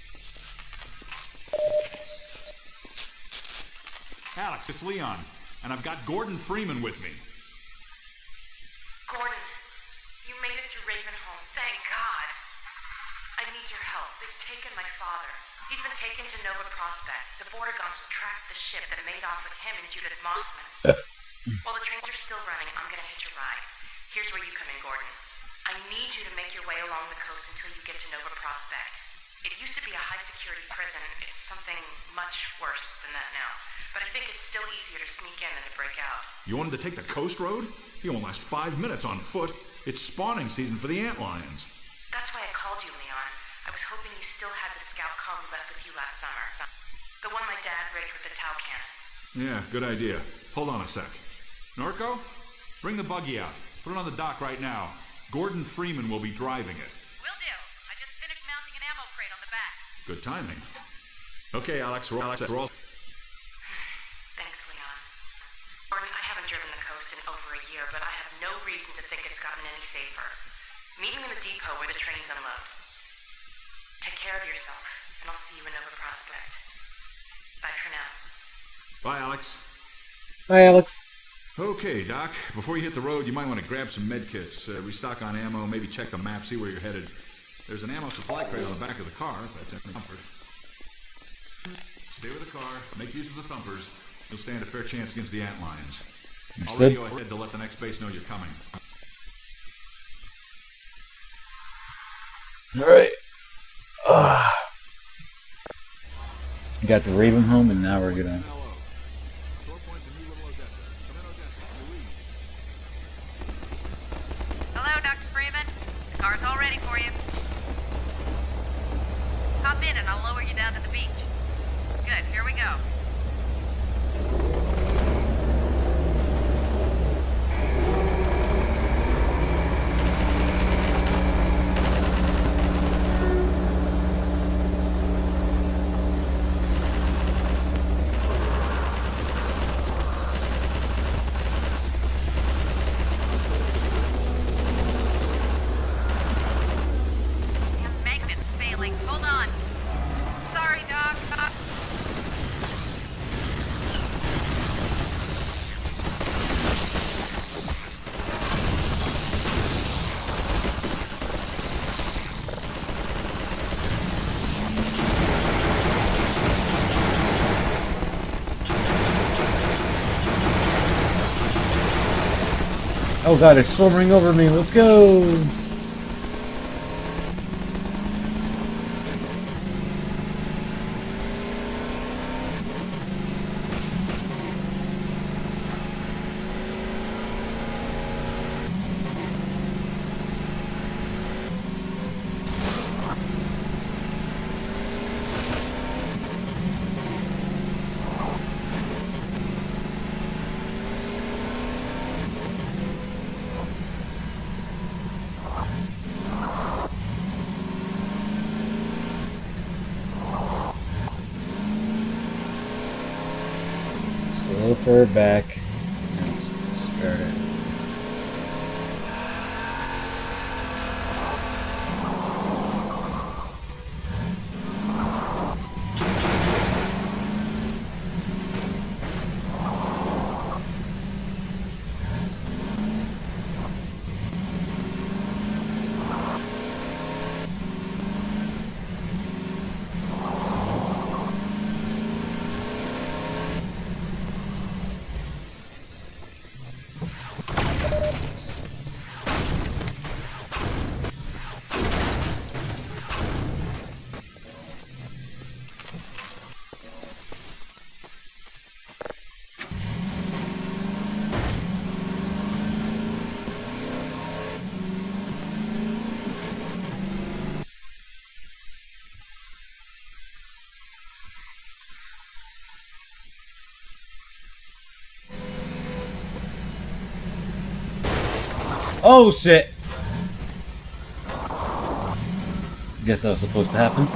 [SPEAKER 3] Alex, it's Leon. And I've got Gordon Freeman with me.
[SPEAKER 4] Gordon, you made it through Ravenholm. Thank God. I need your help. They've taken my father. He's been taken to Nova Prospect. The Vortigaunts tracked the ship that made off with him and Judith Mossman. While the trains are still running, I'm gonna hitch a ride. Here's where you come in, Gordon. I need you to make your way along the coast until you get to Nova Prospect. It used to be a high-security prison. It's something much worse than that now. But I think it's still easier to sneak in than to break out.
[SPEAKER 3] You wanted to take the coast road? You won't last 5 minutes on foot. It's spawning season for the antlions.
[SPEAKER 4] That's why I called you, Leon. I was hoping you still had the scout car we left with you last summer. The one my dad rigged with the Tau cannon.
[SPEAKER 3] Yeah, good idea. Hold on a sec. Norco, bring the buggy out. Put it on the dock right now. Gordon Freeman will be driving it.
[SPEAKER 5] Will do. I just finished mounting an ammo crate on the back.
[SPEAKER 3] Good timing. Okay, Alex, we're all...
[SPEAKER 4] Thanks, Leon. Gordon, I haven't driven the coast in over a year, but I have no reason to think it's gotten any safer. Meet me in the depot where the trains unload. Take care of yourself, and I'll see you in Nova Prospect. Bye for now.
[SPEAKER 3] Bye, Alex.
[SPEAKER 1] Bye, Alex.
[SPEAKER 3] Okay, Doc. Before you hit the road, you might want to grab some med kits, restock on ammo, maybe check the map, see where you're headed. There's an ammo supply crate on the back of the car, if that's any comfort. Stay with the car, make use of the thumpers. You'll stand a fair chance against the antlions. I'll radio ahead to let the next base know you're coming.
[SPEAKER 1] Alright. Got the Raven home, and now we're gonna...
[SPEAKER 5] Hello, Dr. Freeman. The car's all ready for you. Hop in and I'll lower you down to the beach. Good, here we go.
[SPEAKER 1] Oh god, it's swarming over me. Let's go! A little further back. Let's start it. Oh shit! Guess that was supposed to happen.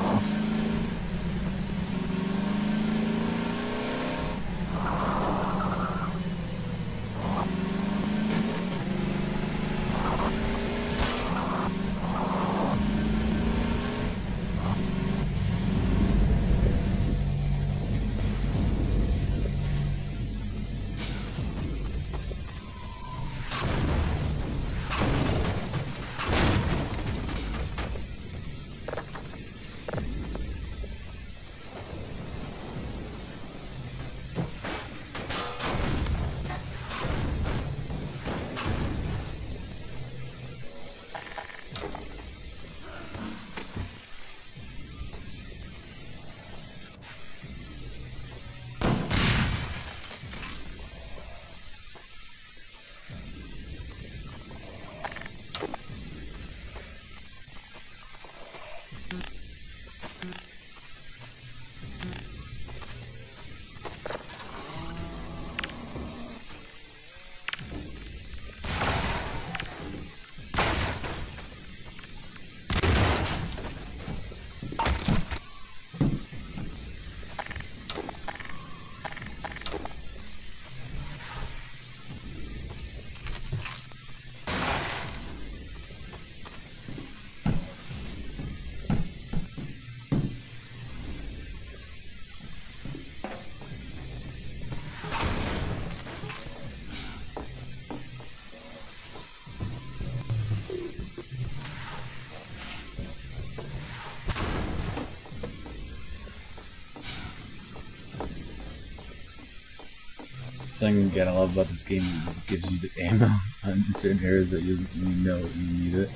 [SPEAKER 1] Something I love about this game is it gives you the ammo on certain areas that you know you need it.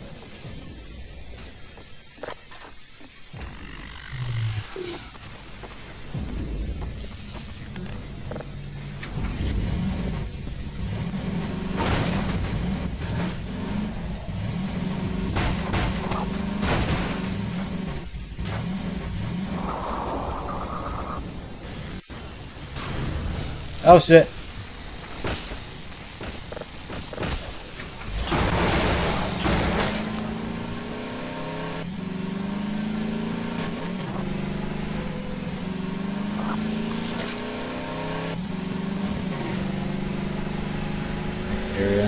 [SPEAKER 1] Oh shit. Next area.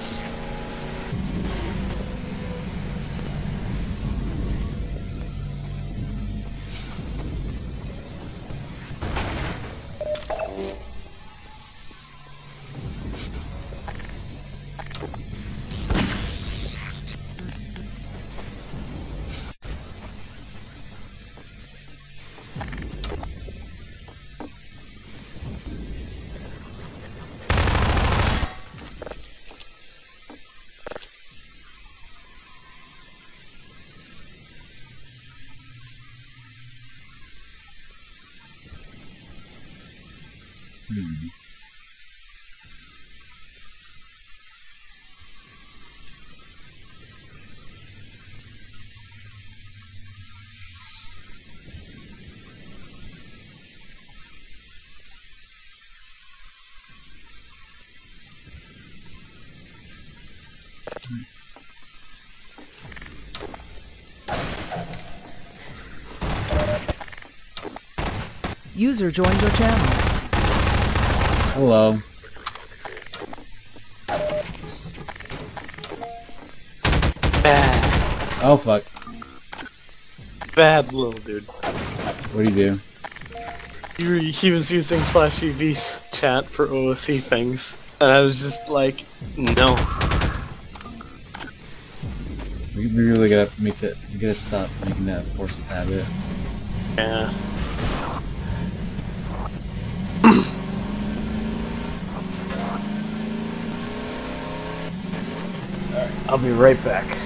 [SPEAKER 12] User joined your channel.
[SPEAKER 1] Hello.
[SPEAKER 2] Bad.
[SPEAKER 1] Oh fuck.
[SPEAKER 2] Bad little dude.
[SPEAKER 1] What do you do?
[SPEAKER 2] He was using /EV's chat for OOC things, and I was just like, no.
[SPEAKER 1] We really gotta make that. We gotta stop making that a force of habit.
[SPEAKER 2] Yeah.
[SPEAKER 1] Alright, I'll be right back.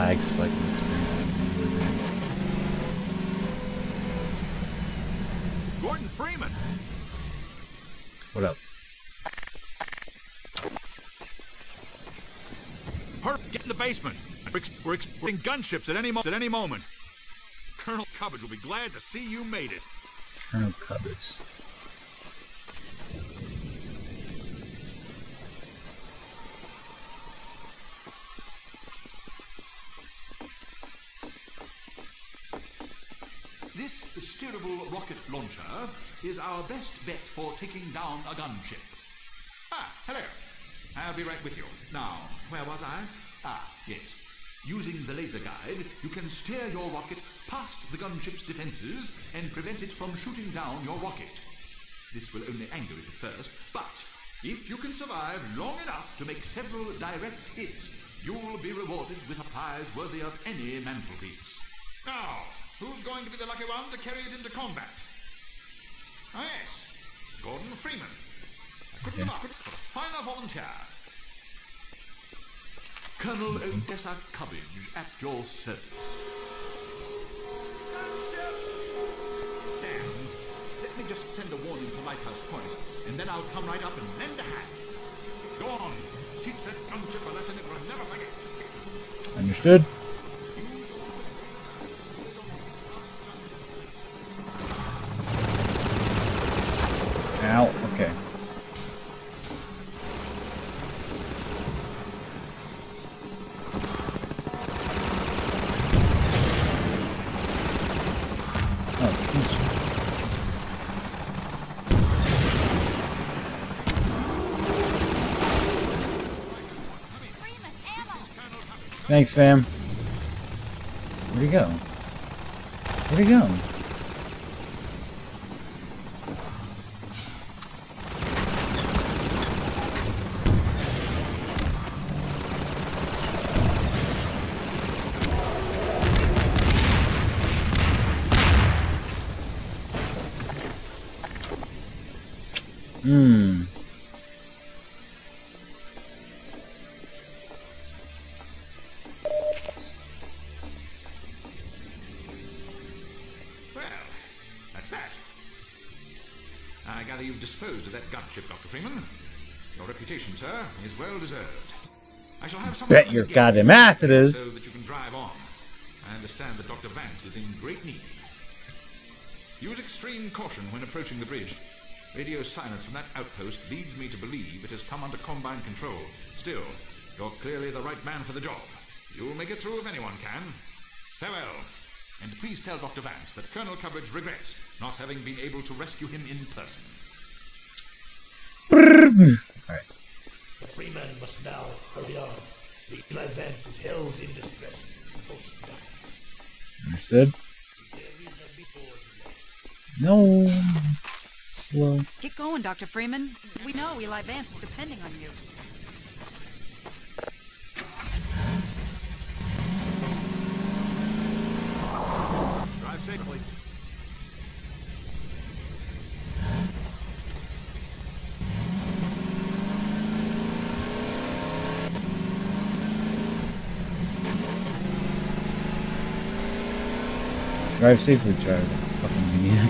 [SPEAKER 1] lag spike I'm experiencing.
[SPEAKER 3] Gordon Freeman!
[SPEAKER 1] What up?
[SPEAKER 3] Hurry, get in the basement. We're exploring gunships at any moment. Colonel Cubbage will be glad to see you made it.
[SPEAKER 1] Colonel Cubbage.
[SPEAKER 3] This steerable rocket launcher is our best bet for taking down a gunship. Ah, hello. I'll be right with you. Now, where was I? Ah, yes. Using the laser guide, you can steer your rocket past the gunship's defenses and prevent it from shooting down your rocket. This will only anger it at first, but if you can survive long enough to make several direct hits, you'll be rewarded with a prize worthy of any mantelpiece. Now, who's going to be the lucky one to carry it into combat? Ah, yes, Gordon Freeman. I couldn't have asked for a finer volunteer. Colonel Odessa Cubbage at your service. Dan, let me just send a warning to Lighthouse Point, and then I'll come right up and lend a hand. Go on, teach that gunship a lesson it will never forget.
[SPEAKER 1] Understood. Ow, okay. Thanks, fam. Where'd he go? Where'd he go?
[SPEAKER 3] Disposed of that gunship, Dr. Freeman. Your reputation, sir, is well deserved. I shall have some.
[SPEAKER 1] Bet your goddamn ass it is.
[SPEAKER 3] So that you can drive on. I understand that Dr. Vance is in great need. Use extreme caution when approaching the bridge. Radio silence from that outpost leads me to believe it has come under Combine control. Still, you're clearly the right man for the job. You'll make it through if anyone can. Farewell. And please tell Dr. Vance that Colonel Cubbage regrets not having been able to rescue him in person.
[SPEAKER 1] Alright.
[SPEAKER 14] The Freeman must now hurry on. The Eli Vance is held in distress.
[SPEAKER 1] Understood. No. Slow.
[SPEAKER 5] Get going, Dr. Freeman. We know Eli Vance is depending on you.
[SPEAKER 3] Drive safely.
[SPEAKER 1] Drive safely, drive like a fucking maniac.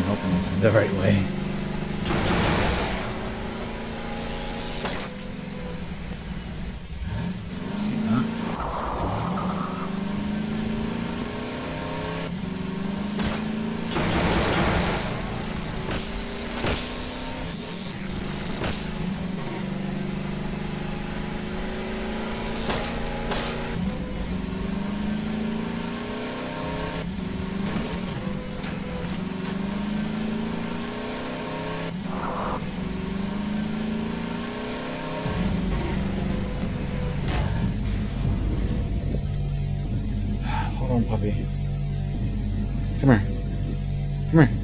[SPEAKER 1] hoping this is the right way. See that? Hold on, puppy. Come here. Come here.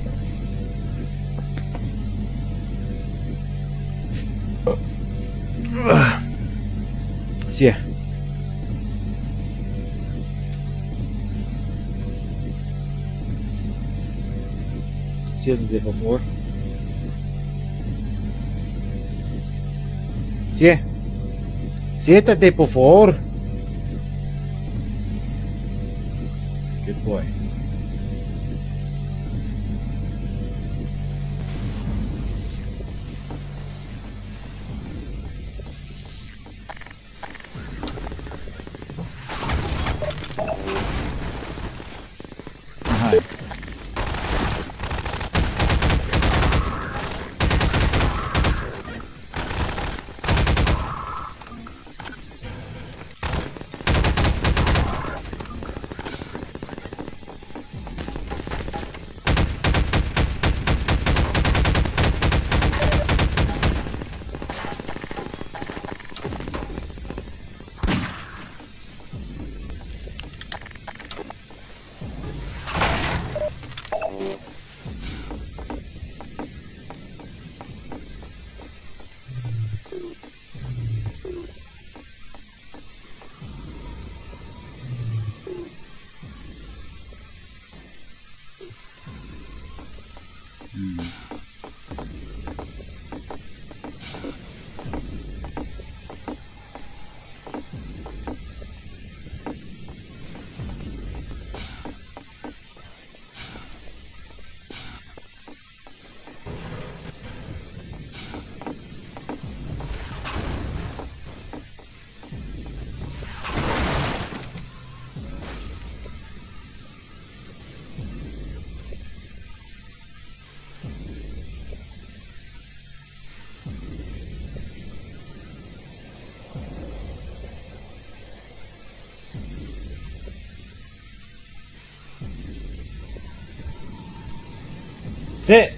[SPEAKER 1] See ya. See as I did before. See ya. Siéntate, por favor. Good boy. Hi. Sit.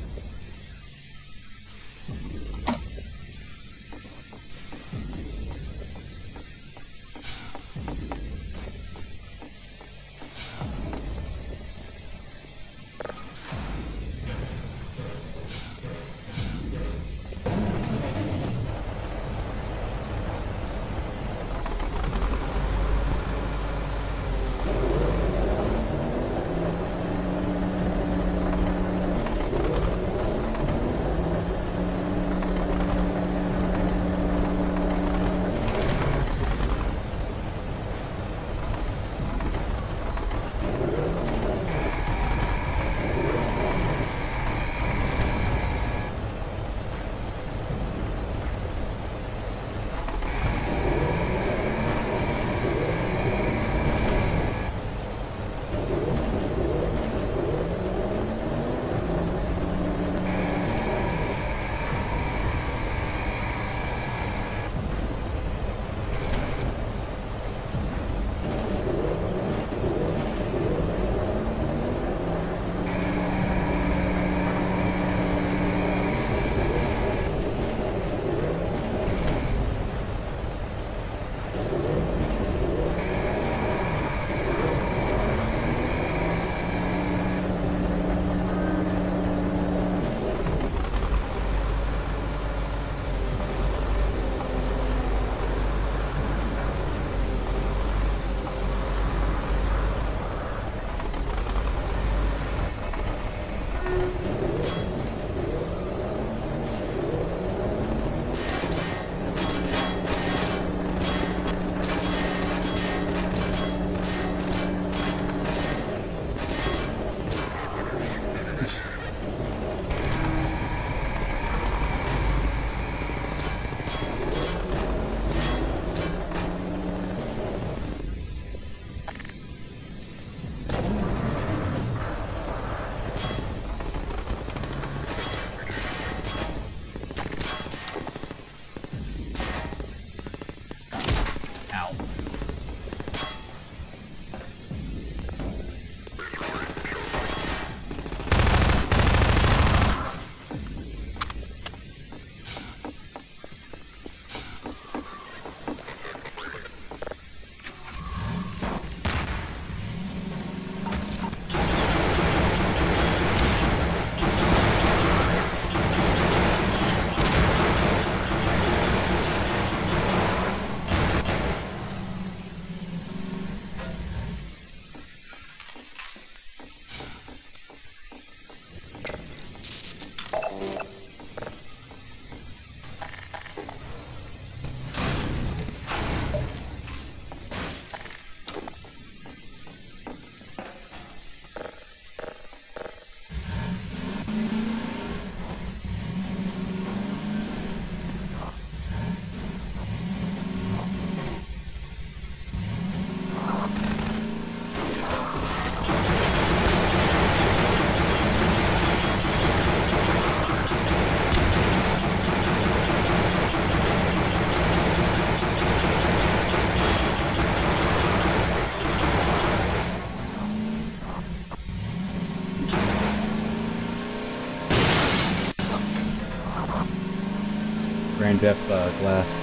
[SPEAKER 1] Grand Theft Glass.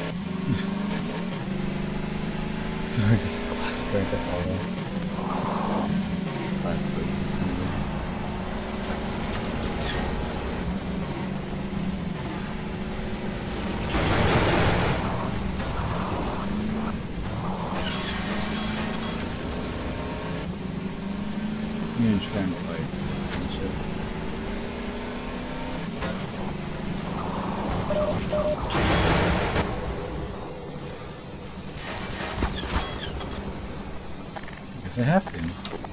[SPEAKER 1] Grand Theft Glass, Grand Theft Auto. Glass code. You need to try and fight and shit. Guess I have to.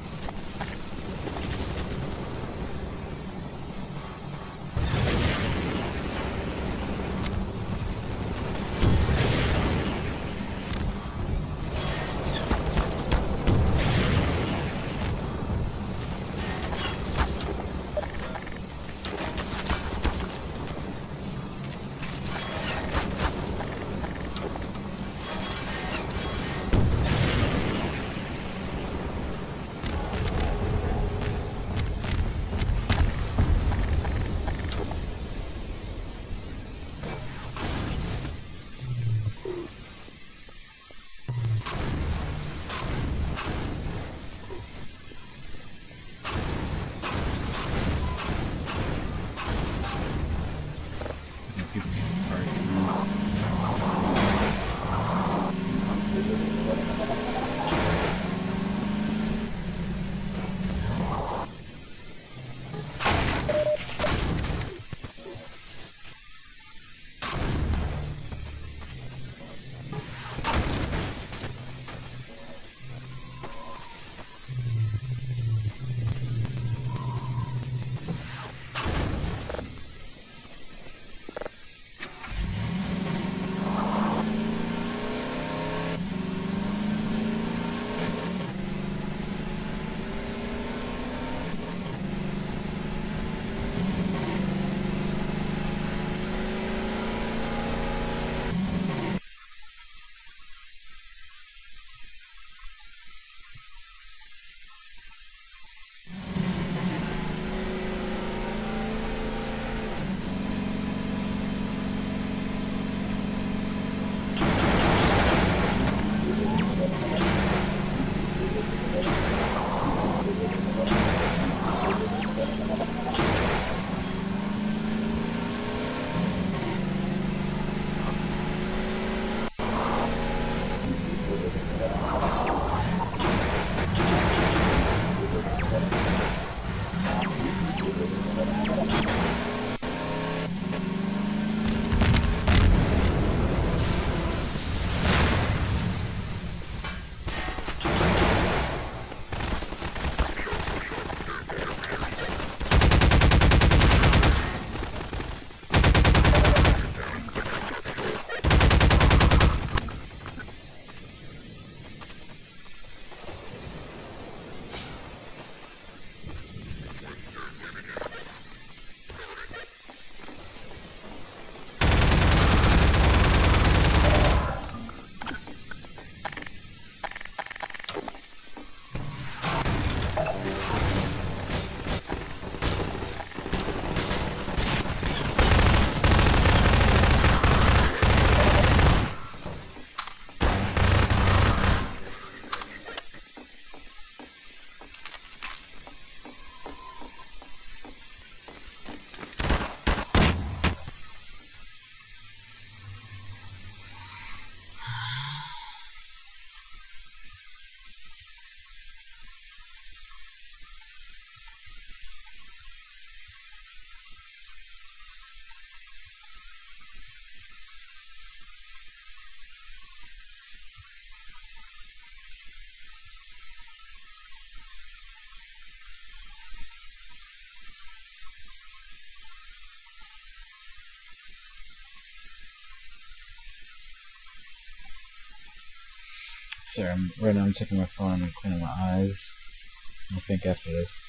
[SPEAKER 1] Sorry, right now I'm checking my phone and cleaning my eyes. I'll think after this.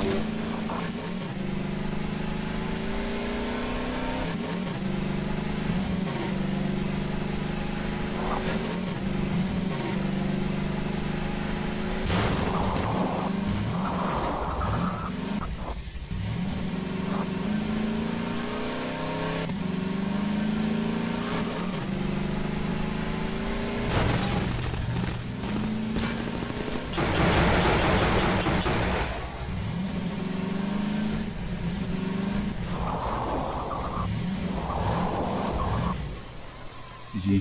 [SPEAKER 1] GG.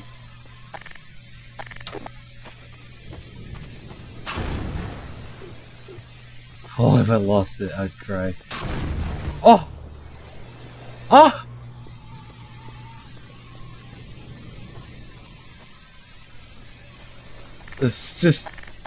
[SPEAKER 1] Oh, if I lost it, I'd cry. Oh! Oh! It's just...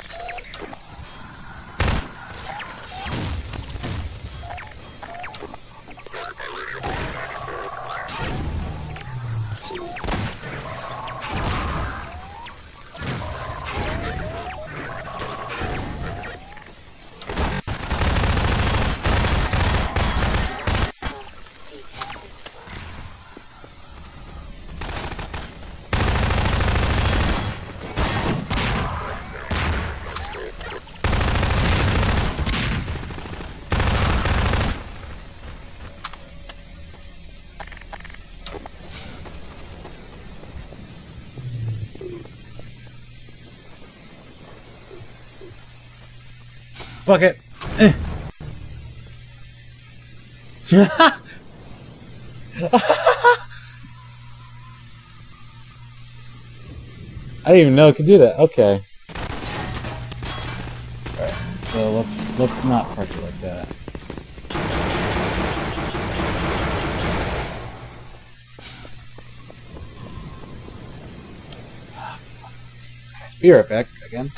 [SPEAKER 1] Fuck it. I didn't even know it could do that. Okay. Alright, so let's not park it like that. Jesus Christ. Be right back again.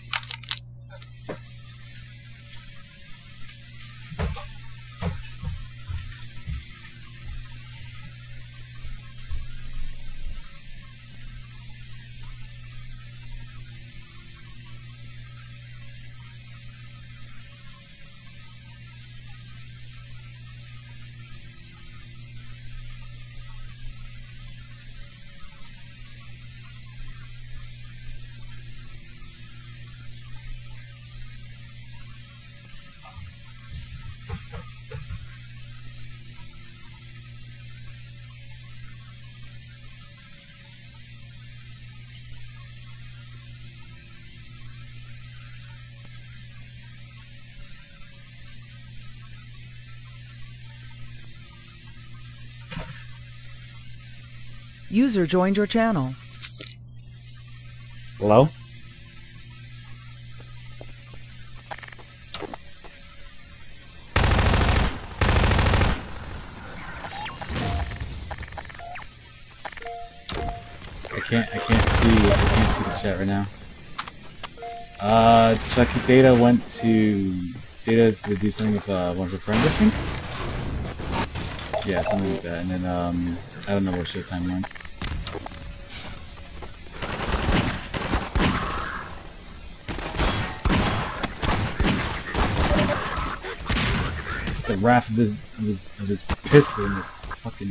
[SPEAKER 12] User joined your channel.
[SPEAKER 1] Hello? I can't see the chat right now. Chucky Data went to Data's gonna do something with one of her friends, I think? Yeah, something like that. And then I don't know where Showtime went. The wrath of his pistol and the fucking...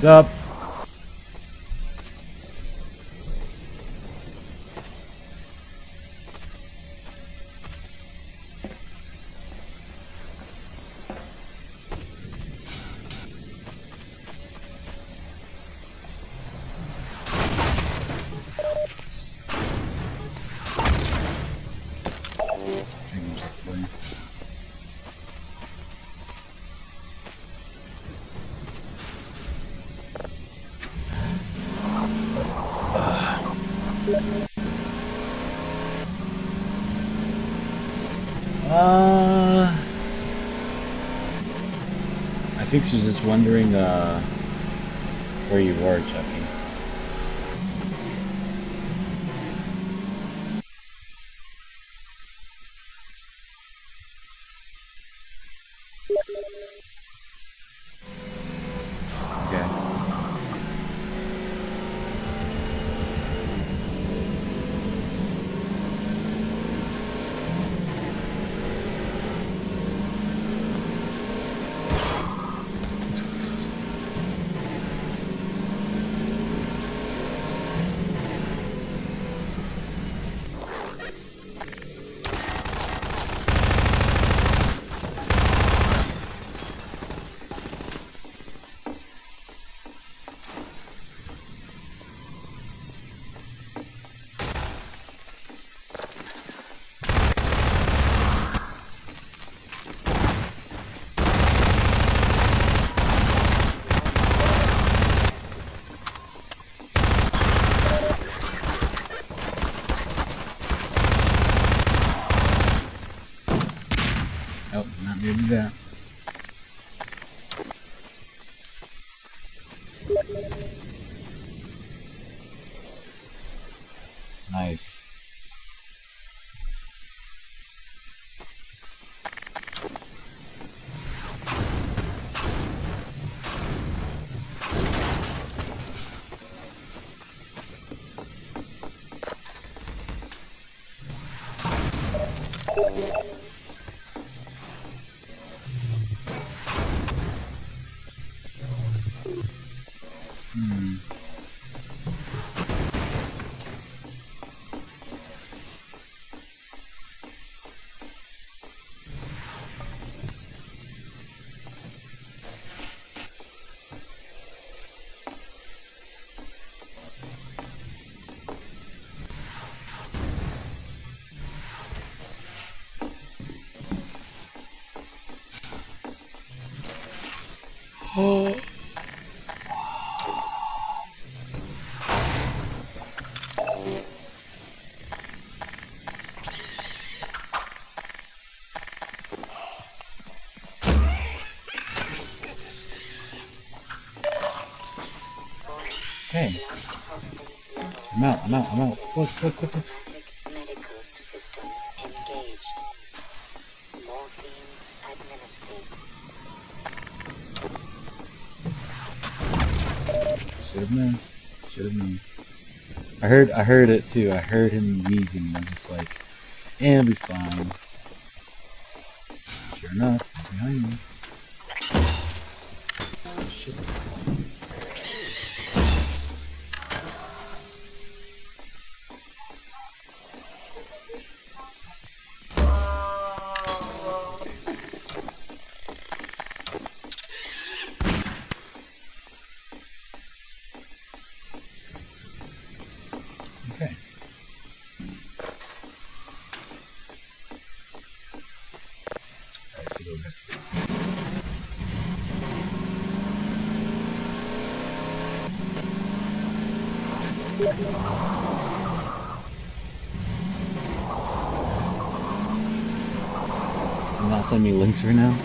[SPEAKER 1] What's up? I think she's just wondering where you were, Chucky. Okay. Oh, not nearly there. Nice. Oh. Hey. I'm out. What?
[SPEAKER 13] Medical systems engaged. Morphine administered.
[SPEAKER 1] Should have known. I heard it too. I heard him wheezing, and I'm just like, it'll be fine. Sure enough, he's behind me. Shit. Okay. Alright, so go back. I'm not sending me links right now.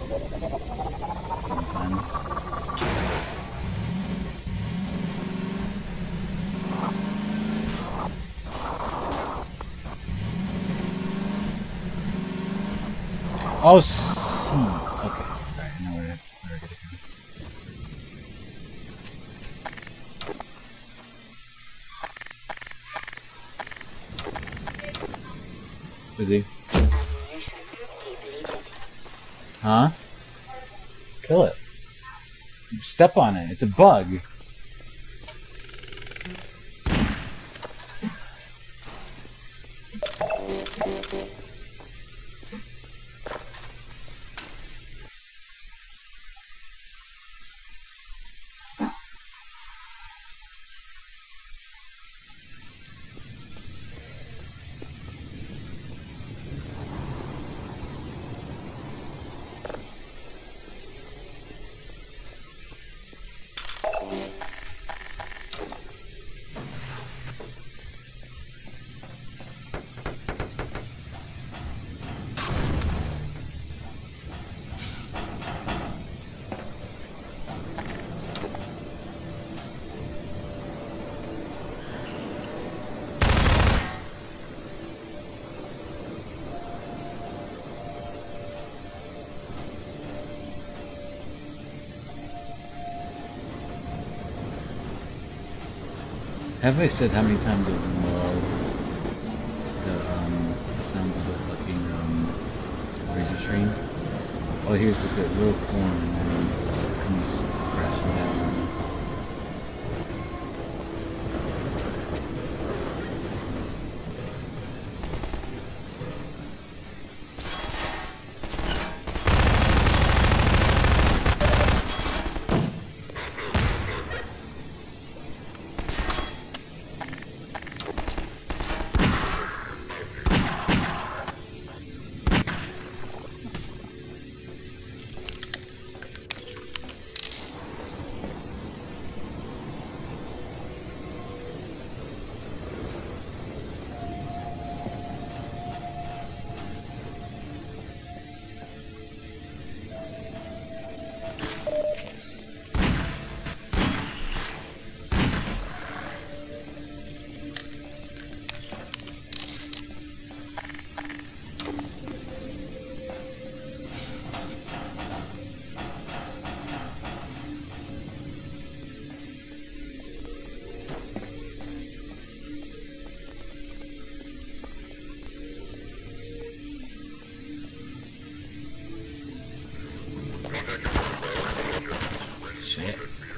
[SPEAKER 1] Sometimes. Oh, see. Okay. Alright, now where I gotta go. Is he? Huh? Kill it. Step on it. It's a bug. Have I said how many times I love the sounds of the fucking razor train? Oh, here's the little corn, and then it comes crashing down. Shit.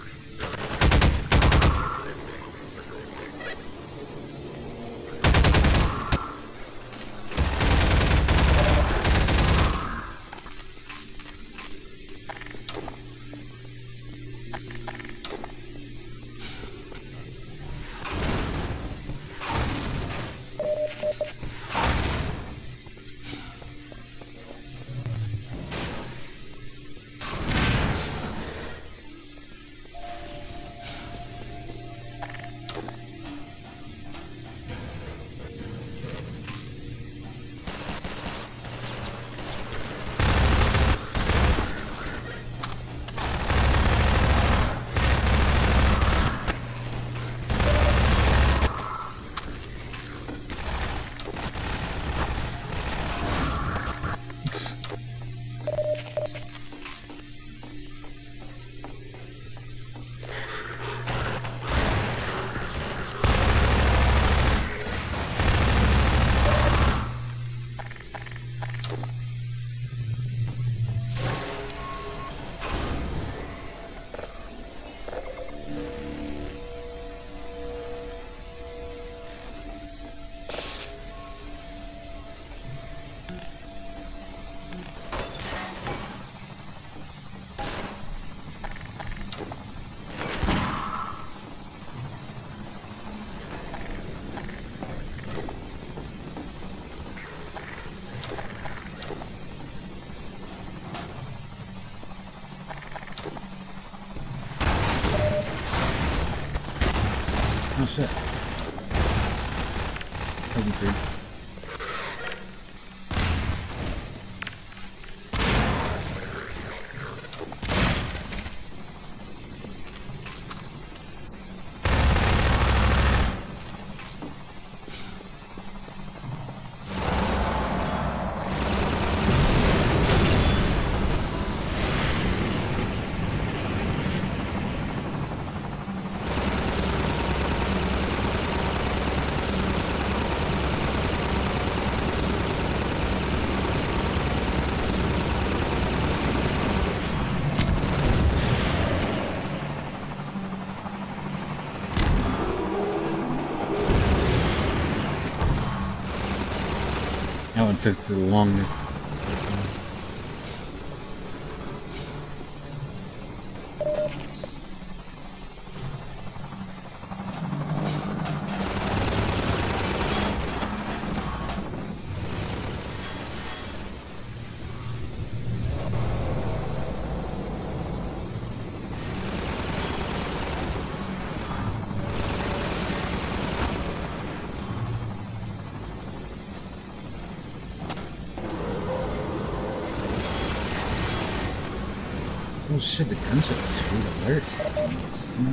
[SPEAKER 1] Oh shit. Cousin tree. took the longest. Oh shit, the gunshot screwed alert system.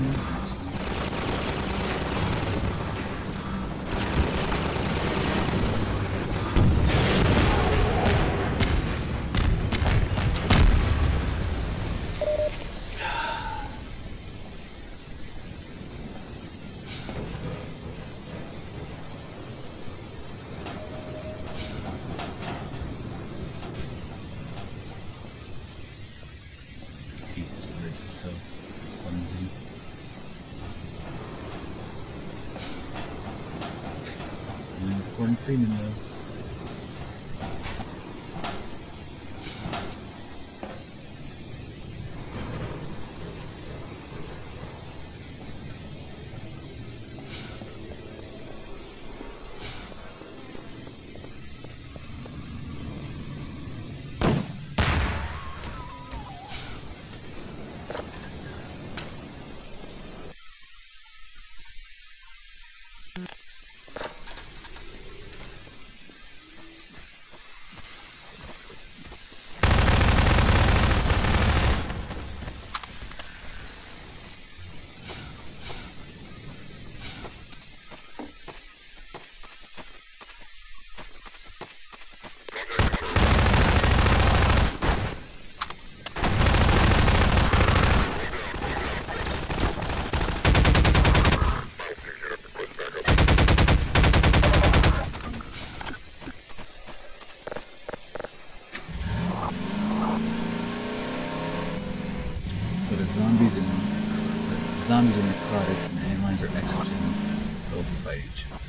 [SPEAKER 1] Gordon Freeman, though. So the zombies and necrotics and landmines are exogen. They'll fight each other.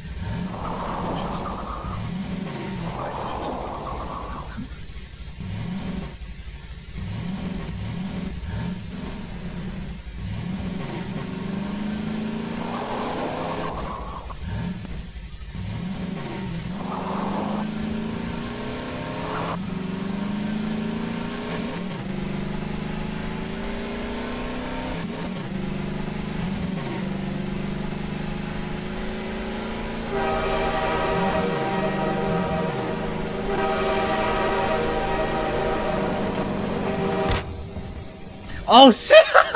[SPEAKER 1] Oh shit!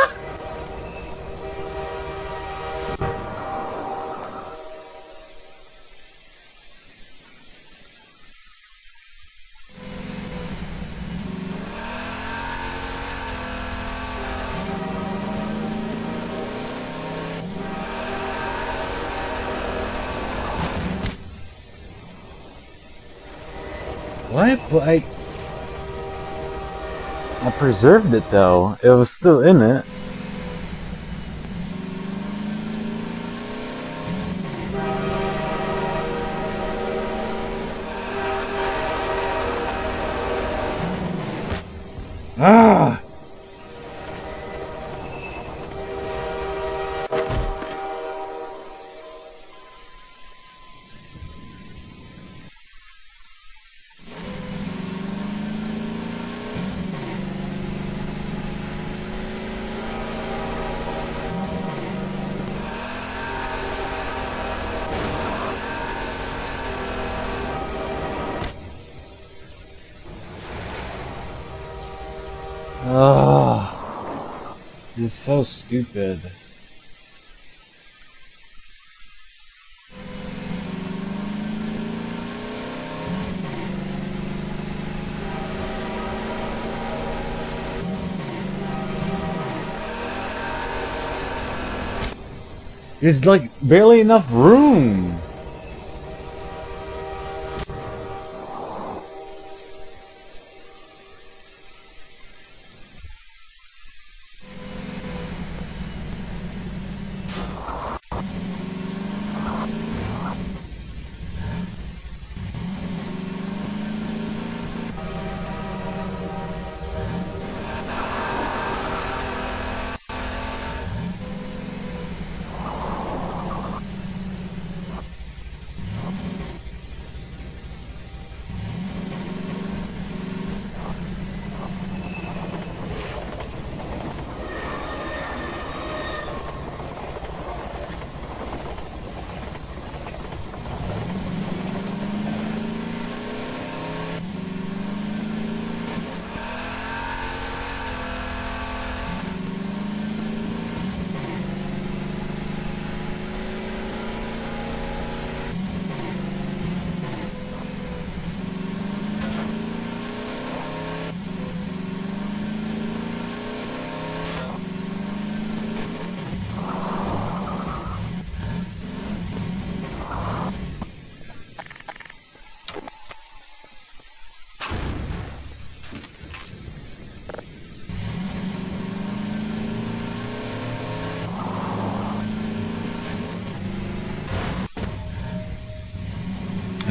[SPEAKER 1] What? But I preserved it though. It was still in it. Ah! Oh, this is so stupid. There's like barely enough room.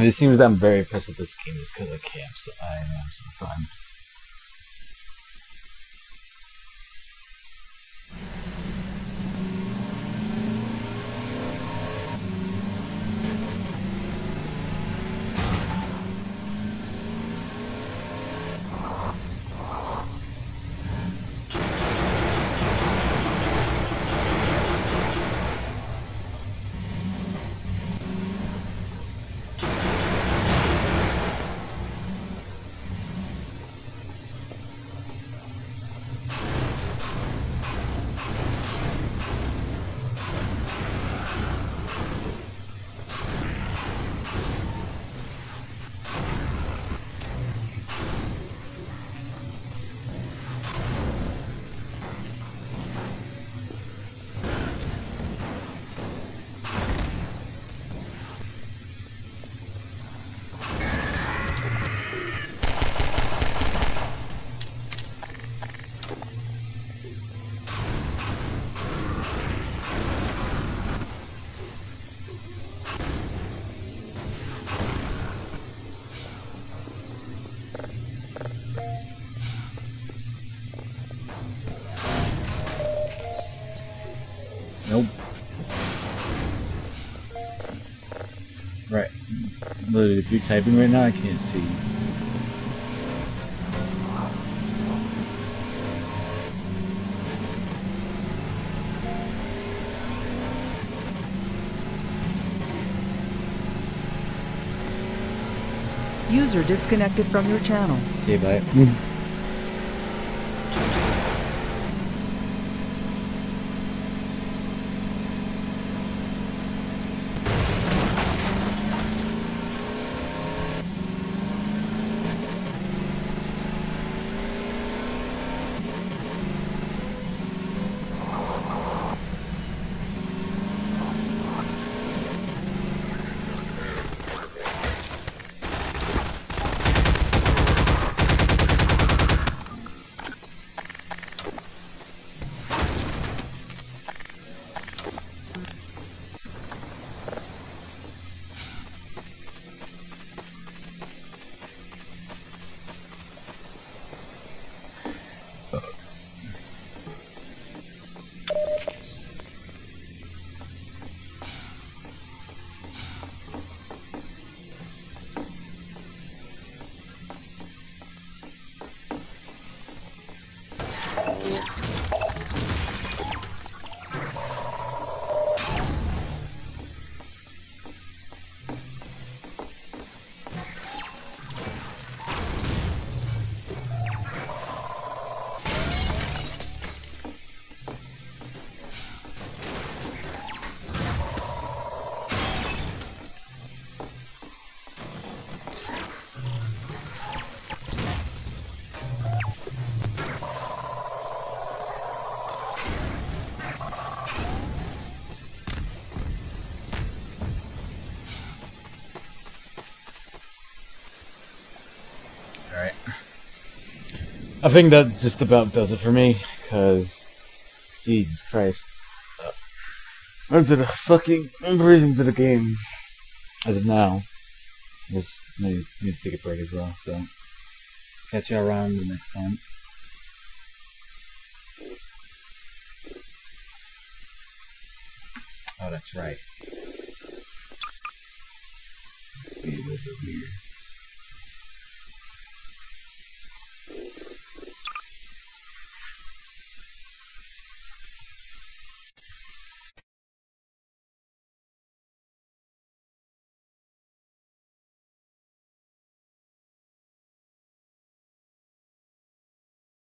[SPEAKER 1] It seems that I'm very impressed with this game just because I camp, so I am sometimes. Nope. Right. Literally, if you're typing right now, I can't see you.
[SPEAKER 12] User disconnected from your channel.
[SPEAKER 1] Okay, bye. Alright. I think that just about does it for me, because Jesus Christ. I'm breathing to the game as of now. Just need to take a break as well, so catch you around the next time. Oh, that's right. It's a little bit weird.